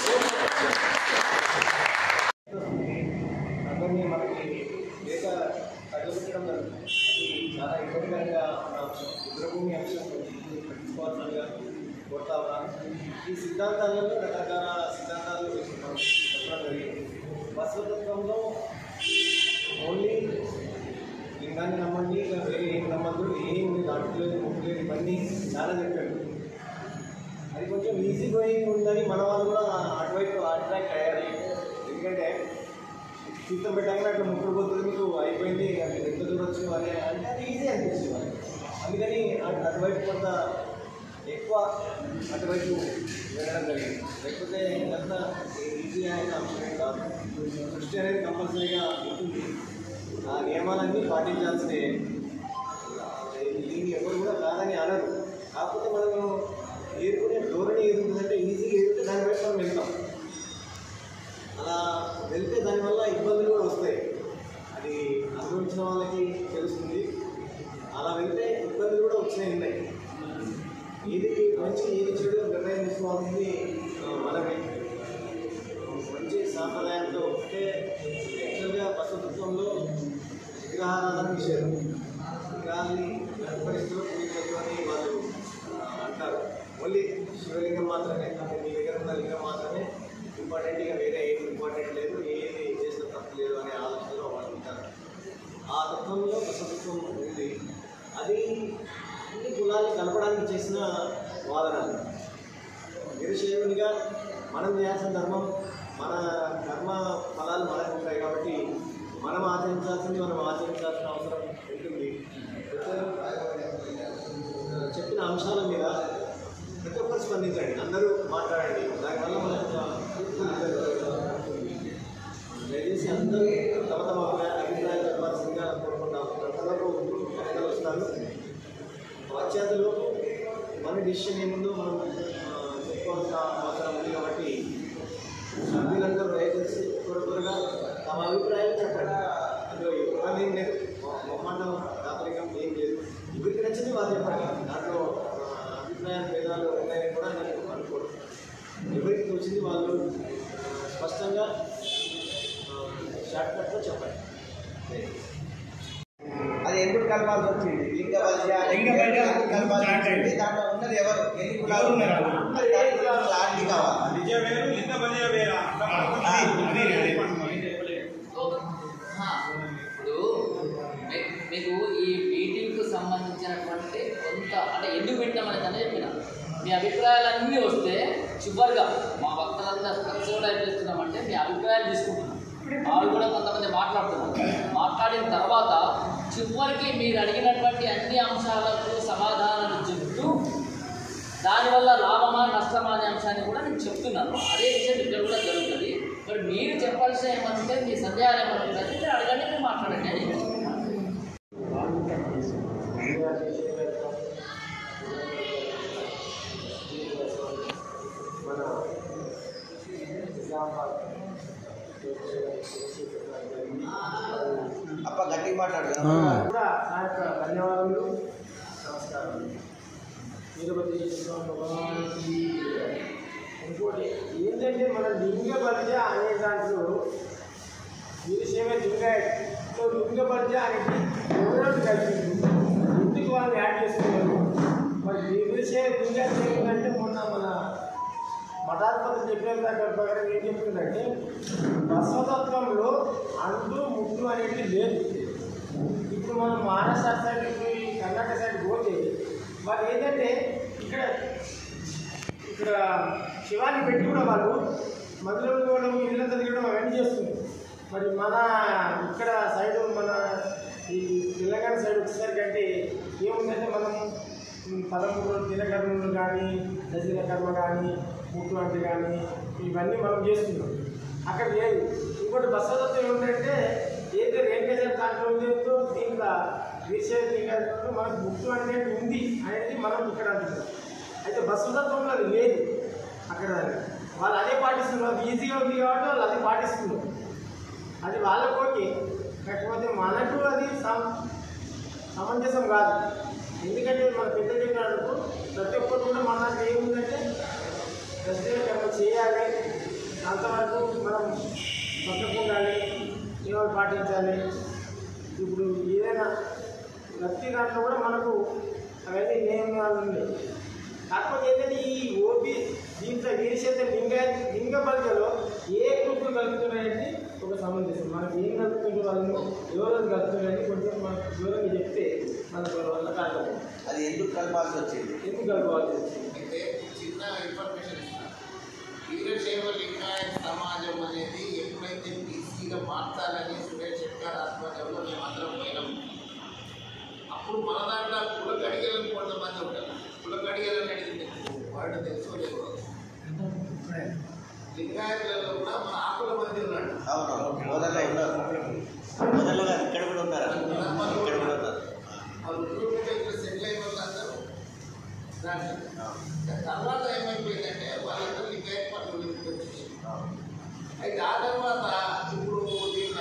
D: అందరినీ మనకి లేక తగ్గించడం చాలా ఇబ్బందికరంగా ఉన్న అంశం, రుద్రభూమి అంశం పట్టించుకోవాల్సిందిగా కోరుతా ఉన్నాను. ఈ సిద్ధాంతాలలో రకరకాల సిద్ధాంతాలు మనం చెప్పడం జరిగింది. బసవతత్వంలో ఓన్లీ లింగాన్ని నమ్మండి, ఇంకా వేరే ఏం నమ్మద్దు, ఏం దాంట్లో ముట్టలేదు, ఇవన్నీ చాలా చెప్పాడు. అది కొంచెం ఈజీ గోయింగ్ ఉందని మన వాళ్ళు కూడా అటువైపు అట్రాక్ట్ అయ్యారు. ఎందుకంటే తీర్థం పెట్టగానే అట్లా ముక్కుడు పోతుంది, మీకు అయిపోయింది, అది ఎంత దూరం వచ్చింది వాళ్ళే అంటే అది ఈజీ అనిపిస్తుంది వాళ్ళకి. అందుకని అటువైపు కొంత ఎక్కువ అటువైపు వెళ్ళడం జరిగింది. లేకపోతే ఎంత ఈజీ అయిన అంశమే కాదు. సృష్టి అనేది కంపల్సరీగా ఉంటుంది. ఆ నియమాలన్నీ పాటించాల్సిందే. దీన్ని ఎవరు కూడా కాదని అనరు. కాకపోతే మనము ఏరుకునే ధోరణి ఏదుంటుందంటే ఈజీగా ఏరుకుంటే దాని వైపు మనం వెళ్తాం. అలా వెళ్తే దానివల్ల ఇబ్బందులు కూడా వస్తాయి. అది అనుభవించిన వాళ్ళకి తెలుస్తుంది. అలా వెళ్తే ఇబ్బందులు కూడా వచ్చినాయి ఉన్నాయి. ఏది మంచి ఏది చెడు నిర్ణయం తీసుకోవాల్సింది మనమే. మంచి సాంప్రదాయంతో అంటే యాక్చువల్గా బసవతత్వంలో విగ్రహారాధన విషయం, విగ్రహాన్ని పరిస్థితుల్లో పూజించని వాళ్ళు అంటారు. ఓన్లీ శివలింగం మాత్రమే, అంటే మీ దగ్గర ఉన్న లింగం మాత్రమే ఇంపార్టెంట్గా వేరే ఏది ఇంపార్టెంట్ లేదు, ఏది చేసిన తప్పు లేదు అనే ఆలోచనలో వాళ్ళు ఉంటారు. ఆ తత్వంలో బసవత్వం ఉంది. అది అన్ని కులాన్ని కలపడానికి చేసిన వాదన. వీరశైవునిగా మనం చేయాల్సిన ధర్మం, మన కర్మ ఫలాలు మనకు ఉంటాయి కాబట్టి మనం ఆచరించాల్సింది మనం ఆచరించాల్సిన అవసరం ఉంటుంది. చెప్పిన అంశాల మీద ప్రతి ఒక్కరు స్పందించండి, అందరూ మాట్లాడండి. దానివల్ల మనకు దయచేసి అందరూ తమ తమ అభిప్రాయాలు చెప్పాల్సిందిగా కోరుకుంటాం. ప్రజలకు పెద్దలు వస్తారు, పాశ్చాత్యులు మన డిసిషన్ ఏముందో మనం చెప్పుకోవాల్సిన అవసరం ఉంది కాబట్టి సభ్యులందరూ దయచేసి త్వర త్వరగా తమ అభిప్రాయాలు చెప్పండి. అందులో ఇబ్బంది ఏం లేదు, మొహమాటం దాపరికం ఏం లేదు. ఎవరికి నచ్చింది వాళ్ళు చెప్పండి. దాంట్లో అభిప్రాయ భేదాలు ఉన్నాయని కూడా నేను అనుకోను. ఎవరికి వచ్చింది వాళ్ళు స్పష్టంగా షార్ట్ కట్లో చెప్పండి.
F: అది ఎందుకు కలపాల్సి వచ్చింది? లింగ బల్య కలపాల్సి వచ్చింది. దాంట్లో ఉన్నది ఎవరు? ఎన్ని కులాలు ఉన్నారు? క్లారిటీ కావాలి.
B: ఇప్పుడు మీకు ఈ మీటింగ్కు సంబంధించినటువంటి కొంత అంటే ఎందుకు పెట్టామని తనే చెప్పిన మీ అభిప్రాయాలన్నీ వస్తే చివరిగా మా భక్తులంతా ఖర్చు కూడా ఏం చేస్తున్నామంటే మీ అభిప్రాయాలు తీసుకుంటున్నాం. వాళ్ళు కూడా కొంతమంది మాట్లాడుతున్నారు. మాట్లాడిన తర్వాత చివరికి మీరు అడిగినటువంటి అన్ని అంశాలకు సమాధానాలు చెప్తూ దానివల్ల లాభమా నష్టమా అనే అంశాన్ని కూడా నేను చెప్తున్నాను. అదే విషయం ఇక్కడ కూడా జరుగుతుంది. మరి మీరు చెప్పాల్సిన ఏమంటే మీ సందేహాలు ఏమైనా ఉంటే మీరు అడగండి, మీరు మాట్లాడండి అని
D: మన
F: అప్ప గట్టిగా మాట్లాడు.
D: కూడా నా యొక్క ధన్యవాదములు, నమస్కారం. తిరుపతి ఇంకోటి ఏంటంటే మన లింగ బలిజ అనే దాంట్లో వీరశైవ లింగ లింగ బలిజ అనేది ఎవరెవరు కలిసి ఇంటికి వాళ్ళు యాడ్ చేస్తున్నారు. మరి వీరశైవ లింగ అంటే మొన్న మన మఠాధిపతి చెప్పిన దాని ప్రకారం ఏం చెప్తుందంటే బసవతత్వంలో అంటు ముట్టు అనేది లేదు. ఇప్పుడు మనం మహారాష్ట్ర సైడ్కి కర్ణాటక సైడ్ పోతే వాళ్ళు ఏంటంటే ఇక్కడ ఇక్కడ శివాన్ని పెట్టి కూడా వాళ్ళు మందులు ఇవ్వడం, ఇళ్ళ తిరగడం అవన్నీ చేస్తున్నారు. మరి మన ఇక్కడ సైడ్ మన ఈ తెలంగాణ సైడ్ వచ్చేసరికి అంటే ఏముందంటే మనం పదమూడు రోజులు దినకర్మలు కానీ దశల కర్మ కానీ ముట్టు అంటే కానీ ఇవన్నీ మనం చేస్తున్నాం. అక్కడ లేదు. ఇంకోటి బసవతత్వం ఏమిటంటే ఏదైతే రేణుకేశ్వర దాంట్లో ఉందో దీంట్లో వీరశైవ మనకు ముట్టు అనేది ఉంది అనేది మనం ఇక్కడ అంటున్నాం. అయితే బసవతత్వంలో అది లేదు. అక్కడ వాళ్ళు అదే పాటిస్తున్నారు. ఈజీగా ఉంది కాబట్టి వాళ్ళు అదే పాటిస్తున్నారు. అది వాళ్ళకి కాకపోతే మనకు అది సమ సమంజసం కాదు. ఎందుకంటే మన పెద్ద చెప్పినప్పుడు ప్రతి ఒక్కరు కూడా మన దాంట్లో ఏముందంటే దశల కర్మ చేయాలి, అంతవరకు మనం పక్కకు ఉండాలి, నియమాలు పాటించాలి. ఇప్పుడు ఏదైనా ప్రతి దాంట్లో కూడా మనకు అవన్నీ నియమాలు ఉన్నాయి. కాకపోతే ఏంటంటే ఈ ఓపీ దీంట్లో వీరశైవ లింగ లింగ బలిజలో ఏ గ్రూపులు కలుగుతున్నాయంటే ఒక సమంజసం. మనకి ఏం కలుగుతుంటే వాళ్ళని ఎవరు కలుగుతున్నాయని కొంచెం మనకు దూరంగా చెప్తే మనకు వల్ల కాదు.
F: అది ఎందుకు కలపాల్సి వచ్చింది?
D: ఎందుకు కలపాల్సి వచ్చింది
E: అయితే చిన్న ఇన్ఫర్మేషన్ ఇస్తాను. వీరశైవ లింగాయత సమాజం అనేది ఎప్పుడైతే బీసీగా మార్చాలని సురేష్ శెట్టర్ ఆధ్వర్యంలో మేమందరం పోయినాం. అప్పుడు మన దాంట్లో కులకడిగలను కొంతమంది ఉంటారు. కులకడిగలు అనేది వాళ్ళు తెలుసో లేవు. లింగాయతులలో కూడా మన ఆకుల మంది ఉన్నాడు.
F: అవును, మొదల్లో ఉన్నారు. మొదల్లో ఇక్కడ కూడా ఉన్నారు. ఇక్కడ కూడా ఉన్నారు.
E: వాళ్ళు గ్రూప్ దగ్గర సెటిల్ అయిన వాళ్ళందరూ దాంట్లో. తర్వాత ఏమైపోయిందంటే వాళ్ళందరూ లింగాయత పనులు వచ్చేసి అయితే ఆ తర్వాత ఇప్పుడు దీంట్లో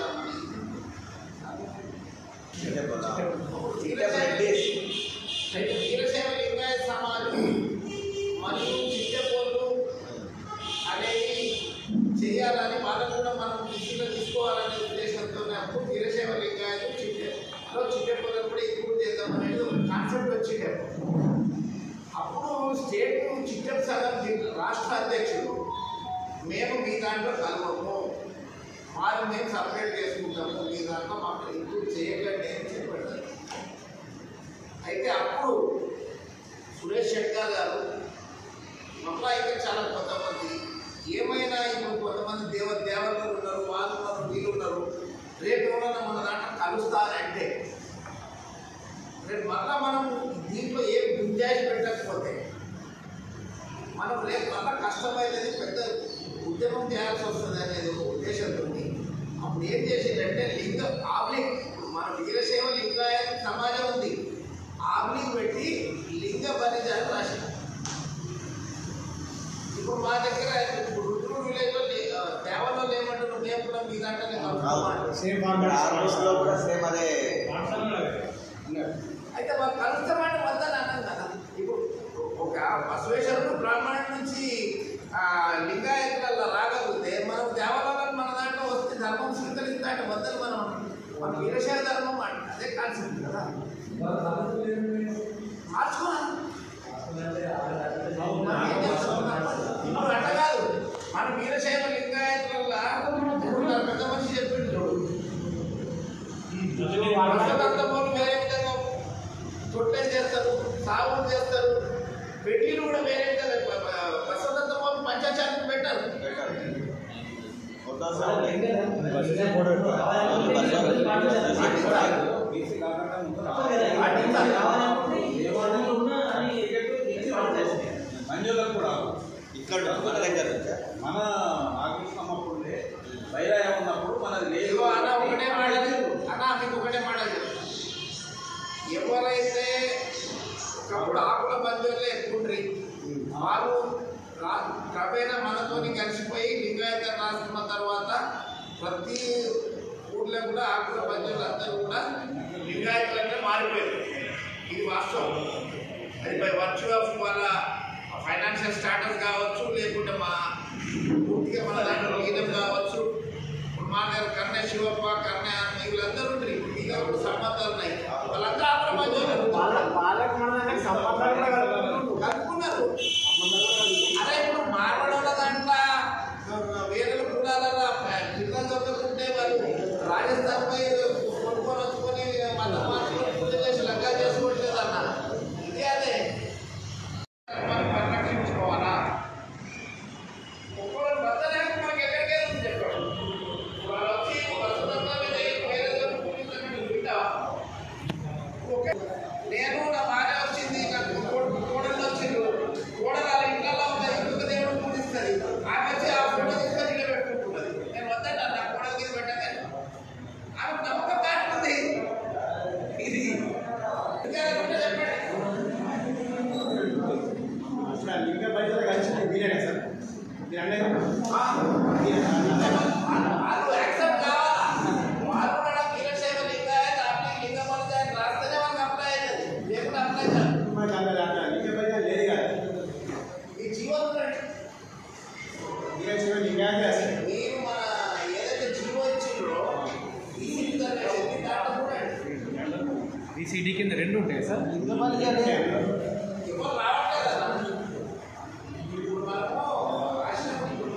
E: వీరశైవ లింగాయత సమాజం మరియు చిట్టపోళ్ళు అనేవి చేయాలని వాళ్ళకు కూడా మనం దృష్టిలో తీసుకోవాలనే ఉద్దేశంతో అప్పుడు వీరశైవ లింగాయత చిట్టలో చిట్టపోళ్ళను కూడా ఇంక్లూడ్ చేద్దాం అనేది ఒక కాన్సెప్ట్ వచ్చింది. అప్పుడు స్టేట్ చిట్టప్ సంఘం రాష్ట్ర అధ్యక్షుడు మేము మీ దాంట్లో కలవము, మాది మేము సపరేట్ చేసుకుంటాము, మీ దాంట్లో మాకు ఇంక్లూడ్ చేయకండి అని చెప్పాడు. అయితే అప్పుడు సురేష్ శెట్కర్ గారు మళ్ళా అయితే చాలా కొంతమంది ఏమైనా ఇప్పుడు కొంతమంది దేవ దేవతలు ఉన్నారు, వాళ్ళు ఉన్నారు, వీళ్ళు ఉన్నారు, రేపు ఎవరైనా మన దాంట్లో కలుస్తారంటే రేపు మళ్ళా మనం దీంట్లో ఏం గుంజాయిషి పెట్టకపోతే మనం రేపు మళ్ళా కష్టమైనది, పెద్ద ఉద్యమం చేయాల్సి వస్తుంది అనేది ఒక ఉద్దేశంతో అప్పుడు ఏం చేసిందంటే లింగ ఆబ్లిక్, మన వీరశైవ లింగాయ సమాజం ఉంది, ఆబ్లిక్ పెట్టి లింగ బలిజాన్ని రాసింది. ఇప్పుడు మా దగ్గర ఇప్పుడు రుద్రుడు విలేజ్లో దేవలో ఏమంటారు, మేము కూడా మీ దాంట్లోనే అయితే వాళ్ళు కలుస్తామంటే వద్దని అన్నాం కదా. ఇప్పుడు ఒక బసవేశ్వరుడు బ్రాహ్మణుడి నుంచి లింగాయతులలో రాగలిగితే మనం దేవాలయాలను మన దాంట్లో వస్తే ధర్మం స్వీకరిస్తా అంటే వద్దని మనం మన వీరశైవ ధర్మం అంటే అదే కాన్సెప్ట్ కదా. మార్చుకున్నాను ఇప్పుడు అట్ట కాదు, మన వీరశైవ లింగాయతులలో పెద్ద మనిషి చెప్పిండు చూడు, వర్షదంతమోలు వేరే విధంగా తొట్టెలు చేస్తారు, సాగులు చేస్తారు, పెళ్లిలు కూడా వేరే విధంగా వర్షదంతమోలు పంచాచారం పెట్టారు.
F: మంజులకు కూడా ఇక్కడ మన దగ్గర మన ఆకృష్ణప్పుడు వైరాయం ఉన్నప్పుడు మనది లేదు
E: అన్న ఒకటే మాడదు అన్న, మీకు ఒకటే మాడదు, ఎవరైతే ఒకప్పుడు ఆకుల బంధువులే ఎక్కుండ్రి వాళ్ళు క్రమేణా మనతోని కలిసిపోయి లింగాయత రాసుకున్న తర్వాత ప్రతి ఊళ్ళో కూడా ఆకుల బంధువులు అందరూ కూడా లింగాయతులంటే మారిపోయారు. ఇది వాస్తవం. అది బై వర్చ్యూ ఆఫ్ వాళ్ళ ఫైనాన్షియల్ స్టాటస్ కావచ్చు, లేకుంటే మా పూర్తిగా మన దాంట్లో లీనం కావచ్చు. మా దగ్గర కన్నయ్య శివప్ప, కన్నయ్య వీళ్ళందరూ ఉంటారు. ఇప్పుడు మీద కూడా సంబంధాలు ఉన్నాయి, వాళ్ళంతా ఆకుల బంధువులు కలుపుకున్నారు. అదే ఇప్పుడు మారవాళ్ళ దాంట్లో వేరే కులాలలో పిల్లలు దొరకకుంటే వాళ్ళు రాజస్థాన్ పోయి కొనుక్కొని వచ్చుకొని మతం మార్చుకొని పూజ చేసి లగ్గా చేసుకోవట్లేదు అన్న. ఇదే అదే మనం పరిరక్షించుకోవాలా, ఒక్కరు బతలేక మనకి ఎక్కడికే ఉంది చెప్పాడు. వాళ్ళు వచ్చి వస్తుందంతా వేరే వింటావా? ఓకే, నేను నా భార్య వచ్చింది, నాకు కోడలు వచ్చిండు, కోడలు వాళ్ళ ఇంట్లో ఉన్న ఇంకొక దేవుడు పూజిస్తుంది, ఆమె వచ్చి ఆ ఫోటో తీసుకొని ఇలా పెట్టుకుంటున్నది. నేను వద్దంట నా కోడలు కింద పెట్టాను, ఆమె నమ్మకం కాటుకుంది. ఇది చెప్పండి,
D: లింగ బయట కలిసి మీరేనా సార్ మీరు అనేది
E: వాళ్ళు యాక్సెప్ట్ కావాలా, వాళ్ళు కూడా వీరశైవ లింగాయత లింగ బలిజాన్ని రాస్తేనే వాళ్ళకి అప్లై అవుతుంది, లేకుండా అప్లై కాదు.
D: లింగ బయట లేదు కదా,
E: ఈ జీవన్
D: మీరే లింగాయత
E: మీరు మన ఏదైతే జీవో ఇచ్చిండ్రో ఈ దాంట్లో కూడా
C: ఈ సిటీ కింద రెండు ఉంటాయి సార్.
E: ఎవరు రావట్లేదు కదా. ఇప్పుడు మనము రాసినప్పుడు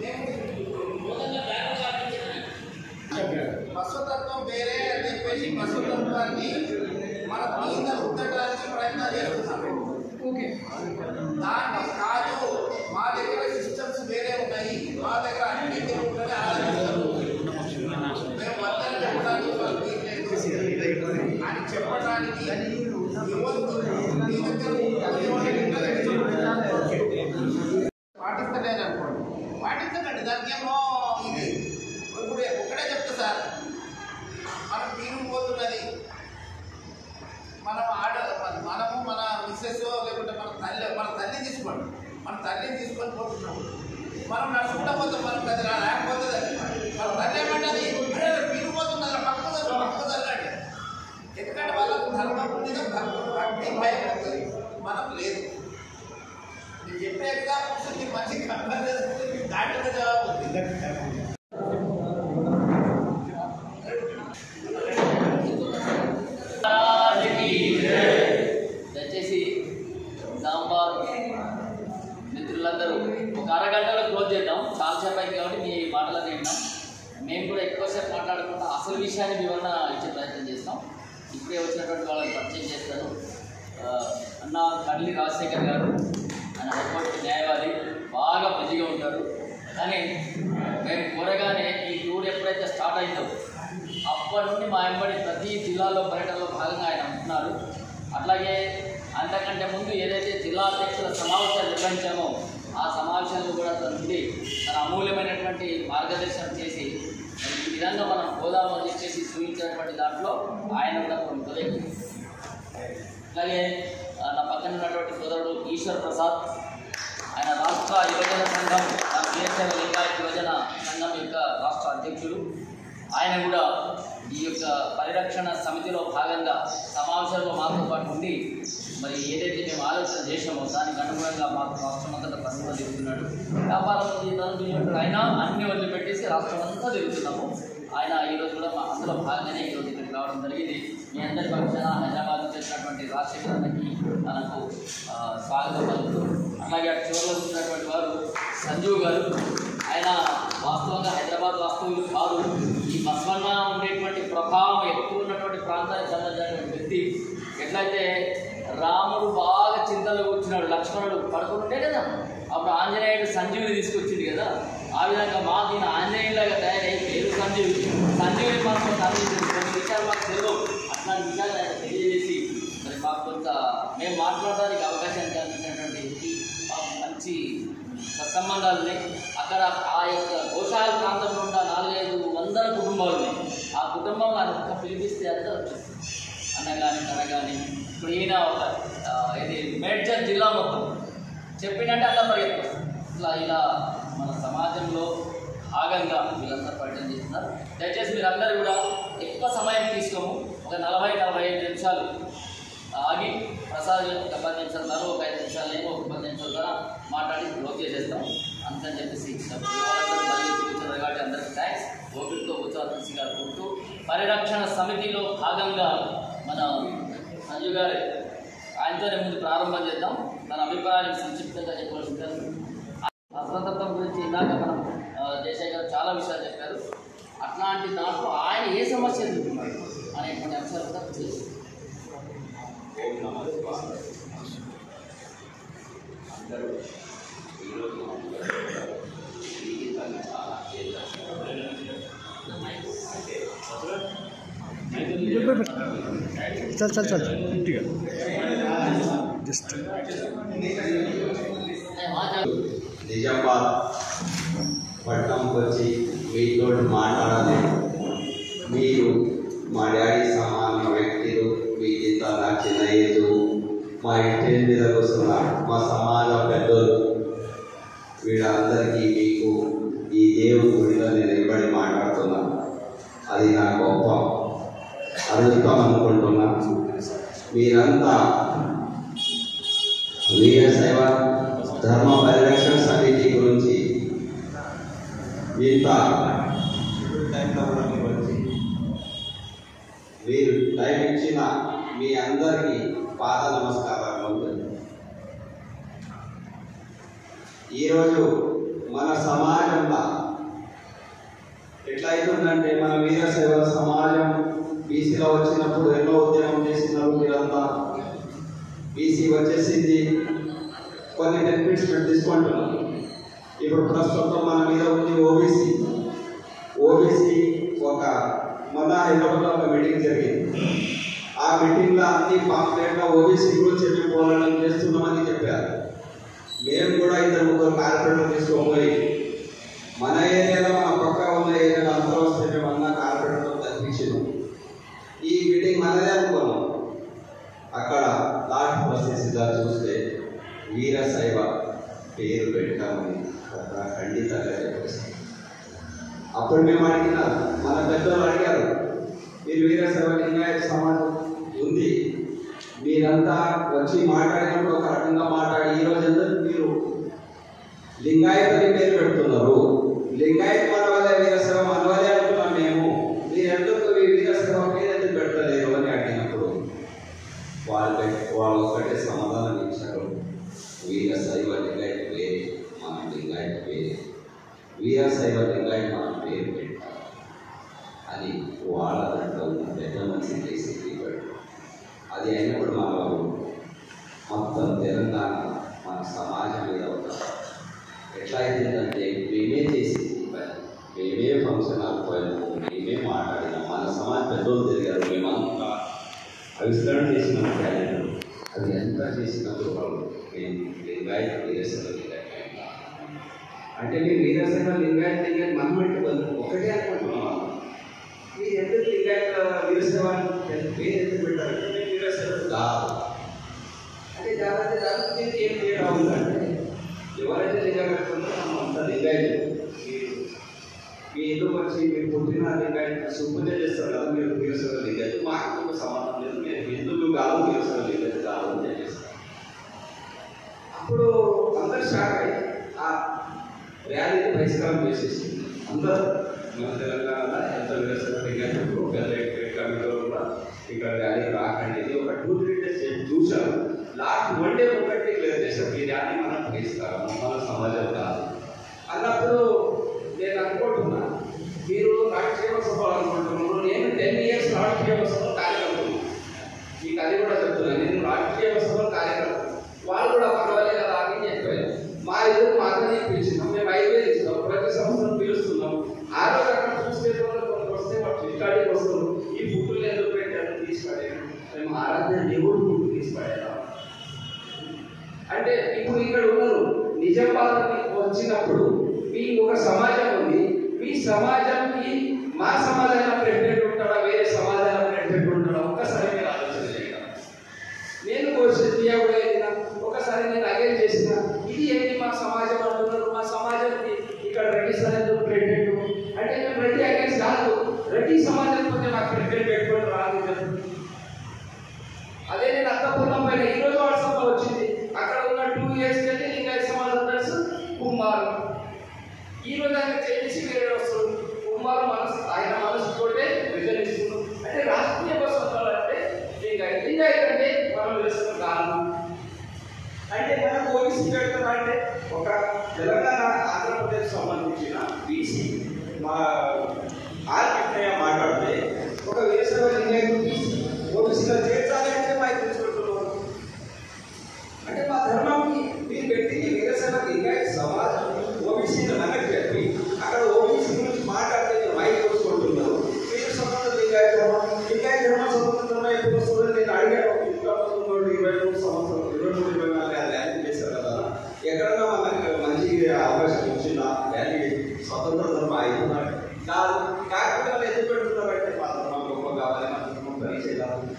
E: బస్వతత్వం వేరే అని చెప్పేసి బస్వతత్వాన్ని మన మీద ఉత్తడానికి ప్రయత్నం చేస్తున్నాము. ఓకే, దాన్ని కాదు, మా దగ్గర సిస్టమ్స్ వేరే ఉన్నాయి, మా దగ్గర అన్ని ఉంటుందని ఆలోచిస్తారు. మేము వద్దని చెప్పడానికి వాళ్ళు వీల్లేదు అని చెప్పడానికి పాటిస్తలేదు అనుకోండి, పాటించకండి, దానికి ఏమో ఇది. ఇప్పుడు ఒకటే చెప్తా సార్, మనం తీరు పోతున్నది, మనం ఆడ మనము మన మిస్సెస్ లేకుంటే మన తల్లి మన తల్లి తీసుకోండి, మన తల్లిని తీసుకొని పోతున్నాం, మనం నడుచుకుంటా పోతాం, మనం పెద్ద లేకపోతుంది అది మన తల్లి ఏమంటది, అదే తీరు పోతున్నది పక్క పక్క తల్లండి. ఎందుకంటే వాళ్ళకు ధర్మం ఉంది, భక్తి భయం ఉంటుంది, మనం లేదు. నేను చెప్పే ఎగ్జాంపుల్స్ మీరు మంచిగా కంపేర్ చేసుకుంటే మీకు దాంట్లో జవాబు ఉంది.
B: దయచేసి సాంబార్ మిత్రులందరూ ఒక అరగంటలో క్లోజ్ చేద్దాం, చాలాసేపు అయితే వివరణ ఇచ్చే ప్రయత్నం చేస్తాం. ఇప్పుడే వచ్చినటువంటి వాళ్ళని పరిచయం చేస్తాను. అన్న కడ్లి రాజశేఖర్ గారు, ఆయన హైకోర్టు న్యాయవాది, బాగా బిజీగా ఉంటారు. కానీ మేము కోరగానే ఈ టూర్ ఎప్పుడైతే స్టార్ట్ అయిందో అప్పటి నుండి మా వెంబడి ప్రతి జిల్లాలో పర్యటనలో భాగంగా ఆయన ఉంటున్నారు. అట్లాగే అంతకంటే ముందు ఏదైతే జిల్లా అధ్యక్షుల సమావేశాలు నిర్వహించామో ఆ సమావేశాల్లో కూడా తన నుండి తన అమూల్యమైనటువంటి మార్గదర్శనం చేసి ఈ విధంగా మనం పోదాము అని చెప్పేసి సూచించినటువంటి దాంట్లో ఆయన కూడా కొన్ని. అలాగే నా పక్కన ఉన్నటువంటి సోదరుడు ఈశ్వర్ ప్రసాద్, ఆయన రాష్ట్ర యువజన సంఘం బిఎస్ఎల్ లింగాయత్ యువజన సంఘం యొక్క రాష్ట్ర అధ్యక్షుడు. ఆయన కూడా ఈ యొక్క పరిరక్షణ సమితిలో భాగంగా సమావేశంలో మాతో పాటు ఉండి మరి ఏదైతే మేము ఆలోచన చేసామో దానికి అనుగుణంగా మాకు రాష్ట్రం అంతా ప్రస్తుతం తిరుగుతున్నాడు. వ్యాపారం అయినా అన్ని వదిలిపెట్టేసి రాష్ట్రం అంతా తిరుగుతున్నాము. ఆయన ఈరోజు కూడా మా అందులో భాగంగానే ఈరోజు ఇక్కడికి రావడం జరిగింది. మీ అందరి పక్షాన హైదరాబాద్ నుంచి వచ్చినటువంటి రాజశేఖర్ అన్నకి తనకు స్వాగతం పలుకుతూ, అలాగే అటు చివరిలో ఉన్నటువంటి వారు సంజీవ్ గారు, ఆయన వాస్తవంగా హైదరాబాద్ వాస్తవులు కాదు. ఈ బస్వన్న ఉండేటువంటి ప్రభావం ఎక్కువ ఉన్నటువంటి ప్రాంతానికి సంబంధించినటువంటి వ్యక్తి. ఎట్లయితే రాముడు బాగా చింతలో కూర్చున్నాడు, లక్ష్మణుడు పడుకుంటే కదా, అప్పుడు ఆంజనేయుడు సంజీవుని తీసుకొచ్చింది కదా, ఆ విధంగా మాకు ఈయన ఆంజనేయులాగా తయారై పేరు సంజీవి. సంజీవుని మనకు అందించింది. కొన్ని విషయాలు మాకు తెలియవు, అట్లాంటి విషయాలు ఆయన తెలియజేసి మరి మాకు కొంత మేము మాట్లాడడానికి అవకాశాన్ని కల్పించినటువంటి మంచి సత్సంబంధాలని. అక్కడ ఆ యొక్క గోశాల ప్రాంతంలో ఉన్న నాలుగైదు వందల కుటుంబాలు ఉన్నాయి. ఆ కుటుంబం నాకు ఒక్క పిలిపిస్తే అంతా వచ్చేస్తుంది. అన్న కానీ తన కానీ ఇప్పుడు ఈయన ఒక ఇది మేడ్చల్ జిల్లా మొత్తం చెప్పినట్టే అలా పరిగెత్తారు. ఇట్లా ఇలా మన సమాజంలో భాగంగా వీళ్ళందరూ పర్యటన చేస్తున్నారు. దయచేసి మీరందరూ కూడా ఎక్కువ సమయం తీసుకోము, ఒక నలభై నలభై ఐదు నిమిషాలు ఆగి ప్రసాద్ ఒక పది నిమిషాల ద్వారా ఒక ఐదు నిమిషాలు ఏమో ఒక పది నిమిషాల ద్వారా మాట్లాడి బ్లోక్ చేసేస్తాం అంతని చెప్పేసి మళ్ళీ చూపించారు కాబట్టి అందరికీ థ్యాంక్స్. ఓపికతో ఉత్సాహం గారు ఉంటూ పరిరక్షణ సమితిలో భాగంగా మన సంజయ్ గారు ఆయనతోనే ముందు ప్రారంభం చేద్దాం. తన అభిప్రాయాన్ని సంక్షిప్తంగా చెప్పవలసింది. అస్వతత్వం గురించి ఇందాక మనం జయశేఖర్ గారు చాలా విషయాలు చెప్పారు. అట్లాంటి దాంట్లో ఆయన ఏ సమస్య ఎదుర్కొన్నారు అనేటువంటి అంశాలు కూడా తెలుసు.
G: అందరూ ఈరోజు జీవితాన్ని చాలా
C: చల్ చల్ చల్ ఇంటిగా జస్ట్
G: నిజామాబాద్ పట్టణంకి వచ్చి మీతో మాట్లాడాలి. మీరు మా డాడీ సమాన వ్యక్తులు, మీ ఇంత నా చిన్న ఏజు, మా ఇంటి మీద కూర్చున్న మా సమాజ పెద్దలు, వీళ్ళందరికీ మీకు ఈ దేవుని గుడిలో నేను నిలబడి మాట్లాడుతున్నాను. అది నా గొప్ప అదృష్టం అనుకుంటున్నా. మీరంతా వీరశైవ ధర్మ పరిరక్షణ సమితి గురించి ఇంత టైంలో కూడా మీరు వచ్చి మీరు టైం ఇచ్చిన మీ అందరికీ పాద నమస్కారాలు. ఈరోజు మన సమాజంలో ఎట్లయితుందంటే, మన వీరశైవ సమాజం బీసీలో వచ్చినప్పుడు ఎన్నో ఉద్యమం చేసినారు మీరంతా. బీసీ వచ్చేసింది, కొన్ని బెనిఫిట్స్ మేము తీసుకుంటున్నాం. ఇప్పుడు ప్రస్తుతం మన మీద ఉంది ఓబీసీ. ఓబీసీ ఒక మొన్న హైదరాబాద్లో ఒక మీటింగ్ జరిగింది. ఆ మీటింగ్లో అన్ని పాంప్లెట్లో ఓబీసీ గురించి చెప్పి పోరాటం చేస్తున్నామని చెప్పారు. మేము కూడా ఇద్దరు ముగ్గురు కార్పొరేటర్ తీసుకోబోయి మన ఏరియాలో మన పక్క ఉన్న ఏరియాలో అందరూ వస్తే మేము అన్న కార్పొరేటర్తో తగ్గించినాం. ఈ మీటింగ్ మనదే అనుకున్నాం. అక్కడ లాస్ట్ ప్రాసెస్గా చూస్తే వీరశైవ పేరు పెట్టామని అక్కడ ఖండితంగా చెప్పేసి, అప్పుడు మేము అడిగినా మన పెద్దలు అడిగారు, మీరు వీరశైవ లింగాయత సమాజం ఉంది, మీరంతా వచ్చి మాట్లాడినప్పుడు ఒక రకంగా మాట్లాడి ఈరోజు ఎందుకు మీరు లింగాయత్ అని పేరు పెడుతున్నారు? లింగాయత్ మన వల్లే వీరశైవ మన వల్లే అంటున్నాం మేము, మీరు ఎందుకు వీరశైవ పేరు ఎందుకు పెట్టలేరు అని అడిగినప్పుడు వాళ్ళు వాళ్ళు ఒకటే సమాధానం ఇచ్చారు, వీరశైవ లింగాయత్ పేరు మన లింగాయత్ పేరు, వీరశైవ లింగాయత్ మన పేరు పెట్టారు అని వాళ్ళ జరిగారు. మేమంతా ఆవిష్కరణ చేసిన క్యాలెండర్ అది ఎంత చేసినప్పుడు వాళ్ళు లింగాయత్ వీరశైవ లింగాయత్ అంటే మీరు వీరశైవ లింగాయత్ లింగాయత్ మనం అంటే ఒకటే అనుకుంటున్నాం. మీరు ఎందుకు లింగాయత్ వీరశైవ పేరు ఎందుకు పెట్టారు? మేము వీరశైవ కాదు అంటే దాదాపు దాదాపు దీనికి ఏం తేడా ఉందంటే ఎవరైతే లింగాయత్ ఉందో మనం అంతా లింగాయత్. మీ ఎందుకు వచ్చి మీరు పుట్టిన లింగాయత్ సుపూజ చేస్తారు కదా, మీరు వీరశైవ లింగాయత్. మాకు సంబంధం లేదు, మీరు హిందువులు కాదు వీరశైవ లింగాయత్ కాదు అని చెప్పేస్తారు. అప్పుడు అందరు షాక్ అయ్యి ఆ ర్యాలీని బహిష్కారం చేసేసి అందరూ మన తెలంగాణలో ఎంత వీరశైవ లింగాయత్ పెద్ద కమిటీలో కూడా ఇక్కడ ర్యాలీ రాకండి. ఒక టూ త్రీ డేస్ చూశారు. లాస్ట్ వన్ డే ఒకటి క్లియర్ చేశారు, ఈ ర్యాలీ మనం బహిష్కారం మన సమాజం కాదు అన్నప్పుడు నేను అనుకుంటున్నా మీరు రాజకీయ సభ అనుకుంటున్నారు. నేను టెన్ ఇయర్స్ రాజకీయ సభ కార్యకర్తలు, మీకు అది కూడా చెప్తున్నాను. నేను రాజకీయ సభ కార్యకర్తలు, వాళ్ళు కూడా పర్వాలేదు కదా అని చెప్పారు. మా ఇద్దరు మాత్రమే పిలిచినాం, మేము ఐదు వేలు ఇచ్చినాం, ప్రతి సంవత్సరం పిలుస్తున్నాం. ఆ రోజు అక్కడ చూసే కొందరు వస్తే వాళ్ళు రికార్డింగ్ వస్తారు, ఈ ఫుడ్లు ఎందుకు పెట్టారు తీసుపడేయాలి, మేము ఆరాధన దేవుడు ఫుడ్ తీసుపడేయాలి అంటే. ఇప్పుడు ఇక్కడ ఉన్నారు నిజామాబాద్కి వచ్చినప్పుడు మీ ఒక సమాజం ఉంది, మీ సమాజానికి మా సమాజాన్ని ప్రెసిడెంట్ ఉంటాడా వేరే సమాజాన్ని ప్రెసిడెంట్ ఉంటాడా ఒక్కసారి మీరు ఆలోచన చేయడం. నేను కూడా ఒకసారి నేను అగేన్ చేసిన ఇది ఏంటి మా సమాజం అంటున్నారు, మా సమాజానికి ఇక్కడ రెడ్డి సమాజం ప్రెసిడెంట్ అంటే మేము రెడ్డి అగేన్స్ కాదు, రెడ్డి సమాజం పోతే మాకు ప్రెసిడెంట్ పెట్టుకోవడం రాదు. అదే నేను అత్తపూర్ణం పైన ఈరోజు వాట్సాప్ వచ్చింది, అక్కడ ఉన్న టూ ఇయర్స్ వెళ్ళి లింగాయత్ సమాజం తెలుసు కుమార్ ఈ రోజు ఆయన చేసి వేరే వస్తుంది. కుమార్ మనసు ఆయన మనసుతోటే విజనిస్తున్నాం అంటే రాష్ట్రీయ బస్సు అంటే లింగాయత్ లింగాయత్ అంటే మనం వేసిన కాదు అంటే మనం ఓబీసీ పెడతాం అంటే ఒక తెలంగాణ ఆంధ్రప్రదేశ్ సంబంధించిన బీసీ మా ఆర్కిటెక్ట్ మాట్లాడితే ఒక వేసవ లింగాయత్ బీసీ ఓబీసీలో చేర్చాలి అంటే మా తెలుసుకుంటున్నాం అంటే మా ధర్మంకి మీరు పెట్టింది వీరశైవ లింగాయత్ సమాజం ఓబీసీని మనకు చెప్పి అక్కడ ఓబీసీ గురించి మాట్లాడితే మైక్ చూసుకుంటున్నారు. వీరు సంబంధం లింగాయత్ ధర్మం లింగాయత్ ధర్మం సంబంధించిన ఎప్పుడు వస్తుందని నేను అడిగాను. ఇంకా ఇరవై మూడు సంవత్సరం ఇరవై మూడు ఇరవై నాలుగు ర్యాలీ చేశారు కదా, ఎక్కడన్నా మనకి మంచి అవకాశం వచ్చిందా ర్యాలీ స్వతంత్ర ధర్మం అయిపోతున్నాడు కాదు. కాకపోతే వాళ్ళు ఎందుకు పెడుతున్నారంటే మా ధర్మం గొప్ప కావాలి, మా ధర్మం పరీక్ష కావాలి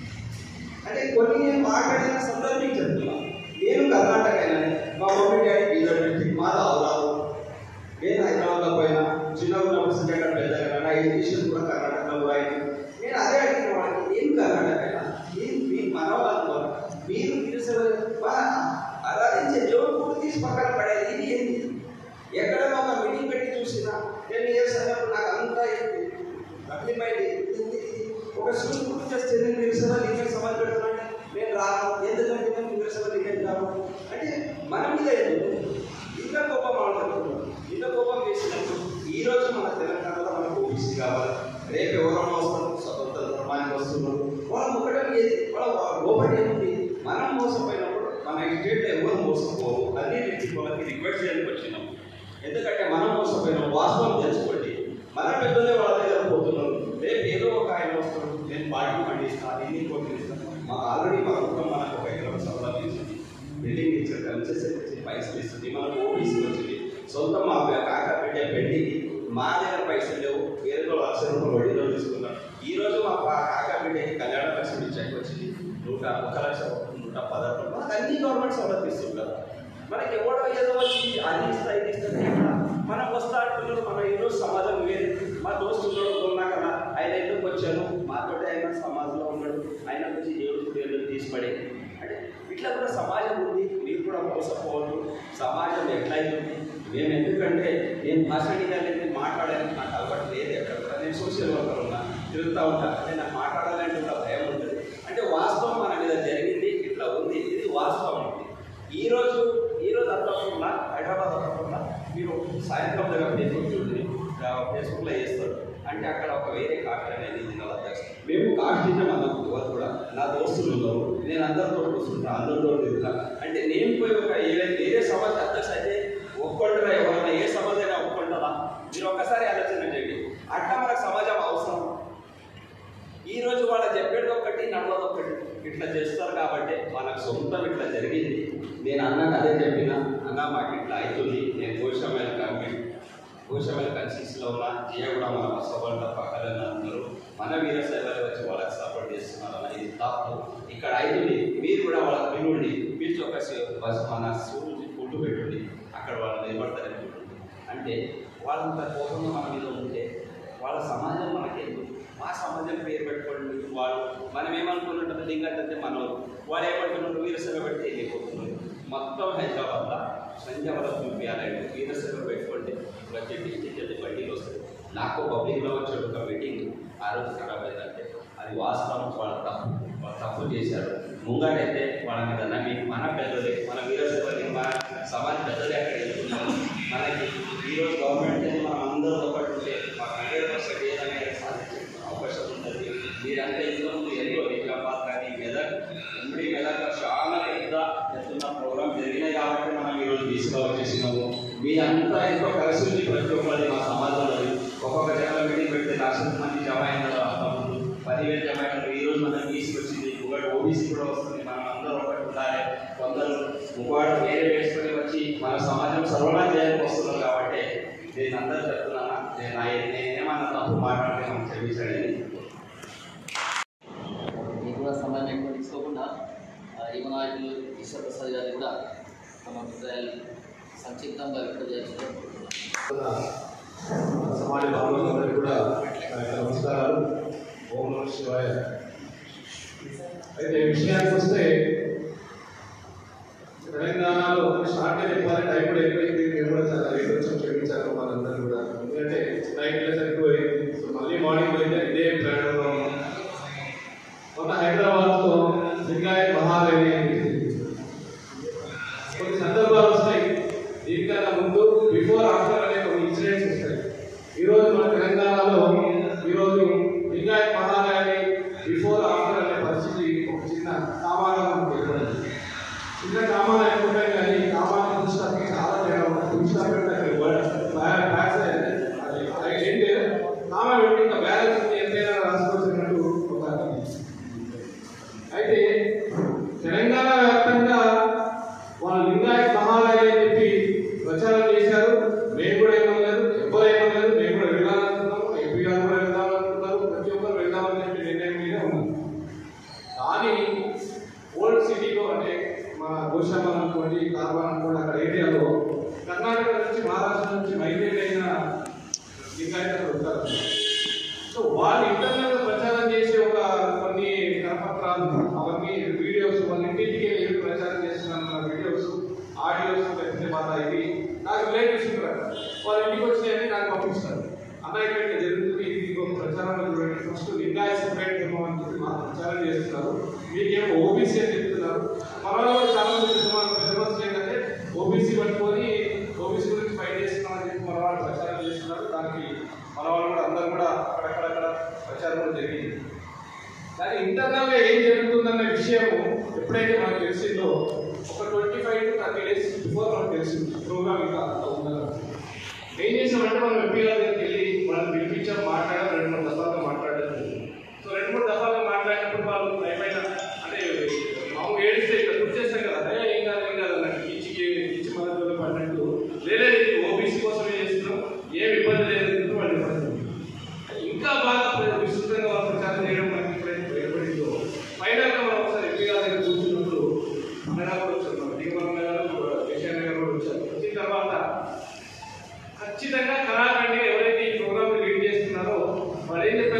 G: అంటే కొన్ని నేను మాట్లాడిన సందర్భం చెప్తున్నాను. నేను కర్ణాటక అయినా మా మమ్మీ డాడీ బీదర్ నుంచి మాది అవరాదు. నేను హైదరాబాద్లో పోయినా చిన్న ఉన్నప్పుడు సిద్ధాంత పెద్దగా నా ఎడ్యుకేషన్ కూడా కర్ణాటకలో అయింది. నేను అదే అడిగిన వాళ్ళకి నేను కర్ణాటక అయినా నేను మీరు మనవాళ్ళు మీరు వీరశైవ ఆరాధించే దేవుడు కూడా తీసి పక్కన పడేది ఇది ఏంటి? ఎక్కడైనా ఒక మీటింగ్ పెట్టి చూసినా టెన్ ఇయర్స్ అన్నప్పుడు నాకు అంతా ఏంటి అగ్నిమైంది ఒక స్కూల్ గుర్తు చేస్తే నేను వీరశైవ లింగాయత్ సమాజం పెడుతున్నాను నేను రాను ఎందుకంటే నేను వీరశైవ లింగాయత్ కాదు అంటే మన మీద ఇంత కోపం మాట్లాడుతున్నాం. ఇంత కోపం చేసినప్పుడు ఈ రోజు మన తెలంగాణలో మనకు ఓబీసీ కావాలి, రేపు ఎవరన్నా వస్తారు స్వతంత్ర ధర్మానికి వస్తున్నారు, వాళ్ళ ముక్కడం ఏది వాళ్ళ లోపలి ఏముంది. మనం మోసపోయినప్పుడు మన స్టేట్లో ఎవరు మోసపోవు అన్ని రీతి వాళ్ళకి రిక్వెస్ట్ చేయడానికి వచ్చినాం. ఎందుకంటే మనం మోసపోయినాం వాస్తవం తెలుసుకోండి. మన పెద్దలే వాళ్ళ దగ్గర పోతున్నారు, రేపు ఏదో ఒక ఆయన వస్తారు నేను పార్టీ పండిస్తాను ఎన్ని కోట్లు ఇస్తాను. మాకు ఆల్రెడీ మా కుటుంబం మనకు ఒక ఇరవై సంవత్సరాలు ఇస్తుంది, బిల్డింగ్ ఇచ్చారు, కన్సెషన్ పైసలు ఇస్తుంది, మనకు ఓబీసీ వచ్చింది. సొంతం మా కాకా పెట్టే పెళ్లికి మా దగ్గర పైసలు లేవు, వేరే లక్ష రూపాయలు వడ్డీలో తీసుకున్నాం. ఈ రోజు మా కాకా బిడ్డకి కళ్యాణ లక్ష్మి చెక్ వచ్చింది నూట ఒక లక్ష నూట పదహారు మనకు అన్ని గవర్నమెంట్ సౌలభ్యం ఇస్తున్నారు. మనకి ఎవడో ఏదో వచ్చి అది ఇస్తా ఇది ఇస్తుంది మనం వస్తా అంటున్నారు. మన ఈరోజు సమాజం వేరు. మా దోస్తులు ఉన్నా కదా ఆయన ఎందుకు వచ్చాను మాతోటి ఆయన సమాజంలో ఉన్నాడు, ఆయన వచ్చి దేవుడు ఎందుకు తీసిపడే అంటే ఇట్లా కూడా సమాజం ఉంది. మీరు కూడా మోసపోవద్దు. సమాజం ఎట్లయితుంది మేము ఎందుకంటే నేను భాషణియాలని మాట్లాడాలని నాకు అలవాటు లేదు. ఎక్కడ కూడా నేను సోషల్ వర్కర్ ఉన్నా తిరుగుతూ ఉంటాను అంటే నాకు మాట్లాడాలంటే ఒక భయం ఉంటుంది. అంటే వాస్తవం మన మీద జరిగింది ఇట్లా ఉంది, ఇది వాస్తవం ఉంది. ఈరోజు ఈరోజు అంతకుండా హైదరాబాద్ అంతకుండా మీరు సాయంత్రం దగ్గర ఫేస్బుక్ చూడండి, ఫేస్బుక్లో చేస్తారు అంటే అక్కడ ఒక వేరే కాఫీ అనేది మేము కాఫీజం అన్నాం ఎవరు కూడా నా దోస్తులు ఉన్నారు, నేను అందరితో కూర్చుంటా అందరితో తిరుగుతా అంటే నేను పోయి ఒక ఏదైనా వేరే సమాజ అధ్యక్ష అయితే ఒప్పుకుంటారా ఎవరైనా ఏ సమాజం అయినా ఒప్పుకుంటారా? మీరు ఒక్కసారి ఆలోచన చేయండి. అట్లా మనకు సమాజం అవసరం. ఈరోజు వాళ్ళు చెప్పేది ఒకటి నడవదు ఒకటి ఇట్లా చేస్తారు కాబట్టి మనకు సొంతం ఇట్లా జరిగింది. నేను అన్నకు అదే చెప్పిన, అన్న మాకు ఇట్లా అవుతుంది, నేను గోషమైన కంపెనీ గోషమైన కన్సిస్లో ఉన్న జియా కూడా మన బసవబండ పక్కన అందరూ మన వీర సేవలు వచ్చి వాళ్ళకి సపోర్ట్ చేస్తున్నారన్న, ఇది తప్పు, ఇక్కడ అవుతుంది, మీరు కూడా వాళ్ళకి పిలుండి, పిలిచి ఒక బస్ మన ఫుడ్ పెట్టుండి అక్కడ వాళ్ళు నిలబడతారని అంటే వాళ్ళంత కోపంగా మన మీద ఉంటే వాళ్ళ సమాజం మనకెందుకు? మా సమాజం పేరు పెట్టుకోండి. వాళ్ళు మనం ఏమనుకున్నట్టు లింగట్ అంటే మనం వాళ్ళు ఏమనుకున్నట్టు వీరసేవ పెడితే వెళ్ళిపోతున్నారు. మొత్తం హైదరాబాద్లో సంజావరం చూపించాలంటే వీరసేవ పెట్టుకోండి, ప్రతి డిస్టిక్ వెళ్ళి బయటికి వస్తుంది. నాకు పబ్లిక్లో వచ్చే ఒక మీటింగ్ ఆ రోజు ఖరాబ్ అయిందంటే అది వాస్తవం, వాళ్ళ తప్పు, వాళ్ళు తప్పు చేశారు. ముంగటైతే వాళ్ళ మీద నమ్మి మన పెద్దలే మన వీరసేవని మన సమాజ పెద్దలే అక్కడ వెళ్తున్నారు. మనకి ఈరోజు గవర్నమెంట్ అనేది మనం అందరూ ఒకటి ఉంటే మాకు హండ్రెడ్ పర్సెంట్ ఏదైనా సాధించే అవకాశం ఉంటుంది. మీరంతా ఇంతకుముందు ఎన్నో నిజామాబాద్ కానీ మెదక్ ఉమ్మడి మెదక్లో చాలా పెద్ద ఎత్తున్న ప్రోగ్రాం జరిగినాయి కాబట్టి మనం ఈరోజు బీసీలో వచ్చేసినాము. మీరంతా ఎంతో కలిసి ఉంది ప్రతి ఒక్కరి మా సమాజంలో. ఒక్కొక్క జనాల మీటింగ్ పెడితే లక్షల మంది జమ అయినారు, అంతకుముందు పదివేలు జమ అయినారు. ఈరోజు మనం బీసీ వచ్చింది, ఒకటి ఓబీసీ కూడా వస్తుంది. మనం అందరూ ఒకటి ఉండాలి. కొందరు ఒకవాడు వేరే వేసుకొని వచ్చి మన సమాజం సర్వనాశనం చేయడానికి వస్తున్నారు కాబట్టి నేను అందరూ చెప్తున్నాను, నేను నేనేమన్నా తప్పు మాట్లాడితే మనం క్షమించండి.
B: మీకు కూడా సమయం ఎక్కువ తీసుకోకుండా యువ నాయకులు ఈశ్వర్ ప్రసాద్ గారు కూడా తమ అభిప్రాయాలు సంక్షిప్తంగా వ్యక్తం చేస్తారు.
H: సమాజ బాంధవులందరికీ కూడా నమస్కారాలు. ఓం నమః శివాయ. అయితే విషయానికి వస్తే తెలంగాణలో షార్ట్గా చెప్పాలి, టైం కూడా ఎక్కువైంది. నేను కూడా చాలా రేపు వచ్చి క్షమించాను వాళ్ళందరూ కూడా, ఎందుకంటే నైట్ ప్లస్ ఎక్కువైంది. సో మళ్ళీ మార్నింగ్ అయితే ఇదే ప్రయాణంలో ఉన్నాం. మొన్న హైదరాబాద్లో లింగాయత్ మహారేణి కొన్ని సందర్భాలు వస్తాయి. దీనికన్నా ముందు బిఫోర్ ఆఫ్టర్ అనే కొన్ని ఇన్సిడెంట్స్ వస్తాయి. ఈరోజు మన తెలంగాణలో ఈరోజు లింగాయత్ మహారాణి బిఫోర్ ఆఫ్టర్ అనే పరిస్థితి ఒక చిన్న కామాగా మనకు ఏర్పడింది. చిన్న కామాలు అయిపోతాయి కానీ కామాన్ని పుస్తకానికి చాలా తేడా ఉంటుంది. పుస్తకం అది ఏంటి కామా పెట్టి ఇంకా బ్యాలెన్స్ ఉంది ఎంతైనా రాసుకోవాల్సినట్టు ఒక. అయితే తెలంగాణ వ్యాప్తంగా వాళ్ళు లింగాయత్ మహారాజు అని చెప్పి ప్రచారం చేశారు. మేము కూడా ఏమనలేదు, ఎవరు ఏమనలేదు. మేము కూడా వెళ్ళాలనుకున్నాము, ఎంపీ గారు కూడా వెళ్దామనుకున్నారు, ప్రతి ఒక్కరు వెళ్దామని చెప్పి నిర్ణయం మీద ఉన్నాం. కానీ ఓల్డ్ సిటీలో అంటే మా గోషామ అనుకోండి, కార్వాన్ అనుకోండి, అక్కడ ఏరియాలో కర్ణాటక నుంచి మహారాష్ట్ర నుంచి మైగ్రేట్ అయిన లింగాయతలు ఉంటారు. సో వాళ్ళు ఇంటర్నెట్ ప్రచారం చేసే ఒక కొన్ని కరపత్రాలు అవన్నీ వీడియోస్ వాళ్ళ ఇంటింటికి వెళ్ళి ప్రచారం చేస్తున్న వీడియోస్ ఆడియోస్ తెలిసిన బాధ ఇవి నాకు రిలేటివ్స్ ఉంటారు. వాళ్ళ ఇంటికి వచ్చినాయని నాకు పంపిస్తారు. అన్న ఇక్కడ జరుగుతుంది, ఇది ఒక ప్రచారంలో చూడండి, ఫస్ట్ లింగాయత్ సెపరేట్ ఏమో అని చెప్పి మాకు ప్రచారం చేస్తున్నారు. మీకేమో ఓబీసీ అని చెప్తున్నారు. మనలో చాలా మంది ఫేమస్ ఏంటంటే ఓబీసీ పట్టుకొని ఓబీసీ గురించి ఫైట్ చేస్తున్నామని చెప్పి మన వాళ్ళు ప్రచారం చేస్తున్నారు. దానికి మన వాళ్ళు కూడా అందరూ కూడా అక్కడక్కడక్కడ ప్రచారం కూడా జరిగింది. కానీ ఇంటర్నల్గా ఏం జరుగుతుందన్న విషయం ఎప్పుడైతే మనకు తెలిసిందో ఒక twenty five to thirty days before మనకు తెలిసింది ప్రోగ్రామ్ ఇంకా ఉందని. ఏం చేసామంటే మనం ఎంపీ గారి దగ్గరికి వెళ్ళి వాళ్ళని పిలిపించాం, మాట్లాడాం, రెండు మూడు దఫాలుగా మాట్లాడారు. సో రెండు మూడు దఫాలుగా మాట్లాడినప్పుడు వాళ్ళు అయిపోయిన అంటే మామూలు ఏడిస్తే ఇక్కడ గుర్తు చేస్తాం కదా, అదే ఏం కాదు ఏం కాదు అన్నట్టు ఈచికి ఈచి మద్దతు పడినట్టు లేదే ఓబీసీ కోసమే చేస్తున్నాం, ఏం ఇబ్బంది లేదు వాళ్ళు ఇబ్బంది. ఇంకా బాగా విస్తృతంగా వాళ్ళు ప్రచారం చేయడం మనకి ఎప్పుడైతే భయపడిందో ఫైనల్గా మనం ఒకసారి ఎంపీ గారి దగ్గర కూర్చున్నప్పుడు అన్నడా కూడా వచ్చారు, దీపమ్మ గారు కేసీఆర్ గారు కూడా వచ్చారు. వచ్చిన తర్వాత ఖచ్చితంగా కళాఖండిగా ఎవరైతే ఈ ప్రోగ్రామ్ లీడ్ చేస్తున్నారో వాళ్ళు ఏం చెప్పారు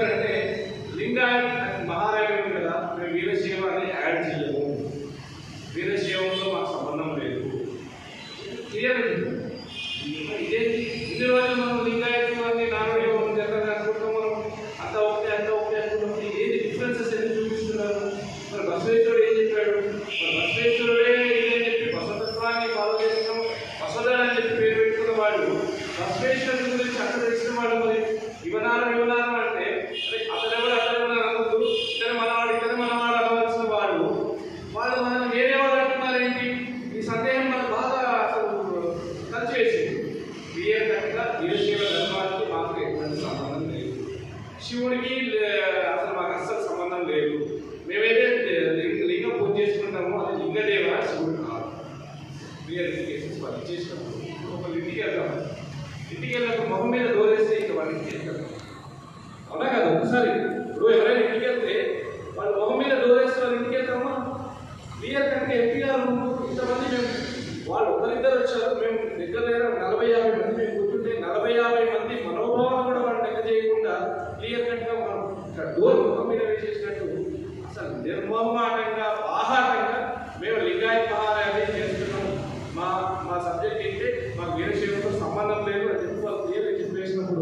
H: లేదు. మేమైతే లింగం పూజ చేసుకుంటామో అది లింగదేవ శివుడు కాదు. క్లియర్ కేసెస్ వాళ్ళు చేసినప్పుడు ఒక ఇంటికి వెళ్తాం, ఇంటికి వెళ్ళినప్పుడు మొహం మీద డోరేస్తే ఇంకా వాళ్ళ ఇంటికి వెళ్తాం. అవునా కదా? ఒకసారి ఇప్పుడు ఎవరైనా ఇంటికి వెళ్తే వాళ్ళు మొహం మీద డోరేస్తే వాళ్ళ ఇంటికి వెళ్తామా? క్లియర్ కనుక ఎంపీ గారు ఇంతమంది మేము వాళ్ళు ఒకరిద్దరు వచ్చారు, మేము దగ్గర దగ్గర నలభై యాభై మంది మేము కూర్చుంటే నలభై యాభై మంది మనోభావాలు కూడా వాళ్ళు లెక్క చేయకుండా క్లియర్ కట్గా మనం డోర్ ముఖం మీద వేసేసినట్టు అసలు నిర్మోహమాటంగా ఆహాటంగా మేము లింగాయత్ మహారాజు చేస్తున్నాము. మా మా సబ్జెక్ట్ ఏంటి, మాకు వీరశైవంతో సంబంధం లేదు అని చెప్పి వాళ్ళు క్లియర్గా చెప్పేసినప్పుడు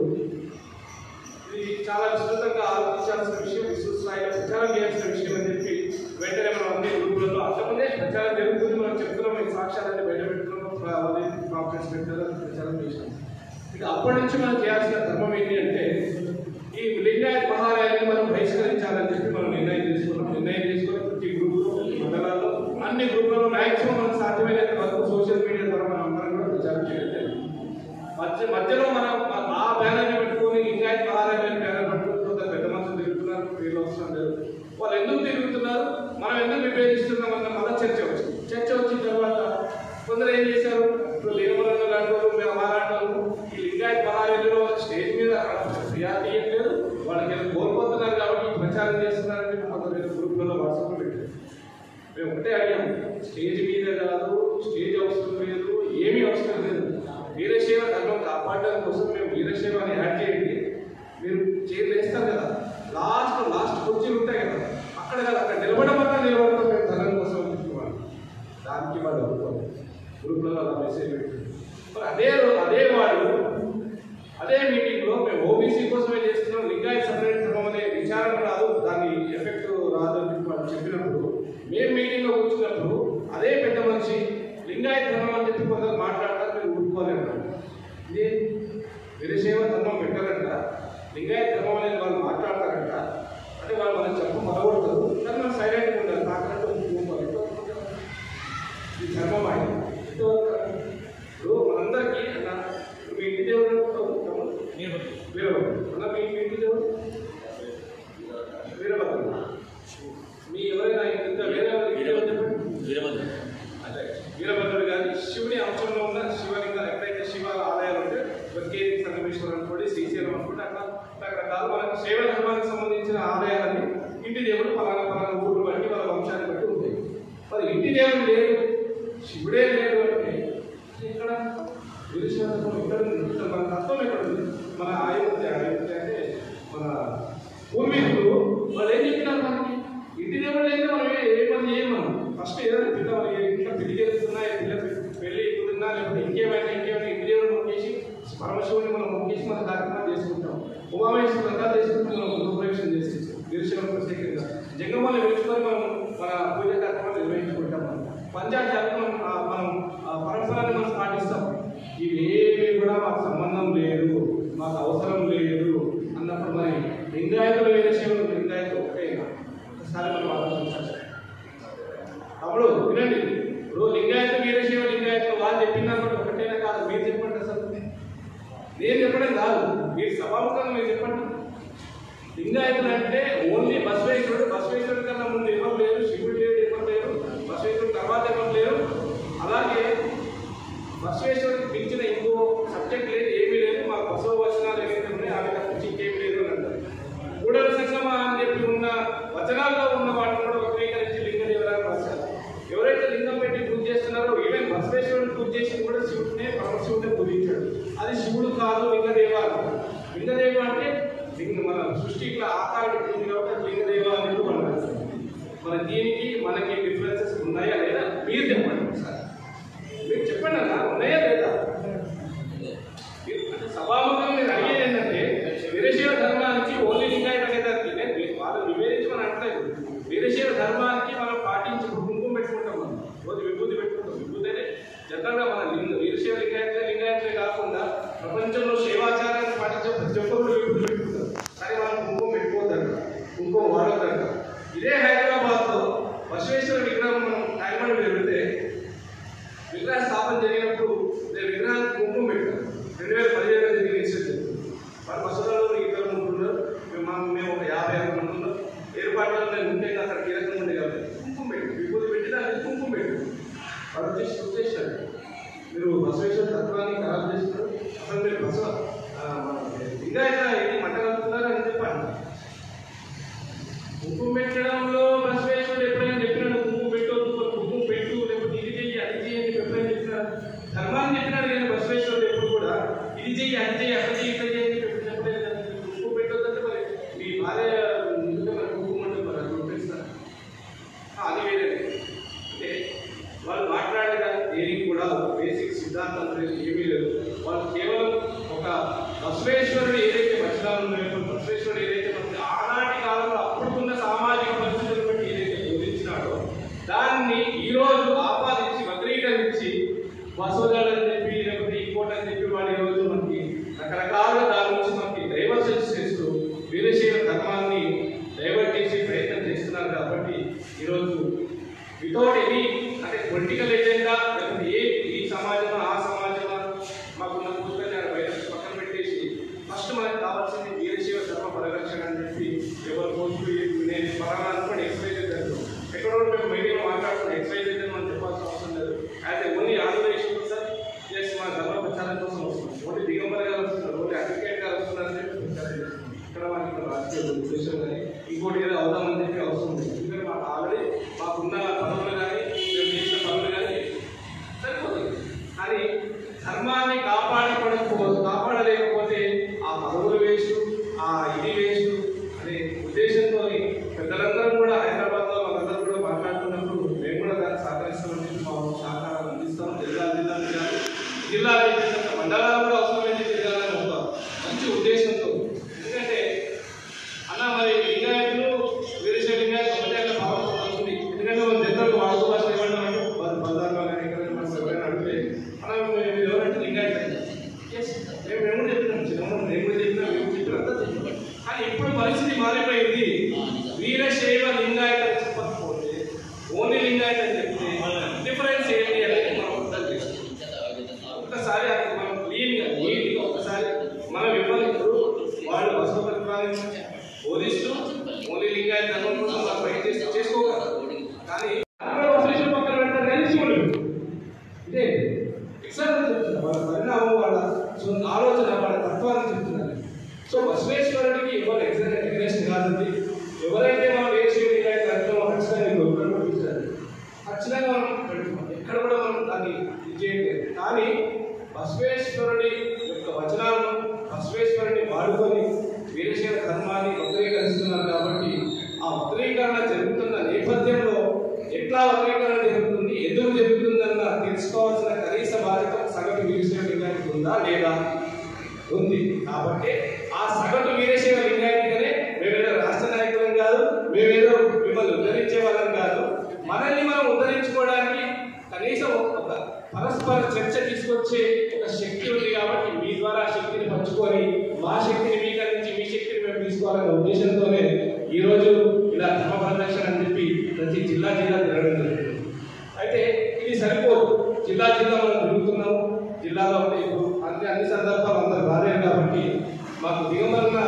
H: ఇది చాలా విస్తృతంగా ఆలోచించాల్సిన విషయం, విస్తృత స్థాయిలో ప్రచారం చేయాల్సిన విషయం అని చెప్పి వెంటనే మనం అన్ని గ్రూపులలో అంతకుముందే ప్రచారం జరుగుతుంది. మనం చెప్తున్నాం, ఈ సాక్ష్యాలన్నీ బయట పెట్టుకున్నాం, కాన్ఫరెన్స్ పెట్టారు, ప్రచారం చేసినాం. ఇక అప్పటి నుంచి మనం చేయాల్సిన ధర్మం ఏంటి అంటే ఈ లింగాయత్ మహారాజుని మనం బహిష్కరించాలని చెప్పి మనం నిర్ణయం తీసుకున్నాం. నిర్ణయం తీసుకొని ప్రతి గ్రూపులో మండలాల్లో అన్ని గ్రూపులలో మ్యాక్సిమం మనకు సాధ్యమైనంత వరకు సోషల్ మీడియా ద్వారా మనం అందరం కూడా ప్రచారం చేయడం జరిగింది. మధ్య మధ్యలో మనం ఆ బ్యానర్ని పెట్టుకొని లింగాయత్ మహారాజు అని బ్యానర్ పట్టుకుంటున్నారు, పెద్ద మనుషులు తిరుగుతున్నారు, వీళ్ళు వస్తున్నారు. వాళ్ళు ఎందుకు తిరుగుతున్నారు, మనం ఎందుకు విభేదిస్తున్నాం అన్న మళ్ళీ చర్చ వచ్చింది. చర్చ వచ్చిన తర్వాత కొందరు ఏం చేశారు, ఇప్పుడు లింగమరంలో లాంటి మేము మాట్లాడతాము, ఈ లింగాయత్ మహారాజులో స్టేజ్ మీద క్రియాలు చేయట్లేదు, వాళ్ళకి ఏదో కోల్పోతున్నారు కాబట్టి ప్రచారం చేస్తున్నారని కొందరు గ్రూప్లలో వాట్సాప్లో పెట్టారు. మేము ఒకటే అడిగాము, స్టేజ్ మీద కాదు, స్టేజ్ అవసరం లేదు, ఏమీ అవసరం లేదు. వీరశైవ ధర్మం కాపాడడం కోసం మేము వీరశైవాన్ని యాడ్ చేయండి. మీరు చైర్లు వేస్తారు కదా, లాస్ట్ లాస్ట్ కుర్చీలు ఉంటాయి కదా, అక్కడ కదా అక్కడ నిలబడడం వల్ల నిలబడతాం మేము ధనం కోసం చెప్పుకోవాలి. దానికి వాళ్ళు అనుకోవాలి, గ్రూప్లలో అలా మెసేజ్ పెట్టారు. మరి అదే అదే వాళ్ళు అదే మీటింగ్లో మేము ఓబీసీ కోసమే చేస్తున్నాం, లింగాయత్ సపరేట్ ధర్మం అనే విచారణ రాదు, దాని ఎఫెక్ట్ రాదు అని వాళ్ళు చెప్పినప్పుడు మేము మీటింగ్లో కూర్చున్నప్పుడు అదే పెద్ద మనిషి లింగాయత్ ధర్మం అని చెప్పి కొందరు మాట్లాడతారు, మీరు ఊరుకోలేరు. ఇది వీరశైవ ధర్మం పెట్టారంట, లింగాయత్ ధర్మం అనేది వాళ్ళు మాట్లాడతారంట అంటే వాళ్ళు మనం చెప్పు మొదలగొడతారు, కానీ మనం సైలెంట్గా ఉండాలి. కాకపోతే ఈ ధర్మం ఆయన ఇప్పుడు మనందరికీ అన్న మీ ఇంటి దేవుడు వీరభద్రుడు అన్న, మీ ఇంటి దేవుడు వీరభద్రుడు. మీ ఎవరైనా ఇంకా వేరే చెప్పండి. అదే వీరభద్రుడు కానీ శివుని అంశంలో ఉన్న శివలింగాలు ఎక్కడైతే శివ ఆలయాలు ఉంటే కేతి సంగమేశ్వరం అనుకోండి, శ్రీశైలం అనుకోండి, అట్లా రకరకాల మనకు శైవ ధర్మానికి సంబంధించిన ఆలయాలన్నీ ఇంటి దేవుడు ఫలానా ఫలానా ఊరు బట్టి వాళ్ళ వంశాన్ని బట్టి ఉంటాయి. మరి ఇంటి దేవుడు లేడు, శివుడే లేడు అంటే ఇక్కడ వీరశైవం ఎక్కడ ఉంది, మన తత్వం ఎక్కడ ఉంది? మన అయోధ్య అయోధ్య అంటే మన పూర్వీకులు వాళ్ళు ఏం చెప్పినారు, మనకి ఇంటి దేవుడు లేదు, మనం ఏ పని చేయం. మనం ఫస్ట్ ఏదైనా పిల్ల ఇంట్లో పిలిగెళ్తున్నా, పిల్ల పెళ్ళి కుదిరినా, లేకపోతే ఇంకేమైనా ఇంకేమైనా ఇంటి దేవుడు మొక్కేసి పరమశివుని మనం మొక్కేసి మన కార్యక్రమాలు చేసుకుంటాం. ఉమామేశ్వరం అంతా చేసుకుంటాం, మనం గృహప్రవేశం చేసి వీరశైవం ప్రత్యేకంగా జంగమాలు వెలుచుకొని మనం మన పూజ కార్యక్రమాలు నిర్వహించుకుంటాం. మనం పంచాచారం మనం పరస్పరాన్ని మనం పాటిస్తాం. ఇవేవి కూడా మాకు సంబంధం లేదు, మాకు అవసరం లేదు అన్నప్పుడు మరి లింగాయతులు వీరశైవం లింగాయతులు ఒకటేనా? ఒకసారి మనం ఆలోచించాలి. అప్పుడు వినండి, ఇప్పుడు లింగాయతు వీరశైవ లింగాయతులు వాళ్ళు చెప్పిన ఒకటేనా కాదు, మీరు చెప్పండి. అసలు నేను చెప్పడం కాదు, మీరు సభాముఖంగా మీరు చెప్పండి. లింగాయతులు అంటే ఓన్లీ బసవేశ్వరుడు, బసవేశ్వరుడు కన్నా ముందు ఎవరు లేరు, శివుడు లేడు ఎవరు లేరు, బసవేశ్వరుడు తర్వాత ఎవరు లేరు. అలాగే బసవేశ్వరుడికి మించిన ఇంకో సబ్జెక్ట్ లేదు, ఏమీ లేదు. మాకు బసవ వచనాలు ఏవైతే ఉన్నాయి అవి తప్పించి ఇంకేమీ లేదు అని అంటారు. కూడల సంగమ అని చెప్పి ఉన్న వచనాల్లో ఉన్న వాటిని కూడా వక్రీకరించి లింగ దేవరాన్ని రాశారు. ఎవరైతే లింగం పెట్టి పూజ చేస్తున్నారో, ఈవెన్ బసవేశ్వరుడు పూజ చేసి కూడా శివుడినే పరమశివుడినే పూజించాడు. అది శివుడు కాదు, లింగదేవ. లింగదేవ అంటే లింగ మన సృష్టికి ఆకారం పూజ కాబట్టి లింగదేవ అని చెప్పి మనం రాశారు. మన దీనికి మనకి డిఫరెన్సెస్ ఉన్నాయా లేదా మీరు చెప్పండి. ఒకసారి మీరు చెప్పండి అన్న, ఉన్నాయా లేదా? సభాముఖంగా మీరు అడిగేది ఏంటంటే వీరశైవ ధర్మానికి ఓన్లీ లింగాయత అనేదానికి వాళ్ళు వివేచించమని అంటలేదు. అనేది ఉంటే అక్కడ కీలకంగా ఉండే కాబట్టి కుంకుమ పెట్టు, విభూతి పెట్టి దాన్ని కుంకుమ పెట్టు. వాడు వచ్చేసి ఉద్దేశాడు మీరు బసవేశ్వర తత్వాన్ని ఖరాబ్ చేస్తున్నారు, అసలు మీరు బసవ ఇంకా ఇట్లా ఇది మంట కలుపుతున్నారు అని చెప్పండి. కుంకుమ పెట్టడంలో బసవేశ్వరుడు ఎప్పుడైనా చెప్పినాడు కుంకుమ పెట్టొద్దు, కుంకుమ పెట్టు, లేకపోతే ఇది చెయ్యి అది చెయ్యి అని ఎప్పుడైనా చెప్పినాడు? ధర్మాన్ని చెప్పినాడు కానీ బసవేశ్వరుడు ఎప్పుడు కూడా ఇది చెయ్యి అది చెయ్యి అక్కడ చెయ్యి ఇక్కడ చెయ్యి అని చెప్పినప్పుడే కుంకుమ పెట్టొద్దంటే మరి మీ భార్య మరి కుంకుమ అంటే మరి అది ఉపయోగిస్తారు. అది వేరే అంటే వాళ్ళు మాట్లాడే దేనికి కూడా బేసిక్ సిద్ధాంతం ఏమీ లేదు. వాళ్ళు కేవలం ఒక బసవేశ్వరుడు ఏదైతే వచనాలు ఉన్నాయో, బసవేశ్వరుడు ఏదైతే మనకి ఆనాటి కాలంలో అప్పుడున్న సామాజిక పరిస్థితులను బట్టి ఏదైతే బోధించినాడో దాన్ని ఈరోజు ఆపాదించి వక్రీకరించి బసవగాడని చెప్పి లేకపోతే ఇంకోటి అని చెప్పి వాడు ఈరోజు మనకి రకరకాలుగా దాని నుంచి మనకి డైవర్సెన్స్ చేస్తూ వీరశైవ ధర్మాన్ని డైవర్ట్ చేసే ప్రయత్నం చేస్తున్నారు. కాబట్టి ఈరోజు వితౌట్ ఎనీ అంటే పొలిటికల్ ఎజెండా లేకపోతే ఏ ఈ సమాజంలో ఆ సమాజంలో మాకున్న పుస్తకాన్ని బయట పక్కన పెట్టేసి ఫస్ట్ మనకు కావాల్సింది వీరశైవ ధర్మ పరిరక్షణ అని చెప్పి ఎవరు పోస్టులు నేను పరాలు అనుకోండి ఎక్సైజ్ అవుతారు ఎక్కడో మేము మీడియాలో మాట్లాడుతున్న ఎక్సైజ్ అయితే మనం చెప్పాల్సిన అవసరం లేదు. అయితే ఓన్లీ ఆంధ్రప్రదేశ్ సార్ ప్లస్ మన ధర్మ ప్రచారం కోసం వస్తున్నాం, ఓన్లీ దిగంబర గారు వస్తున్నారు, ఓన్లీ అడ్వకేట్ గారు వస్తున్నారు అని చెప్పి ప్రచారం చేస్తున్నాం. ఇక్కడ మనకి రాజకీయ ఉద్దేశం కానీ ఇంకోటి ఏదో అవుదామని చెప్పి అవసరం లేదు. ఎందుకంటే మాకు ఆల్రెడీ మాకున్న పనులు కానీ మేము చేసిన పనులు కానీ సరిపోతుంది. కానీ ధర్మాన్ని కాపాడకపో కాపాడలేకపోతే ఆ పదవులు వేస్ట్, ఆ ఇది వేస్ట్ అనే ఉద్దేశంతో పెద్దలందరూ కూడా హైదరాబాద్లో వాళ్ళందరూ కూడా మాట్లాడుతున్నప్పుడు మేము కూడా దాన్ని సహకరిస్తామని చెప్పి మా సహకారాలు అందిస్తాం. జిల్లా జిల్లా జిల్లా మండలాలు కూడా అవసరమైతే తిరగాలని ఒక మంచి ఉద్దేశంతో. ఎందుకంటే అన్న మరి లింగాయతులు వీరశైవ లింగాయతు ఒకటే అన్న భావన వస్తుంది. ఎందుకంటే మన జనరల్ వాడుకో భాష ఏమంటారు వారు బంధాల్లో కానీ ఎక్కడైనా మనం ఎవరైనా అడిగితే మనం మీరు ఎవరంటే లింగాయతు మేము మేము చెప్పినాం, చిన్నప్పుడు మేము కూడా చెప్పినాం, మేము చెప్పినంతా చెప్పాం. కానీ ఇప్పుడు పరిస్థితి మారిపోయింది. వీరశైవ లింగాయత అని చెప్పకపోతే ఓన్లీ లింగాయత అని చెప్తే డిఫరెన్స్ ఏంటి అనేది మనం అర్థం చేసుకోవాలి. ఒక్కసారి అది మనం క్లీన్గా నీట్గా ఒకసారి మనం ఇవ్వలేదు. వాళ్ళు బసవతత్వాన్ని బోధిస్తూ ఓన్లీ లింగాయత ధర్మం కోసం వాళ్ళు బయట చేసి చేసుకోగలరు. కానీ బసవేశ్వర పక్కన పెడతారు కానీ శివుడు ఇదే ఎగ్జాంపుల్ చెప్తున్నారు. వాళ్ళ పరిణామం వాళ్ళ ఆలోచన వాళ్ళ తత్వాన్ని చెప్తున్నారు. సో బసవేశ్వరుడికి ఎవరు ఎగ్జాక్ట్ కాదండి. ఎవరైతే మనం వీరశైవ లింగాయత ధర్మం ఖచ్చితంగా పంపించారు, ఖచ్చితంగా మనం పెడుతున్నాం, ఎక్కడ కూడా మనం దాన్ని ఇది చేయట్లేదు. కానీ బసవేశ్వరుడి యొక్క వచనాలను బసవేశ్వరుని వాడుకొని వీరశైవ ధర్మాన్ని వక్రీకరిస్తున్నారు. కాబట్టి ఆ వక్రీకరణ జరుగుతున్న నేపథ్యంలో ఎట్లా వక్రీకరణ జరుగుతుంది, ఎందుకు జరుగుతుందన్న తెలుసుకోవాల్సిన కనీస బాధ్యత సగటు వీరశైవ లింగాయతకి ఉందా లేదా? ఉంది. కాబట్టి ఆ సగటు వీరశైవ లింగాయతనే మేమేదో రాష్ట్ర నాయకులం కాదు, మేమేదో మిమ్మల్ని ఉద్ధరించే వాళ్ళం కాదు. మనల్ని మనం ఉద్ధరించుకోవడానికి కనీసం ఒక పరస్పర చర్చ తీసుకొచ్చే ఒక శక్తి ఉంది. కాబట్టి మీ ద్వారా శక్తిని పంచుకొని మా శక్తిని మీకు అందించి మీ శక్తిని మేము తీసుకోవాలనే ఉద్దేశంతోనే ఈరోజు ఇలా ధర్మ పరిరక్షణ అని చెప్పి ప్రతి జిల్లా జిల్లా తిరగడం జరుగుతుంది. అయితే ఇది సరిపోదు. జిల్లా జిల్లా మనం తిరుగుతున్నాము. జిల్లాలో ఉంటే ఇప్పుడు అన్ని అన్ని సందర్భాలు అందరూ రాలేదు. కాబట్టి మాకు దిగమన్న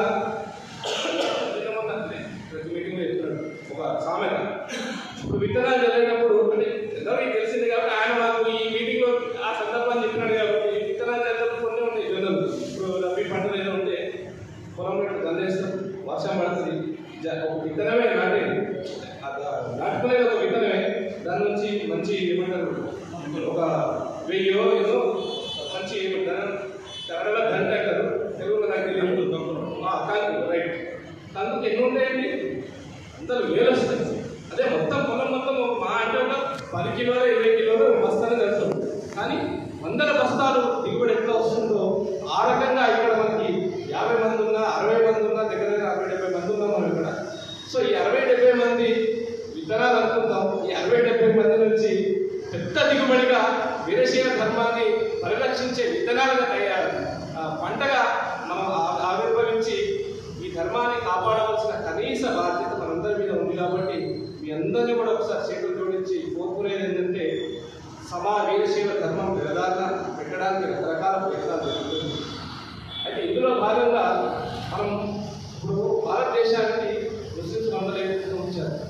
H: ప్రతి మీటింగ్లో చెప్తున్నాడు ఒక సామెత. ఇప్పుడు విత్తనాలు చదివేటప్పుడు అంటే అందరికీ తెలిసింది కాబట్టి ఆయన మాకు ఈ మీటింగ్లో ఆ సందర్భాన్ని చెప్పినాడు. కాబట్టి విత్తనాలు చదివేటప్పుడు కొన్ని ఉంటాయి జొన్నలు. ఇప్పుడు రబీ పంటలు ఏదో ఉంటే పొలం పెట్టి దండేస్తాం, వర్షం పడుతుంది, ఒక విత్తనమే నాటేది, నాటుకునేది ఒక విత్తనమే. దాని నుంచి మంచి ఏమంటారు ఒక వెయ్యో ఏదో మంచి ఏమంటారు కన్నడలో దంట అంటారు, తెలుగులో నాకు తెలియదు కంకు. రైట్, కంకుకి ఎన్ని ఉంటాయండి? అందరూ వేలు వస్తాయి. అదే మొత్తం పొలం మొత్తం మా అంటే ఒక పది కిలోలు ఇరవై కిలోలు బస్తాలు కలుస్తాం. కానీ వందల బస్తాలు దిగుబడి ఎట్లా వస్తుందో ఆ రకంగా ఇక్కడ మనకి యాభై మంది ఉన్నా అరవై మంది ఉన్నా దగ్గర దగ్గర అరవై డెబ్బై మంది ఉన్నాం మనం ఇక్కడ. సో ఈ అరవై డెబ్బై మంది విత్తనాలు అనుకుందాం. ఈ అరవై డెబ్బై మంది నుంచి పెద్ద దిగుబడిగా వీరశైవ ధర్మాన్ని పరిరక్షించే విత్తనాలుగా తయారు పంటగా మనం ఆవిర్భవించి ఈ ధర్మాన్ని కాపాడవలసిన కనీస బాధ్యత మనందరి మీద ఉంది. కాబట్టి మీ అందరినీ కూడా ఒకసారి చేతులు జోడించి కోరుకునేది ఏంటంటే సమా వీరశైవ ధర్మం విరదాన పెట్టడానికి రకరకాల ప్రయత్నాలు జరుగుతుంది. అయితే ఇందులో భాగంగా మనం ఇప్పుడు భారతదేశానికి ముస్లింస్ అందరూ ఏదైతే ఉంచారు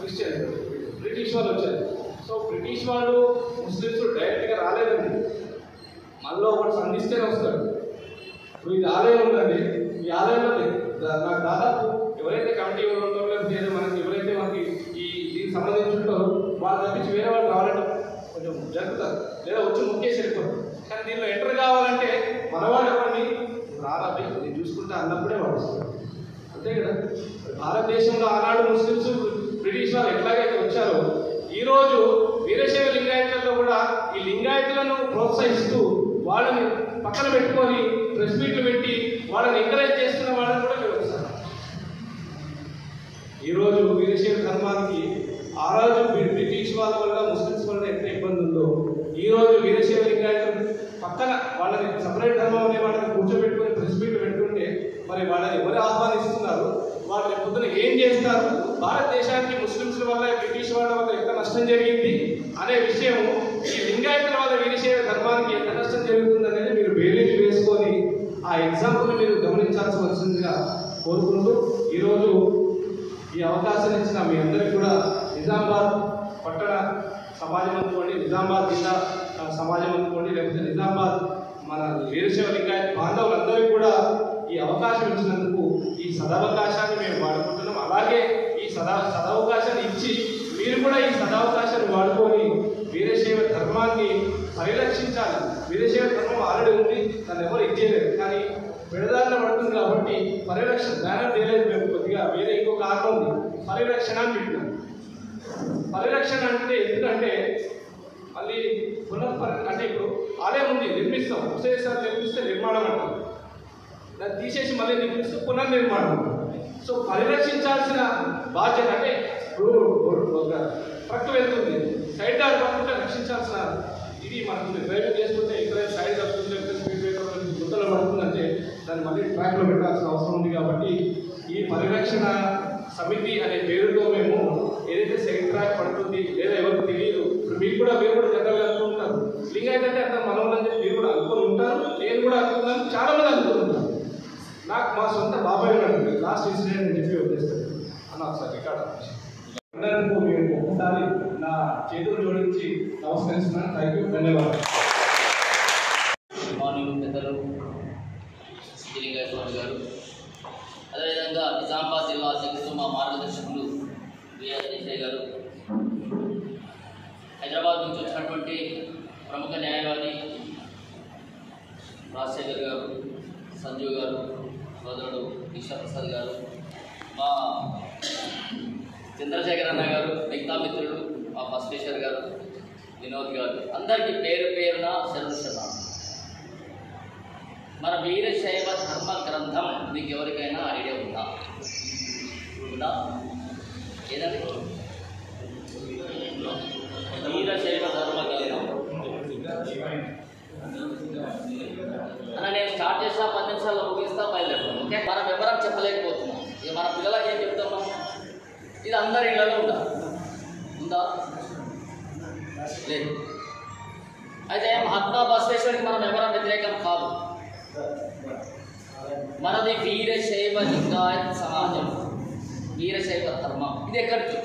H: క్రిస్టియన్ బ్రిటిష్ వాళ్ళు వచ్చారు. సో బ్రిటిష్ వాళ్ళు ముస్లిమ్స్ డైరెక్ట్గా రాలేదండి, మనలో ఒకటి సంధిస్తేనే వస్తారు. ఇప్పుడు ఇది ఆలయం ఉందండి, ఈ ఆలయంలో నాకు దాదాపు ఎవరైతే కమిటీ ఉన్నారో లేదా మనకి ఎవరైతే మనకి ఈ దీనికి సంబంధించి ఉంటారో వాళ్ళు తప్పించి వేరే వాళ్ళు రావాలంటే కొంచెం జరుగుతారు, లేదా వచ్చి ముఖ్యేసి వెళ్ళిపోతారు. కానీ దీనిలో ఎంటర్ కావాలంటే మనవాడు ఎవరిని రావాలి నేను చూసుకుంటే అన్నప్పుడే వాడు వస్తారు, అంతే కదా. భారతదేశంలో ఆనాడు ముస్లిమ్స్ బ్రిటిష్ వాళ్ళు ఎట్లాగైతే వచ్చారో ఈరోజు వీరశైవ లింగాయతులలో కూడా ఈ లింగాయతులను ప్రోత్సహిస్తూ వాళ్ళని పక్కన పెట్టుకొని ప్రెస్ మీట్లు పెట్టి వాళ్ళని ఎంకరేజ్ చేస్తున్న వాళ్ళని కూడా చూపిస్తారు. ఈరోజు వీరశైవ ధర్మానికి ఆ రోజు బ్రిటిష్ వాళ్ళ వల్ల ముస్లిమ్స్ వల్ల ఎంత ఇబ్బంది ఉందో ఈరోజు వీరశైవ లింగాయతులు పక్కన వాళ్ళని సపరేట్ ధర్మం అనే వాళ్ళని కూర్చోబెట్టుకొని ప్రెస్ మీట్లు పెట్టుకుంటే మరి వాళ్ళని ఎవరు ఆహ్వానిస్తున్నారు, వాళ్ళని పొద్దున ఏం చేస్తారు, భారతదేశానికి ముస్లింస్ వల్ల బ్రిటిష్ వాళ్ళ వల్ల ఎంత నష్టం జరిగింది అనే విషయం ఈ లింగాయతుల వల్ల వీరశైవ ధర్మానికి ఎంత నష్టం జరుగుతుంది అనేది మీరు బేరీజు వేసుకొని ఆ ఎగ్జాంపుల్ మీరు గమనించాల్సివలసిందిగా కోరుకుంటూ ఈరోజు ఈ అవకాశం ఇచ్చిన మీ అందరికీ కూడా నిజామాబాద్ పట్టణ సమాజం అనుకోండి, నిజామాబాద్ జిల్లా సమాజం అనుకోండి, లేకపోతే నిజామాబాద్ మన వీరశైవ లింగాయత బాంధవులందరికీ కూడా ఈ అవకాశం ఇచ్చినందుకు ఈ సదవకాశాన్ని మేము వాడుకుంటున్నాం. అలాగే ఈ సదా సదవకాశాన్ని ఇచ్చి మీరు కూడా ఈ సదవకాశాన్ని వాడుకొని వీరశైవ ధర్మాన్ని పరిరక్షించాలి. వీరశైవ ధర్మం ఆల్రెడీ ఉంది, దాన్ని ఎవరు ఇచ్చేయలేదు, కానీ విడదారిన పడుతుంది కాబట్టి పరిరక్షణ బ్యానర్ చేయలేదు మేము. కొద్దిగా వేరే ఇంకో కారణం ఉంది, పరిరక్షణ అని పెట్టినాం. పరిరక్షణ అంటే ఎందుకంటే మళ్ళీ పునఃపరి అంటే ఇప్పుడు ఆలయం ఉంది నిర్మిస్తాం, ఒకసారి నిర్మిస్తే నిర్మాణం అంటాం, దాన్ని తీసేసి మళ్ళీ నిర్మిస్తూ పునర్నిర్మాణం. సో పరిరక్షించాల్సిన బాధ్యత అంటే ఇప్పుడు ఒక ట్రక్ వెళ్తుంది, సైడ్ దారి కాకుండా రక్షించాల్సిన ఇది మనకు డ్రైవింగ్ చేస్తుంటే ఇక్కడ సైడ్ తప్పుతుంటే స్పీడ్ బ్రేకర్ గుంతలో పడుతుందంటే దాన్ని మళ్ళీ ట్రాక్లో పెట్టాల్సిన అవసరం ఉంది. కాబట్టి ఈ పరిరక్షణ సమితి అనే పేరుతో మేము ఏదైతే సైడ్ ట్రాక్ పడుతుంది లేదా ఎవరికి తెలియదు, ఇప్పుడు మీకు కూడా మీరు కూడా జనరల్గా అనుకుంటూ ఉంటారు లింగాయత్ అంటే అర్థం మనోళ్ళని చెప్పి మీరు కూడా అనుకుని ఉంటారు, నేను కూడా అనుకున్నాను, చాలా మంది అనుకుంటున్నాను. నాకు మా సొంత బాబాయ్ ఉన్నాడు, లాస్ట్ ఇన్సిడెంట్ అని చెప్పి వదిలేస్తాను అన్న ఒకసారి రికార్డ్ అందరికీ మీరు ఒక్కసారి నా చేతులు జోడించి నమస్కరిస్తున్నాను. థ్యాంక్ యూ, ధన్యవాదాలు.
B: మార్నింగ్ పెద్దలు లింగాయత్ స్వామి గారు, అదేవిధంగా నిజామాబాద్ జిల్లా అధ్యక్షులు మా మార్గదర్శకులు విఆర్ దేశాయ్ గారు, హైదరాబాద్ నుంచి వచ్చినటువంటి ప్రముఖ న్యాయవాది రాజశేఖర్ గారు, సంజీవ్ గారు, సోదరుడు ఈశ్వరప్రసాద్ గారు, మా చంద్రశేఖర్ అన్న గారు, మిగతా మిత్రులు మా బస్వేశ్వర్ గారు, వినోద్ గారు, అందరికీ పేరు పేరున శరణు. మన వీరశైవ ధర్మ గ్రంథం మీకు ఎవరికైనా ఐడియా ఉందా? ఉందా? ఏదండి వీరశైవ ధర్మ గ్రంథం అన్న నేను స్టార్ట్ చేస్తా, పది నిమిషాల్లో ముగిస్తా, బయలుదేరుతాం. ఓకే, మనం వివరం చెప్పలేకపోతున్నాం, ఇక మన పిల్లలకి ఏం చెప్తాం మనం? ఇది అందరి ఇళ్లలో ఉందా? ఉందా? లేదు. అయితే మహాత్మా బసవేశ్వరుడికి మనం ఎవరం వ్యతిరేకం కాదు. మనది వీరశైవ లింగాయత్ సమాజం, వీరశైవ ధర్మం. ఇది ఎక్కడికి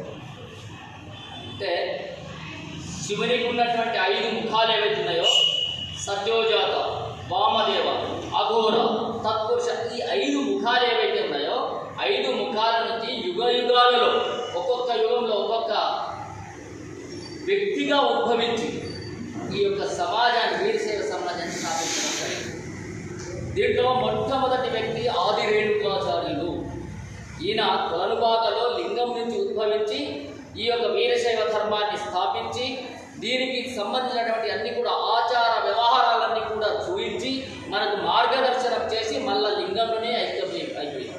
B: అంటే శివునికి ఉన్నటువంటి ఐదు ముఖాలు ఏవైతే ఉన్నాయో సత్యోజాత, వామదేవ, అఘోర, తత్పురుష, ఈ ఐదు ముఖాలు ఏవైతే ఉన్నాయో ఐదు ముఖాల నుంచి యుగ యుగాలలో ఒక్కొక్క యుగంలో ఒక్కొక్క వ్యక్తిగా ఉద్భవించి ఈ యొక్క సమాజాన్ని వీరశైవ సమాజాన్ని స్థాపించడం జరిగింది. దీంట్లో మొట్టమొదటి వ్యక్తి ఆది రేణుకాచార్యులు. ఈయన కొలనుబాకలో లింగం నుంచి ఉద్భవించి ఈ యొక్క వీరశైవ ధర్మాన్ని స్థాపించి దీనికి సంబంధించినటువంటి అన్ని కూడా ఆచార వ్యవహారాలన్నీ కూడా చూపించి మనకు మార్గదర్శనం చేసి మళ్ళా లింగంలోనే ఐక్యం అయిపోయింది.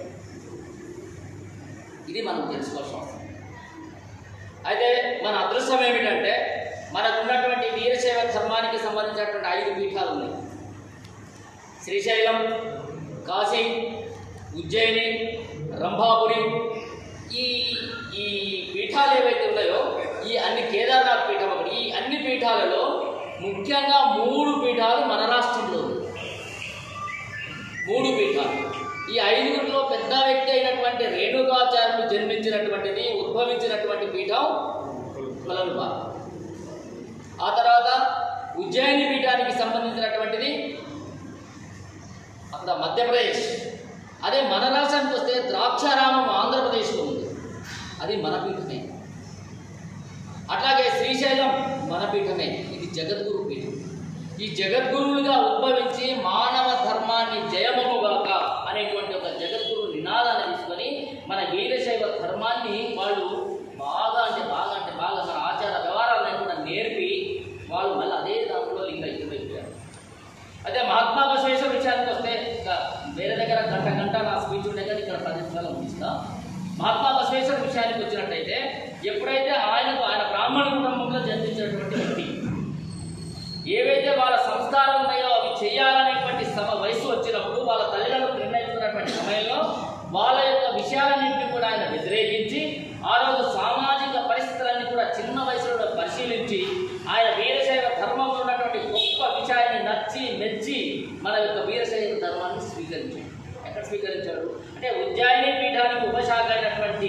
B: ఇది మనం తెలుసుకోవాల్సిన అవసరం. అయితే మన అదృష్టం ఏమిటంటే మనకు ఉన్నటువంటి వీరశైవ ధర్మానికి సంబంధించినటువంటి ఐదు పీఠాలు ఉన్నాయి. శ్రీశైలం, కాశీ, ఉజ్జయిని, రంభాపురి. ఈ ఈ పీఠాలు ఏవైతే ఉన్నాయో ఈ అన్ని కేదార్నాథ్ పీఠం ఒకటి, ఈ అన్ని పీఠాలలో ముఖ్యంగా మూడు పీఠాలు మన రాష్ట్రంలో ఉన్నాయి. మూడు పీఠాలు. ఈ ఐదుగురిలో పెద్ద వ్యక్తి అయినటువంటి రేణుకాచార్యులు జన్మించినటువంటిది ఉద్భవించినటువంటి పీఠం కొలనుపాక. ఆ తర్వాత ఉజ్జయిని పీఠానికి సంబంధించినటువంటిది అక్కడ మధ్యప్రదేశ్. అదే మన రాష్ట్రానికి వస్తే ద్రాక్షారామం ఆంధ్రప్రదేశ్లో ఉంది, అది మన పీఠమే. అట్లాగే శ్రీశైలం మన పీఠమే, ఇది జగద్గురు పీఠం. ఈ జగద్గురువులుగా ఉద్భవించి మానవ ధర్మాన్ని జయమముగాక అనేటువంటి ఒక జగద్గురు నినాదాన్ని తీసుకొని మన వీరశైవ ధర్మాన్ని వాళ్ళు బాగా అంటే బాగా అంటే బాగా మన ఆచార వ్యవహారాలను కూడా నేర్పి వాళ్ళు మళ్ళీ అదే దాంట్లో లింగ అయిపోయారు. అదే మహాత్మా బసవేశ్వర విషయానికి వస్తే ఇంకా వేరే దగ్గర గంట గంట నా స్పీచ్ ఉండే కానీ ఇక్కడ పది నిమిషాలు ముగిస్తా. మహాత్మా బసవేశ్వర విషయానికి వచ్చినట్టయితే ఎప్పుడైతే ఆయనకు ఆయన బ్రాహ్మణ కుటుంబంలో జన్మించినటువంటి వ్యక్తి ఏవైతే వాళ్ళ సంస్కారాలు ఉన్నాయో అవి చేయాలనేటువంటి సమ వయసు వచ్చినప్పుడు వాళ్ళ తల్లిదండ్రులు నిర్ణయించుకున్నటువంటి సమయంలో వాళ్ళ యొక్క విషయాలన్నింటినీ కూడా ఆయన వ్యతిరేకించి ఆ రోజు సామాజిక పరిస్థితులన్నీ కూడా చిన్న వయసులో పరిశీలించి ఆయన వీరశైవ ధర్మంలో ఉన్నటువంటి గొప్ప విషయాన్ని నచ్చి మెచ్చి మన యొక్క వీరశైవ ధర్మాన్ని స్వీకరించాడు. ఎక్కడ స్వీకరించాడు అంటే ఉజ్జయిని పీఠానికి ఉపశాఖ అయినటువంటి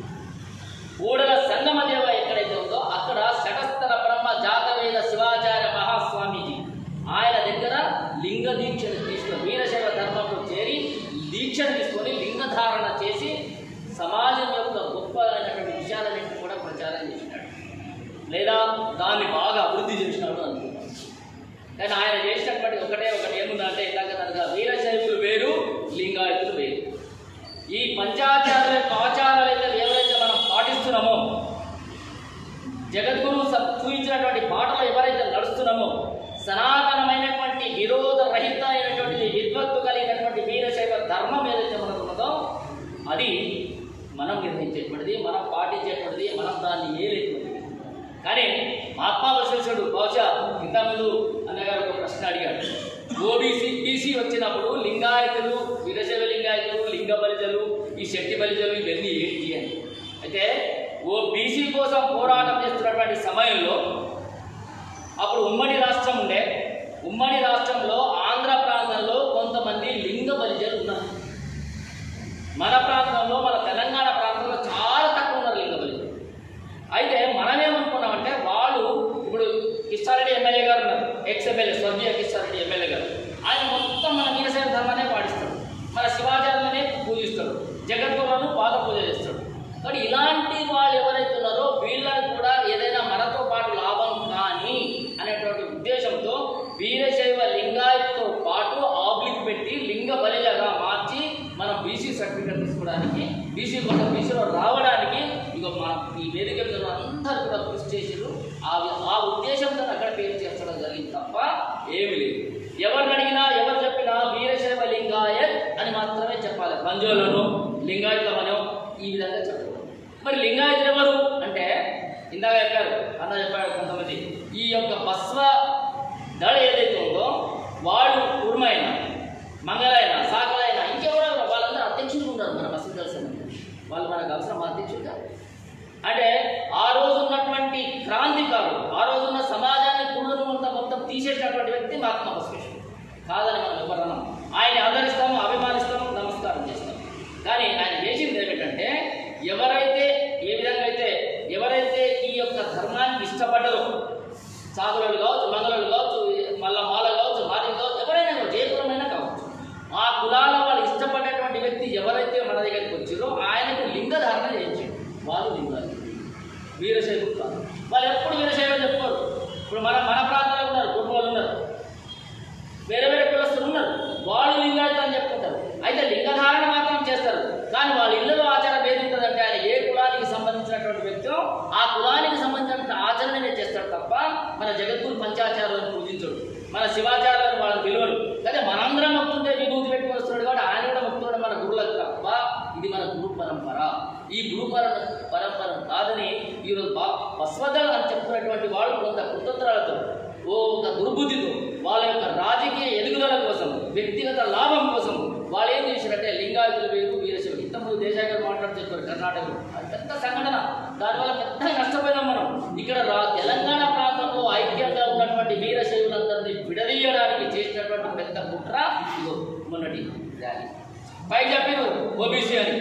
B: ఊడల సంగమ దేవ ఎక్కడైతే ఉందో అక్కడ శటస్థల బ్రహ్మ జాతవేద శివాచార్య మహాస్వామీజీ ఆయన దగ్గర లింగ దీక్షను తీసుకుని వీరశైవ ధర్మంలో చేరి దీక్షను తీసుకొని లింగధారణ చేసి సమాజం యొక్క గొప్ప అయినటువంటి విషయాలన్నింటినీ కూడా ప్రచారం చేసినాడు, లేదా దాన్ని బాగా అభివృద్ధి చేసినాడు అనుకుంటున్నాడు. కానీ ఆయన చేసినటువంటి ఒకటే ఒకటి ఏముందంటే ఇలాగ కనుక వీరశైవులు వేరు, లింగాయతులు వేరు. ఈ పంచాచార్య యొక్క ఆచారాలు అయితే ఎవరైతే మనం పాటిస్తున్నామో, జగద్గురు చూపించినటువంటి పాటలు ఎవరైతే నడుస్తున్నామో, సనాతనమైనటువంటి విరోధ రహిత అయినటువంటి విద్వత్తు కలిగినటువంటి వీరశైవ ధర్మం ఏదైతే మనకు ఉన్నదో అది మనం నిర్ణయించేటువంటిది, మనం పాటించేటువంటిది, మనం దాన్ని ఏలేటువంటిది. కానీ మహాత్మా బసవేశ్వరుడు బహుశా ఇంతకుముందు అన్నగారు ఒక ప్రశ్న అడిగాడు. ఓబీసీ బీసీ వచ్చినప్పుడు లింగాయతులు, వీరశైవ లింగాయతులు, లింగ బలిజలు, ఈ శక్తి బలిజలు ఇవన్నీ ఏంటి అని. అయితే ఓ బీసీ కోసం పోరాటం చేస్తున్నటువంటి సమయంలో అప్పుడు ఉమ్మడి రాష్ట్రం ఉండే, ఉమ్మడి రాష్ట్రంలో ఆంధ్ర ప్రాంతంలో కొంతమంది లింగ బలిజలు ఉన్నారు. మన ప్రాంతంలో మన తెలంగాణ ప్రాంతంలో చాలా తక్కువ ఉన్నారు లింగ బలిజలు. అయితే మనమేమనుకున్నామంటే వాళ్ళు ఇప్పుడు కిష్టారెడ్డి ఎమ్మెల్యే గారు ఉన్నారు, ఎక్స్ ఎమ్మెల్యే స్వర్గీయ కిష్టారెడ్డి ఎమ్మెల్యే గారు, ఆయన మొత్తం మన వీరశైవ ధర్మాన్ని పాటిస్తాడు, మన శివాచార్యులనే పూజిస్తాడు, జగద్గురులను పాద పూజ చేస్తాడు. కానీ ఇలాంటి వాళ్ళు ఎవరైతే ఉన్నారో వీళ్ళని కూడా ఏదైనా మనతో పాటు లాభం కానీ అనేటువంటి ఉద్దేశంతో వీరశైవ లింగాయతతో పాటు ఆబ్లిక్ పెట్టి లింగ బలిజగా మార్చి మనం బీసీ సర్టిఫికేట్ తీసుకోవడానికి, బీసీ కోసం బీసీలో రావడానికి ఇక మన ఈ వేదిక అందరూ కూడా కృషి చేసారు. ఆ ఆ ఉద్దేశంతో అక్కడ పేరు చేర్చడం జరిగింది తప్ప ఏమి లేదు. ఎవరిని అడిగినా ఎవరు చెప్పినా వీరశైవ లింగాయత్ అని మాత్రమే చెప్పాలి. బంజోలను లింగాయతమనో ఈ విధంగా చెప్పాలి. మరి లింగాయతులు ఎవరు అంటే ఇందాక చెప్పారు, అన్న చెప్పాడు కొంతమంది ఈ యొక్క బస్వ దళ ఏదైతే ఉందో వాడు కుర్మైన, మంగళైన, సాకలైన ఇంకెవరు వాళ్ళందరూ అధ్యక్షులు ఉన్నారు మన బస్సు దళ. వాళ్ళు మనకు అవసరం అధ్యక్షుడు కాదు. అంటే ఆ రోజు ఉన్నటువంటి క్రాంతికారుడు, ఆ రోజున్న సమాజాన్ని పునరుమంతా మొత్తం తీసేసినటువంటి వ్యక్తి మహాత్మా బసవేశ్వరుడు కాదని మనం ఎవరన్నాం. ఆయన ఆదరిస్తాము, అభిమానిస్తాము, నమస్కారం చేస్తాము. కానీ ఆయన చేసింది ఏమిటంటే ఎవరైతే ఏ విధంగా అయితే ఎవరైతే ఈ యొక్క ధర్మానికి ఇష్టపడ్డరో, సాగులు కావచ్చు, మంగళలు కావచ్చు, మళ్ళా మాల కావచ్చు, మాది కావచ్చు, ఎవరైనా కావచ్చు, ఏ కులమైనా కావచ్చు, ఆ కులాల వాళ్ళు ఇష్టపడేటువంటి వ్యక్తి ఎవరైతే మన దగ్గరికి వచ్చారో ఆయనకు లింగధారణ చేయించాడు. వాళ్ళు లింగాలు వీరశైవులు కాదు. వాళ్ళు ఎప్పుడు వీరశైవం చెప్పుకోరు. ఇప్పుడు మన మన ప్రాంతాల్లో ఉన్నారు, కుటుంబాలు ఉన్నారు, వేరే వేరే కులస్తులు ఉన్నారు, వాళ్ళు లింగాయతులు అని చెప్పుకుంటారు. అయితే లింగధారణ మాత్రం చేస్తారు. కానీ వాళ్ళ ఇళ్ళలో ఆచారం ఏది ఉంటుందంటే ఆయన ఏ కులానికి సంబంధించినటువంటి వ్యక్తి ఆ కులానికి సంబంధించిన ఆచరణనే చేస్తాడు తప్ప మన జగద్గురు పంచాచారాలను పూజించడు, మన శివాచారాలను వాళ్ళని పిలువడు. కానీ మనందరం మొత్తుంటే విభూతి పెట్టుకుని వస్తున్నాడు కాబట్టి ఆయన కూడా మొత్తం మన గురువులకు తప్ప ఇది మన గురు పరంపర. ఈ గురు పర పరంపర కాదని ఈరోజు బా బస్వదల్ అని చెప్పుకున్నటువంటి వాళ్ళు కొంత కుతంత్రాలతో ఓ ఒక దుర్బుద్ధితో వాళ్ళ యొక్క రాజకీయ ఎదుగుదల కోసం, వ్యక్తిగత లాభం కోసం వాళ్ళు ఏం చేశారంటే లింగాయతులు వేరు, వీరశైవులు. ఇంతకుముందు దేశాయ్ గారు మాట్లాడుతూ చెప్పారు కర్ణాటకలో, అది పెద్ద సంఘటన. దానివల్ల పెద్దగా నష్టపోయినాం మనం. ఇక్కడ రా తెలంగాణ ప్రాంతంలో ఐక్యంగా ఉన్నటువంటి వీరశైవులందరినీ విడదీయడానికి చేసినటువంటి పెద్ద కుట్ర ఇదో మొన్నటి ర్యాలీ. పైకి చెప్పారు ఓబీసీ అని,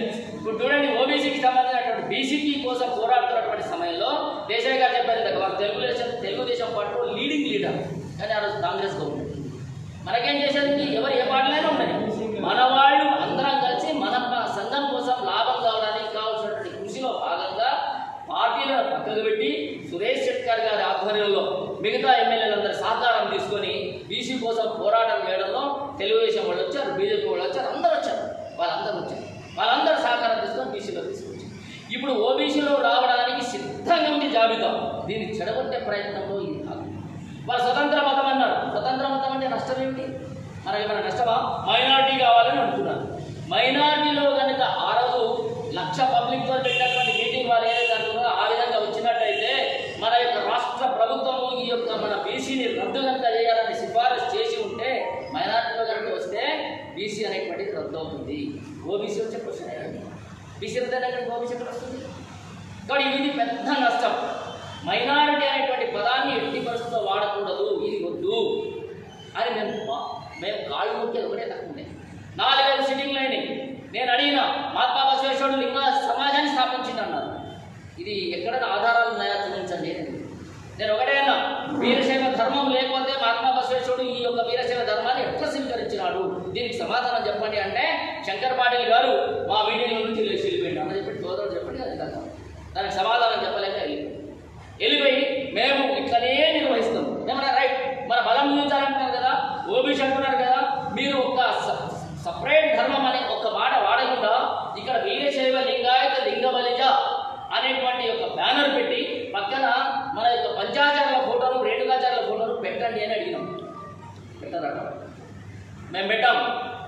B: ఇప్పుడు చూడండి, ఓబీసీకి సంబంధించినటువంటి బీసీపీ కోసం పోరాడుతున్నటువంటి సమయంలో దేశాయ్ గారు చెప్పారు కదా, వారు తెలుగుదేశం తెలుగుదేశం పార్టీలో లీడింగ్ లీడర్, కానీ ఆ రోజు కాంగ్రెస్ గవర్నమెంట్. మనకేం చేసేది, ఎవరు ఏ పార్టీలైనా ఉండదు, మన వాళ్ళు అందరం కలిసి మన సంఘం కోసం లాభం కావడానికి కావాల్సినటువంటి కృషిలో భాగంగా పార్టీలను పక్కకు పెట్టి సురేష్ శెట్కర్ గారి ఆధ్వర్యంలో మిగతా ఎమ్మెల్యేలందరి సహకారం తీసుకొని బీసీ కోసం పోరాటం చేయడంలో తెలుగుదేశం వాళ్ళు వచ్చారు, బీజేపీ వాళ్ళు వచ్చారు, అందరూ వచ్చారు, వాళ్ళందరూ వచ్చారు, వాళ్ళందరూ సహకారం తీసుకొని బీసీలో తీసుకొచ్చారు. ఇప్పుడు ఓబీసీలో రావడానికి సిద్ధంగా ఉంది జాబితా. దీన్ని చెడగొట్టే ప్రయత్నంలో ఇది కాదు. వాళ్ళు స్వతంత్ర మతం అన్నారు. స్వతంత్ర మతం అంటే నష్టం ఏమిటి? మనకి ఏమైనా నష్టమా? మైనారిటీ కావాలని అంటున్నారు. మైనారిటీలో కనుక ఆ రోజు లక్ష పబ్లిక్తో పెట్టినటువంటి మీటింగ్ వాళ్ళు ఏదైతే అంటున్నారో ఆ విధంగా వచ్చినట్టయితే మన యొక్క రాష్ట్ర ప్రభుత్వము ఈ యొక్క మన బీసీని రద్దు కనుక చేయాలని సిఫారసు చేసి ఉంటే మైనారిటీలో కనుక వస్తే బీసీ అనేటువంటిది రద్దు అవుతుంది. ఓబీసీ వచ్చే క్వశ్చన్ ఏంటండి? బీసీ రద్దు అనేటువంటి ఓబీసీ ఎక్కడ వస్తుంది? కాబట్టి ఇది పెద్ద నష్టం. మైనారిటీ అనేటువంటి పదాన్ని ఎట్టి పరిస్థితుల్లో వాడకూడదు, ఇది వద్దు అని మేము మేము కాళ్ళు ముఖ్యం ఒకటే తక్కువ. నాలుగైదు సిట్టింగ్లు అయినాయి. నేను అడిగిన మహాత్మా బసవేశ్వరుడు లింగ సమాజాన్ని స్థాపించింది అన్నారు. ఇది ఎక్కడైనా ఆధారాలు ఉన్నాయా చూపించండి. నేను ఒకటే అన్నా, వీరశైవ ధర్మం లేకపోతే మహాత్మా బసవేశ్వరుడు ఈ యొక్క వీరశైవ ధర్మాన్ని ఎట్లా స్వీకరించినాడు, దీనికి సమాధానం చెప్పండి అంటే శంకర్ పాటిల్ గారు మా మీటింగ్ నుంచి లేచి వెళ్ళిపోయింది అన్న చెప్పి సోదరుడు చెప్పండి. అది కాదు, దానికి సమాధానం చెప్పలేక వెళ్ళిపోయింది. వెళ్ళిపోయి మేము ఇట్లనే నిర్వహిస్తాం. ఏమన్నా రైట్, మన బలం గురించాలంటున్నారు కదా, ఓబీసీ అంటున్నారు కదా, మీరు ఒక సపరేట్ ధర్మం అనే ఒక మాట వాడకుండా ఇక్కడ వీరశైవ లింగాయత లింగ బలిజ అనేటువంటి ఒక బ్యానర్ పెట్టి పక్కన మన యొక్క పంచాచార్యుల ఫోటోలు రేణుకాచార్యుల ఫోటోలు పెట్టండి అని అడిగినాం. పెట్టారట, మేము పెట్టాం.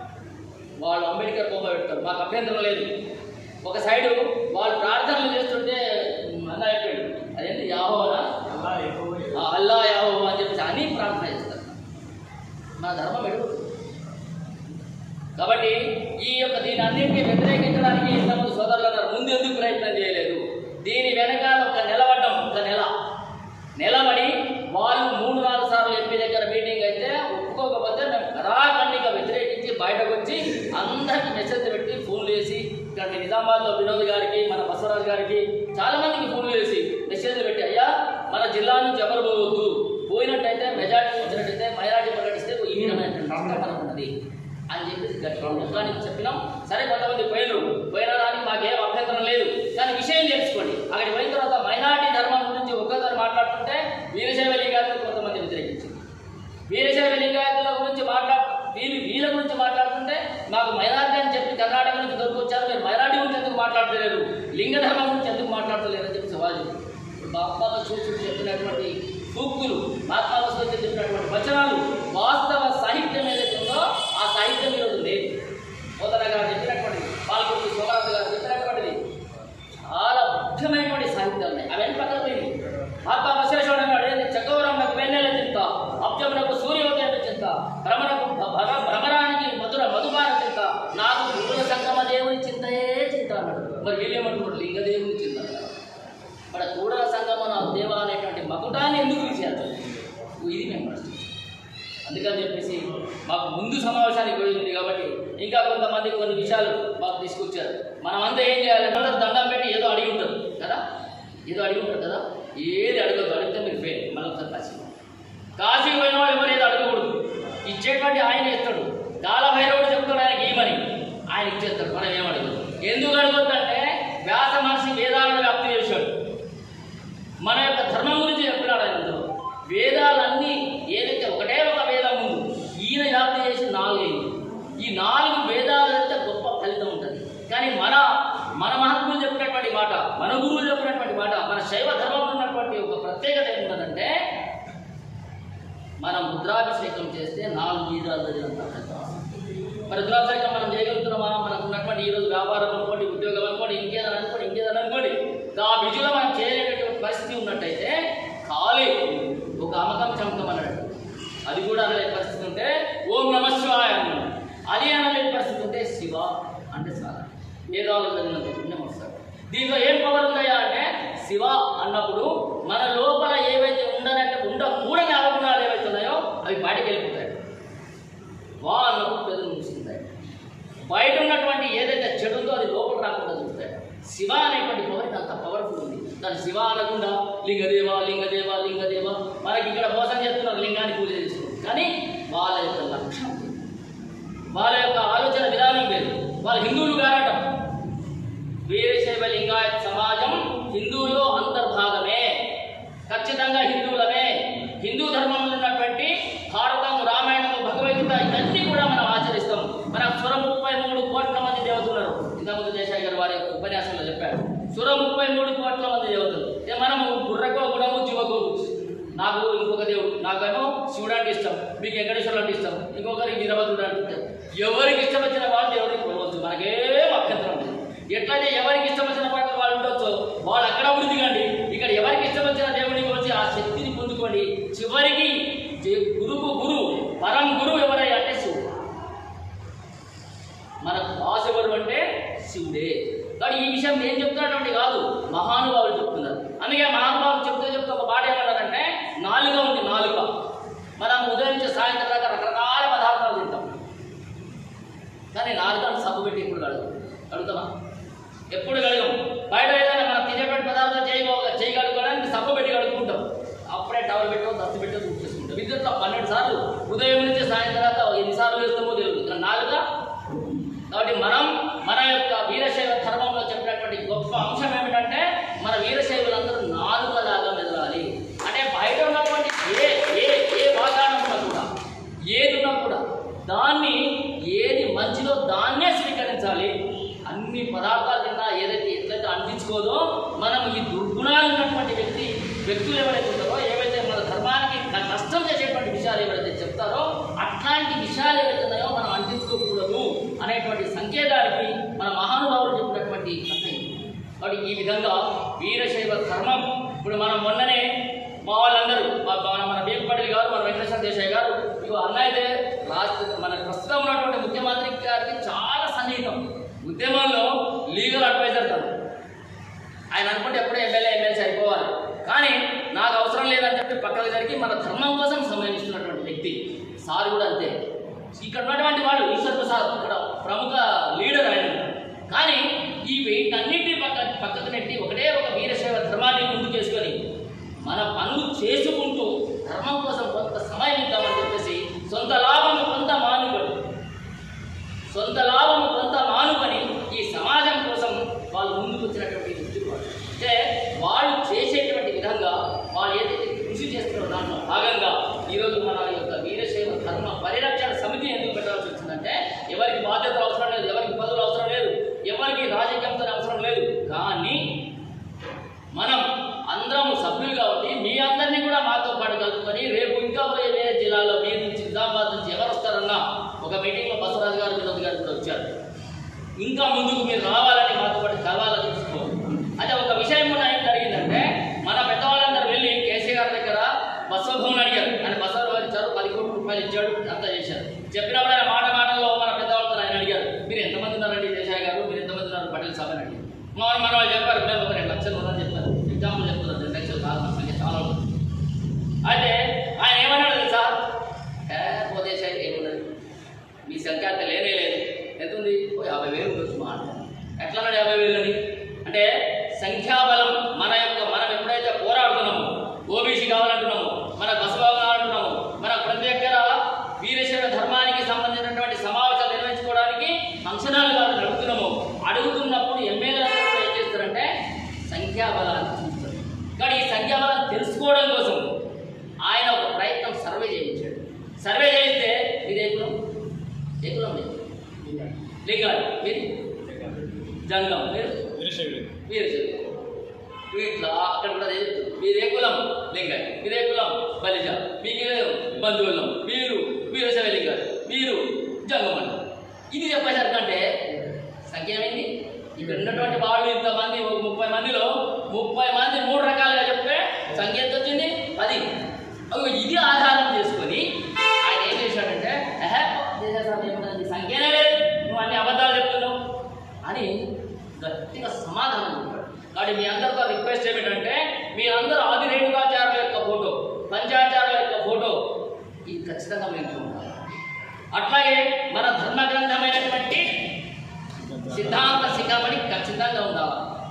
B: వాళ్ళు అంబేద్కర్ బొమ్మ పెడతారు, మాకు అభ్యంతరం లేదు. ఒక సైడు వాళ్ళు ప్రార్థనలు చేస్తుంటే అన్న అయిపోయాడు, అదేంటి యాహోవా అల్లా యాహోవా అని చెప్పేసి అని ప్రార్థన చేస్తారు. మన ధర్మం ఎడుగుతుంది. కాబట్టి ఈ యొక్క దీని అన్నింటినీ వ్యతిరేకించడానికి ఇంతమంది సోదరులు అన్నారు. ముందు ఎందుకు ప్రయత్నం చేయలేదు? దీని వెనకాల ఒక నిలబడ్డం, ఒక నెల నిలబడి వాళ్ళు మూడు నాలుగు సార్లు ఎంపీ దగ్గర మీటింగ్ అయితే ఒప్పుకోకపోతే మేము కరాఖండిగా వ్యతిరేకించి బయటకు వచ్చి అందరికీ మెసేజ్ పెట్టి ఫోన్లు చేసి, ఇక్కడ నిజామాబాద్లో వినోద్ గారికి, మన బసవరాజు గారికి చాలా మందికి ఫోన్లు చేసి మెసేజ్లు పెట్టి, అయ్యా మన జిల్లా నుంచి ఎవరు పోవద్దు, పోయినట్టయితే మెజార్టీ వచ్చినట్టయితే మైనార్టీ ప్రకటిస్తే ఈ విధమైన ఉన్నది అని చెప్పేసి గట్టిగా ముఖానికి చెప్పినాం. సరే, కొంతమంది పోయినరు, పోయిన దానికి మాకేం అభ్యంతరం లేదు, కానీ విషయం తెలుసుకోండి. అక్కడికి పోయిన తర్వాత మైనార్టీ ధర్మం గురించి ఒక్కసారి మాట్లాడుతుంటే వీరశైవ లింగాయతులు కొంతమంది వ్యతిరేకించింది. వీరశైవ లింగాయతుల గురించి మాట్లాడు వీళ్ళు వీళ్ళ గురించి మాట్లాడుతుంటే మాకు మైనార్టీ అని చెప్పి కర్ణాటక నుంచి దొరికొచ్చారు, మీరు మైనార్టీ గురించి ఎందుకు మాట్లాడలేదు, లింగ ధర్మం గురించి ఎందుకు మాట్లాడతలేరు అని చెప్పి సవాల్ చేశారు. మహాత్మా బసవేశ్వరుడు చెప్పినటువంటి సూక్తులు, మహాత్మా బసవేశ్వరుడు చెప్పినటువంటి వచనాలు, వాస్తవ సాహిత్యం ఏదైతే ఉందో ఆ సాహిత్యం ఈరోజు లేదు. పోతన గారు చెప్పినటువంటిది, పాల్గొంటూ సోమరాజు గారు చెప్పినటువంటిది చాలా ముఖ్యమైనటువంటి సాహిత్యాలు ఉన్నాయి. అవన్నీ పక్కన పోయింది. మహాత్మా బసవేశ్వరుడు అన్నాడు, చక్కవరంకు వెన్నెల చింత, అబ్జమునకు సూర్యోదయం చింత, భ్రమణకు భ్రమరానికి మధుర మధుపాన చింత, నాకు గురుల సంగమ దేవుని చింతయే చింత అన్నాడు. మరి వీళ్ళేమంటున్నాడు, లింగదేవుని చింత అన్నాడు. మన కూడల సంగమన దేవ అనేటువంటి మకుటాన్ని ఎందుకు విషయాలు ఇది మేము ప్రశ్న. అందుకని చెప్పేసి మాకు ముందు సమావేశానికి పోయింది కాబట్టి ఇంకా కొంతమంది కొన్ని విషయాలు మాకు తీసుకొచ్చారు. మనం అంతా ఏం చేయాలంటే దండం పెట్టి ఏదో అడిగి ఉంటుంది కదా, ఏదో అడిగి ఉంటుంది కదా, ఏది అడగద్దు, అడిగితే మీరు ఫెయిల్. మనం ఒకసారి కాశీ కాశీ పోయిన వాళ్ళు ఎవరు ఏదో అడగకూడదు, ఇచ్చేటువంటి ఆయన ఇస్తాడు. కాలభైరవుడు చెప్తాడు ఆయనకి ఏమని, ఆయన ఇచ్చేస్తాడు, మనం ఏమడగదు. ఎందుకు అడగొద్దు అంటే వ్యాస మహర్షి వేదాలను వ్యాప్తి చేశాడు, మన యొక్క ధర్మం గురించి చెప్పినాడు. ఆయన వేదాలన్నీ ఏదైతే ఒకటే ఒక వేదం ఉంది, ఈయన వ్యాప్తి చేసి నాలుగైదు, ఈ నాలుగు వేదాలంటే గొప్ప ఫలితం ఉంటుంది. కానీ మన మన మహాత్ములు చెప్పినటువంటి మాట, మన గురువులు చెప్పినటువంటి మాట, మన శైవ ధర్మంలో ఉన్నటువంటి ఒక ప్రత్యేకత ఏముంటుందంటే మనం రుద్రాభిషేకం చేస్తే నాలుగు బీజాలు చదివినంత. మరి రుద్రాభిషేకం మనం చేయగలుగుతున్నామా? మనకు ఉన్నటువంటి ఈరోజు వ్యాపారం అనుకోండి, ఉద్యోగం అనుకోండి, ఇంకేదని అనుకోండి, ఇంకేదని అనుకోండి, ఆ విజులో మనం చేయలేనటువంటి పరిస్థితి ఉన్నట్టయితే ఖాళీ ఒక అమకం చమకం అన్నాడు, అది కూడా అనలేని పరిస్థితి ఉంటే ఓం నమ శివాయ అన్నాడు, అది అనలేని పరిస్థితి ఉంటే శివ అంటే చాలా వేదాలు చదివినంత పుణ్యం వస్తాడు. దీంట్లో ఏం పవర్ ఉందయ్యా అంటే శివ అన్నప్పుడు మన లోపల ఏవైతే ఉండనంటే ఉండకూడని అవగుణాలు ఏవైతే ఉన్నాయో అవి బయటకు వెళ్ళిపోతాయి. వా అన్నప్పుడు పెదలు మూసుకుంటాయి. బయట ఉన్నటువంటి ఏదైతే చెడు ఉందో అది లోపల రాకుండా శివ అనేటువంటి పవర్ అంత పవర్ఫుల్ ఉంది. దాని శివ అనకుండా లింగదేవ లింగదేవ లింగదేవ మనకి ఇక్కడ మోసం చేస్తున్నారు, లింగాన్ని పూజ చేస్తున్నారు. కానీ వాళ్ళ యొక్క లక్ష్యం, వాళ్ళ యొక్క ఆలోచన విధానం వేరు. వాళ్ళు హిందువులు కారటం. వీరశైవ లింగాయత్ సమాజం హిందువులో అంతర్భాగమే, ఖచ్చితంగా హిందువులమే. హిందూ ధర్మంలో ఉన్నటువంటి భారతం, రామాయణము, భగవద్గీత ఇవన్నీ కూడా మనం ఆచరిస్తాం. మన సుర ముప్పై మూడు కోట్ల మంది దేవతలు. ఇంతకుముందు దేశాయ్ గారు వారి ఉపన్యాసంలో చెప్పారు, సుర ముప్పై మూడు కోట్ల మంది దేవతలు. మనము బుర్రకో గుణము జీవకో. నాకు ఇంకొక దేవుడు, నాకేమో శివుడు అంటే ఇష్టం, మీకు వెంకటేశ్వరుడు అంటే ఇష్టం, ఇంకొకరికి వీరభద్రుడు అంటే ఇష్టం. ఎవరికి ఇష్టం వచ్చిన వాళ్ళు దేవుడికి కొనవచ్చు, మనకేం అభ్యంతరం లేదు. ఎట్లయితే ఎవరికి ఇష్టం వచ్చిన పాటలు వాళ్ళు ఉండొచ్చు, వాళ్ళు అక్కడ అభివృద్ధి కండి. ఇక్కడ ఎవరికి ఇష్టం వచ్చిన దేవుడికి వచ్చి ఆ శక్తిని పొందుకోండి. చివరికి గురుకు గురు పరం గురువు ఎవరై అంటే శివుడు. మన బాస్ ఎవరు అంటే శివుడే. కానీ ఈ విషయం నేను చెప్తున్నటువంటి కాదు, మహానుభావులు చెప్తున్నారు. అందుకే మహానుభావులు చెప్తూ చెప్తూ ఒక పాట ఏమన్నారంటే, నాలుక ఉంది నాలుక. మనం ఉదయం నుంచి సాయంత్రం దాకా రకరకాల పదార్థాలు తింటాం, కానీ నాలుకను సబ్బు పెట్టి ఇప్పుడు కడుగు కడుగుతామా? ఎప్పుడు కడగం. బయట ఏదైనా మనం తినేటువంటి పదార్థాలు చేయగ చేయగలుగుకోవడానికి సబ్బు పెట్టి కడుక్కుంటాం. అప్పుడే టవల్ పెట్టో దస్తు పెట్టో దూపు చేసుకుంటాం. విద్యుత్లో పన్నెండు సార్లు ఉదయం నుంచి సాయంత్రం దాకా ఎన్నిసార్లు వేస్తామో తెలియదు నాలుక. కాబట్టి మనం మన యొక్క వీరశైవ ధర్మంలో చెప్పినటువంటి గొప్ప అంశం ఏమిటంటే, మన వీరశైవులందరూ నాలుకలాగా మెదలాలి. అంటే బయట ఉన్నటువంటి ఏ ఏ ఏ వాతావరణం ఉన్నా కూడా, ఏది ఉన్నా కూడా దాన్ని, ఏది మంచిదో దాన్నే స్వీకరించాలి. అన్ని పదార్థాలు తిన్నా ఏదైతే ఎట్లయితే అందించుకోదో, మనం ఈ దుర్గుణాలు ఉన్నటువంటి వ్యక్తి వ్యక్తులు ఎవరైతే ఉంటారో, ఏవైతే మన ధర్మానికి నష్టం చేసేటువంటి విషయాలు ఎవరైతే చెప్తారో, అట్లాంటి విషయాలు ఏవైతే ఉన్నాయో మనం అందించుకోకూడదు అనేటువంటి సంకేతానికి మన మహానుభావులు చెప్పినటువంటి కథ. కాబట్టి ఈ విధంగా వీరశైవ ధర్మం, ఇప్పుడు మనం మొన్ననే మా వాళ్ళందరూ మన మన బీపపల్లి గారు, మన వెంకటేశ్వర దేశాయ్ గారు, ఇగో అన్న అయితే రాష్ట్ర మన ప్రస్తుతం ఉన్నటువంటి ముఖ్యమంత్రి గారికి చాలా సన్నిహితం. ఉద్యమంలో లీగల్ అడ్వైజర్ కాదు ఆయన. అనుకుంటే ఎప్పుడే ఎమ్మెల్యే ఎమ్మెల్సీ అయిపోవాలి, కానీ నాకు అవసరం లేదని చెప్పి పక్కకు జరిగి మన ధర్మం కోసం సమయం ఇస్తున్నటువంటి వ్యక్తి. సార్ కూడా అంతే. ఇక్కడ ఉన్నటువంటి వాళ్ళు ఈశ్వర్ ప్రసాద్ ఇక్కడ ప్రముఖ లీడర్ ఆయన. కానీ ఈ వీటన్నిటినీ పక్క పక్కకు నెట్టి ఒకటే ఒక వీరశైవ ధర్మాన్ని ముందు చేసుకొని మన పనులు చేసుకుంటూ ధర్మం కోసం కొంత సమయం ఇద్దామని చెప్పేసి సొంత లాభము కొంత మానుకొని సొంత లాభము కొంత మానుకొని ఈ సమాజం కోసం వాళ్ళు ముందుకు వచ్చినటువంటి వ్యక్తులు. అంటే వాళ్ళు చేసేటువంటి విధంగా వాళ్ళు ఏదైతే కృషి చేస్తున్నారో దాంట్లో భాగంగా ఈరోజు మన యొక్క వీరశైవ ధర్మ పరిరక్షణ సమితి ఎందుకు పెట్టాల్సి వచ్చిందంటే, ఎవరికి బాధ్యతలు అవసరం లేదు, ఎవరికి పదవులు అవసరం లేదు, ఎవరికి రాజకీయంతో అవసరం లేదు. కానీ మనం అందరం సభ్యులుగా ఉండి మీ అందరినీ కూడా మాతో పాటు కలుపుకొని రేపు ఇంకా పోయే వేరే జిల్లాలో మీరు నుంచి నిజామాబాద్ నుంచి ఎవరు వస్తారన్నా ఒక మీటింగ్లో బసవరాజు గారు, వినోద్ గారు కూడా వచ్చారు. ఇంకా ముందుకు మీరు రావాలని మాతో పాటు కలవాలని చూసుకోవాలి. అదే ఒక విషయం కూడా ఏం జరిగిందంటే, మన పెద్దవాళ్ళందరూ వెళ్ళి కేసీ గారి దగ్గర బసవభవన్ అడిగారు. ఆయన బసవరాజు ఇచ్చారు, పది కోట్ల రూపాయలు ఇచ్చాడు, అంతా చేశారు. చెప్పినప్పుడు ఆయన మాట మాటల్లో మన పెద్దవాళ్ళతో ఆయన అడిగారు, మీరు ఎంతమంది ఉన్నారండి దేశాయ్ గారు, మీరు ఎంతమంది ఉన్నారు పటేల్ సాబ్ అని అడిగారు. మన మన వాళ్ళు చెప్పారు, మేము ఒక రెండు లక్షలు ఉన్నారని చెప్పారు. ఎగ్జాంపుల్ చెప్తున్నారు, రెండు లక్షలు కాదు, మన సంఖ్య చాలా ఉంది. అయితే ఆయన ఏమన్నాడు తెలుసా, ఓ దేశాయ్ ఏమున్నది మీ సంఖ్య అంత లేనే లేదు, ఎంత ఉంది, ఓ యాభై వేలు ఉండొచ్చు మా అంటే. ఎట్లా అన్నాడు యాభై వేలు అని? అంటే సంఖ్యాబలం మన యొక్క మనం ఎప్పుడైతే పోరాడుతున్నామో, ఓబీసీ కావాలంటున్నామో, మన బసవా కావాలంటున్నామో, మన ప్రతి దగ్గర వీరశైవ ధర్మానికి సంబంధించినటువంటి సమావేశాలు నిర్వహించుకోవడానికి ఫంక్షనాలు కాదు అడుగుతున్నామో, అడుగుతున్నప్పుడు ఎమ్మెల్యేలు కూడా ఏం చేస్తారంటే సంఖ్యాబలాన్ని చూస్తారు. కానీ ఈ సంఖ్యాబలం తెలుసుకోవడం కోసం ఆయన ఒక ప్రయత్నం సర్వే చేయించాడు. సర్వే చేయిస్తే ఇది ఏ కులం, ఏ కులం లేదు, లింగాలు, మీరు జంగం, మీరు వీరశైవుడు. ఇట్లా అక్కడ కూడా మీరే కులం లింగాలు, మీరే కులం బలిజ, మీకు బంధువులం, మీరు వీరశైవ లింగాలు, మీరు జంగమని. ఇది చెప్పేసరికంటే సంఖ్య ఏమైంది? ఇక్కడ ఉన్నటువంటి వాళ్ళు ఇంతమంది ఒక ముప్పై మందిలో ముప్పై మంది మూడు రకాలుగా చెప్తే సంఖ్య ఎంత వచ్చింది? పది. ఇది ఆధారం చేసుకొని ఆయన ఏం చేశాడంటే, సంఖ్యనే లేదు, నువ్వు అన్ని అబద్ధాలు చెప్తున్నావు అని గట్టిగా సమాధానం చెప్పాడు. కాబట్టి మీ అందరితో రిక్వెస్ట్ ఏమిటంటే, మీరందరూ ఆది రేణుకాచార్యుల యొక్క ఫోటో, పంచాచార్యుల యొక్క ఫోటో ఇది ఖచ్చితంగా మేము చూడాలి. అట్లాగే మన ధర్మ గ్రంథమైనటువంటి సిద్ధాంత శిఖామణి ఖచ్చితంగా ఉండాలి.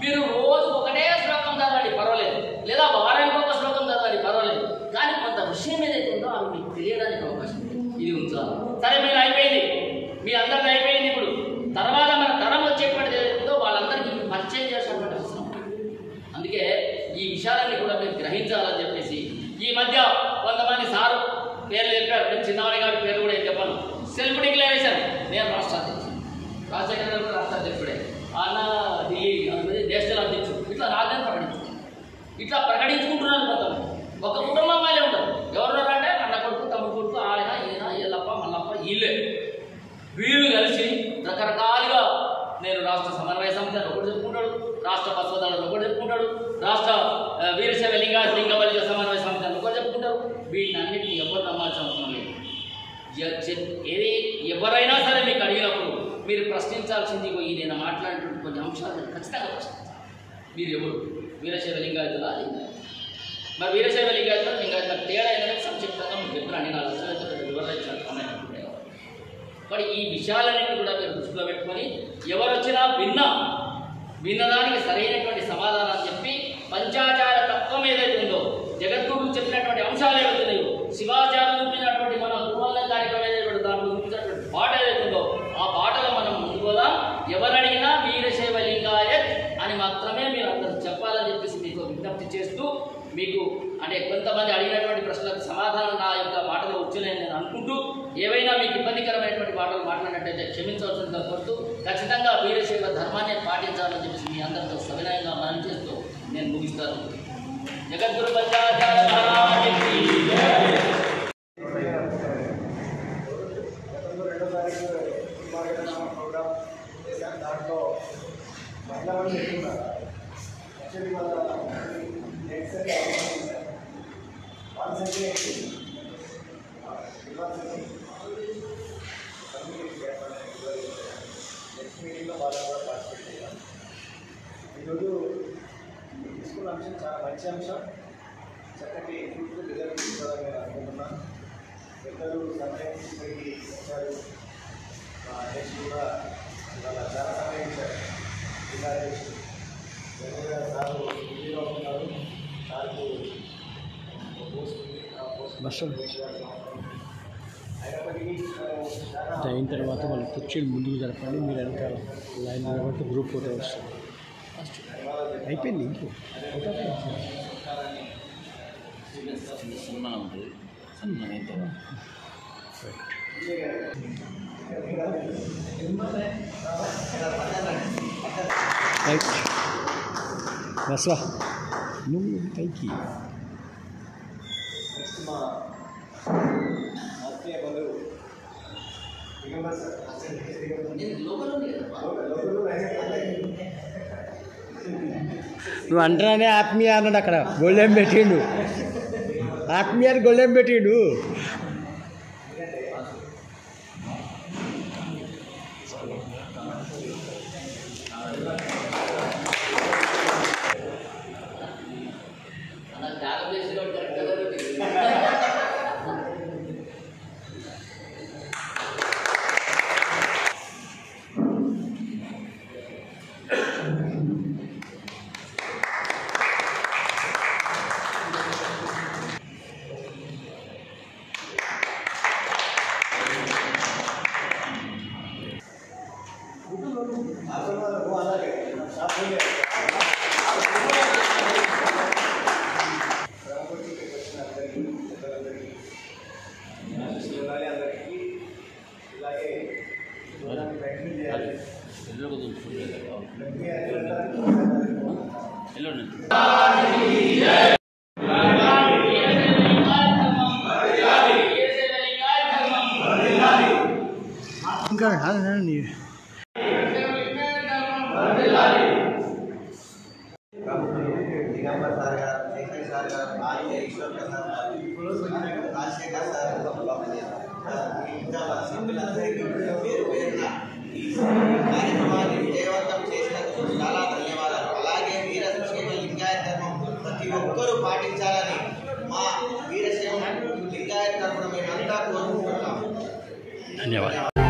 B: మీరు రోజు ఒకటే శ్లోకం చదవండి పర్వాలేదు, లేదా వారానికి ఒక శ్లోకం చదవండి పర్వాలేదు, కానీ కొంత విషయం ఏదైతే ఉందో అది మీకు తెలియడానికి అవకాశం ఉంది. ఇది ఉంచాలి. సరే మీరు అయిపోయింది, మీ అందరిది అయిపోయింది. ఇప్పుడు తర్వాత మన తరం వచ్చేటువంటిది ఏదైతుందో వాళ్ళందరికీ పరిచయం చేసినటువంటి అవసరం. అందుకే ఈ విషయాలన్నీ కూడా మీరు గ్రహించాలని చెప్పేసి ఈ మధ్య కొంతమంది సారు పేర్లు చెప్పారు. నేను చిన్నవాడి గారి పేరు కూడా ఏం చెప్పాను. సెల్ఫ్ డిక్లరేషన్, నేను రాష్ట్ర అధ్యక్షుడు, రాజశేఖర గారు రాష్ట్ర అధ్యక్షుడే, అన్న ఢిల్లీ నేషనల్ అధ్యక్షుడు, ఇట్లా రాజ్యం ప్రకటించు ఇట్లా ప్రకటించుకుంటున్నారు. కొంతమంది ఒక కుటుంబం వాళ్ళే ఉంటారు. ఎవరున్నారు అంటే అన్న కొడుకు, తమ్ముడు కొడుకు, ఆయన ఈయన ఎల్లప్ప మల్లప్ప వీళ్ళే. వీళ్ళు కలిసి రకరకాలుగా నేను రాష్ట్ర సమన్వయ సమితి అని ఒకటి చెప్పుకుంటాడు, రాష్ట్ర బసవదళం ఒకటి చెప్పుకుంటాడు, రాష్ట్ర వీరశైవ లింగ లింగబలిక సమన్వయ సమితి అని ఒకటి చెప్పుకుంటారు. వీటిని అన్నింటినీ ఎవరు నమ్మాల్సిన అవసరం లేదు. ఏది ఎవరైనా సరే మీకు అడిగినప్పుడు మీరు ప్రశ్నించాల్సింది పోయి నేను మాట్లాడినటువంటి కొన్ని అంశాలను ఖచ్చితంగా ప్రశ్నించాలి. మీరు ఎవరు? వీరశైవ లింగాయతులా లింగాయత? మరి వీరశైవ లింగాయతుల లింగాయతుల తేడా ఏంటంటే సంక్షిప్తంగా మీకు చెప్పిన అన్ని నాలుగు లక్షల వివరించాలి. మరి ఈ విషయాలన్నింటినీ కూడా మీరు దృష్టిలో పెట్టుకొని ఎవరు వచ్చినా విన్నా విన్నదానికి సరైనటువంటి సమాధానాలు చెప్పి పంచాచార తత్వం ఏదైతే ఉందో, జగద్గురువు చెప్పినటువంటి అంశాలు ఏవైతున్నాయో, శివాచార్యులు చూపించినటువంటి మన గురువంద కార్యక్రమం ఏదైతే దాంట్లో చూపించినటువంటి పాట ఏదైతే ఉందో ఆ పాటలో మనం ముందుకోదాం. ఎవరడిగినా వీరశైవ లింగాయత్ అని మాత్రమే మీరు అందరూ చెప్పాలని చెప్పేసి మీకు విజ్ఞప్తి చేస్తూ, మీకు అంటే కొంతమంది అడిగినటువంటి ప్రశ్నలకు సమాధానం నా యొక్క మాటలో వచ్చలేని నేను అనుకుంటూ, ఏవైనా మీకు ఇబ్బందికరమైనటువంటి మాటలు మాట్లాడినట్టయితే క్షమించవలసిందిగా కోరుతూ, ఖచ్చితంగా వీరశైవ ధర్మాన్ని పాటించాలని చెప్పేసి మీ అందరితో సవినయంగా మనం చేస్తూ నేను ముగిస్తాను. జగద్గురు పంచాచార్య మహారాజుకి
D: రెండో తారీఖు ప్రోగ్రామ్ చేశాను. దాంట్లో మహిళా వాళ్ళు ఎక్కున్నారు. యాక్చువల్లీ వాళ్ళ నెక్స్ట్ వన్ సెంటీ నెక్స్ట్ మీటింగ్లో వాళ్ళు కూడా పార్టిసిపేట్ చేయాలి. ఈరోజు తీసుకున్న అంశం చాలా మంచి అంశం, చక్కటి ఫ్రూట్ఫుల్ రిజల్ట్ తీసుకోవాలని నేను అనుకుంటున్నాను. పెద్దలు సమయం ఇక్కడికి వచ్చారు, మా అధ్యక్షుడు కూడా ఇవాళ చాలా సమయం ఇచ్చారు. జిల్లా అధ్యక్షుడు జగన్ సార్ ఢిల్లీలో ఉన్నారు. సార్కు పోస్ట్ ఉంది, ఆ పోస్ట్ అయినప్పటికీ
C: అయిన తర్వాత వాళ్ళ కుర్చీలు ముందుకు జరపండి, మీరు వెనకాల లైన్ కాబట్టి గ్రూప్ ఫోటో వస్తుంది. అయిపోయింది ఇంకో
B: సన్మానం ఉంటుంది. సన్మానం అయిన తర్వాత
C: బస్వా నువ్వు పైకి
D: నెక్స్ట్ మా ఆత్మీయ బంధువు దిగంబర్ సార్
B: లోకల్ ఉంది కదా.
C: నువ్వు అంటేనే ఆత్మీయ అన్నాడు, అక్కడ గొళ్ళెం పెట్టిండు, ఆత్మీయాన్ని గొళ్ళెం పెట్టిండు.
D: అందరికీ ఇలాగే ప్రయత్నం చేయాలి.
C: ఇంకా నీ
F: దిగంబర్ సార్ గారు, శేఖర్ సార్ గారు, ఆదిత్య ఈశ్వర్ ప్రసాద్ గారు, రాజశేఖర్ సార్, ఇంకా సభ్యులందరికీ పేరు పేరున ఈ కార్యక్రమాన్ని విజయవంతం చేసినందుకు చాలా ధన్యవాదాలు. అలాగే వీరశైవ లింగాయత ధర్మం ప్రతి ఒక్కరూ పాటించాలని మా వీరశైవ లింగాయత తరపున మేమంతా కోరుకుంటున్నాము.
C: ధన్యవాదాలు.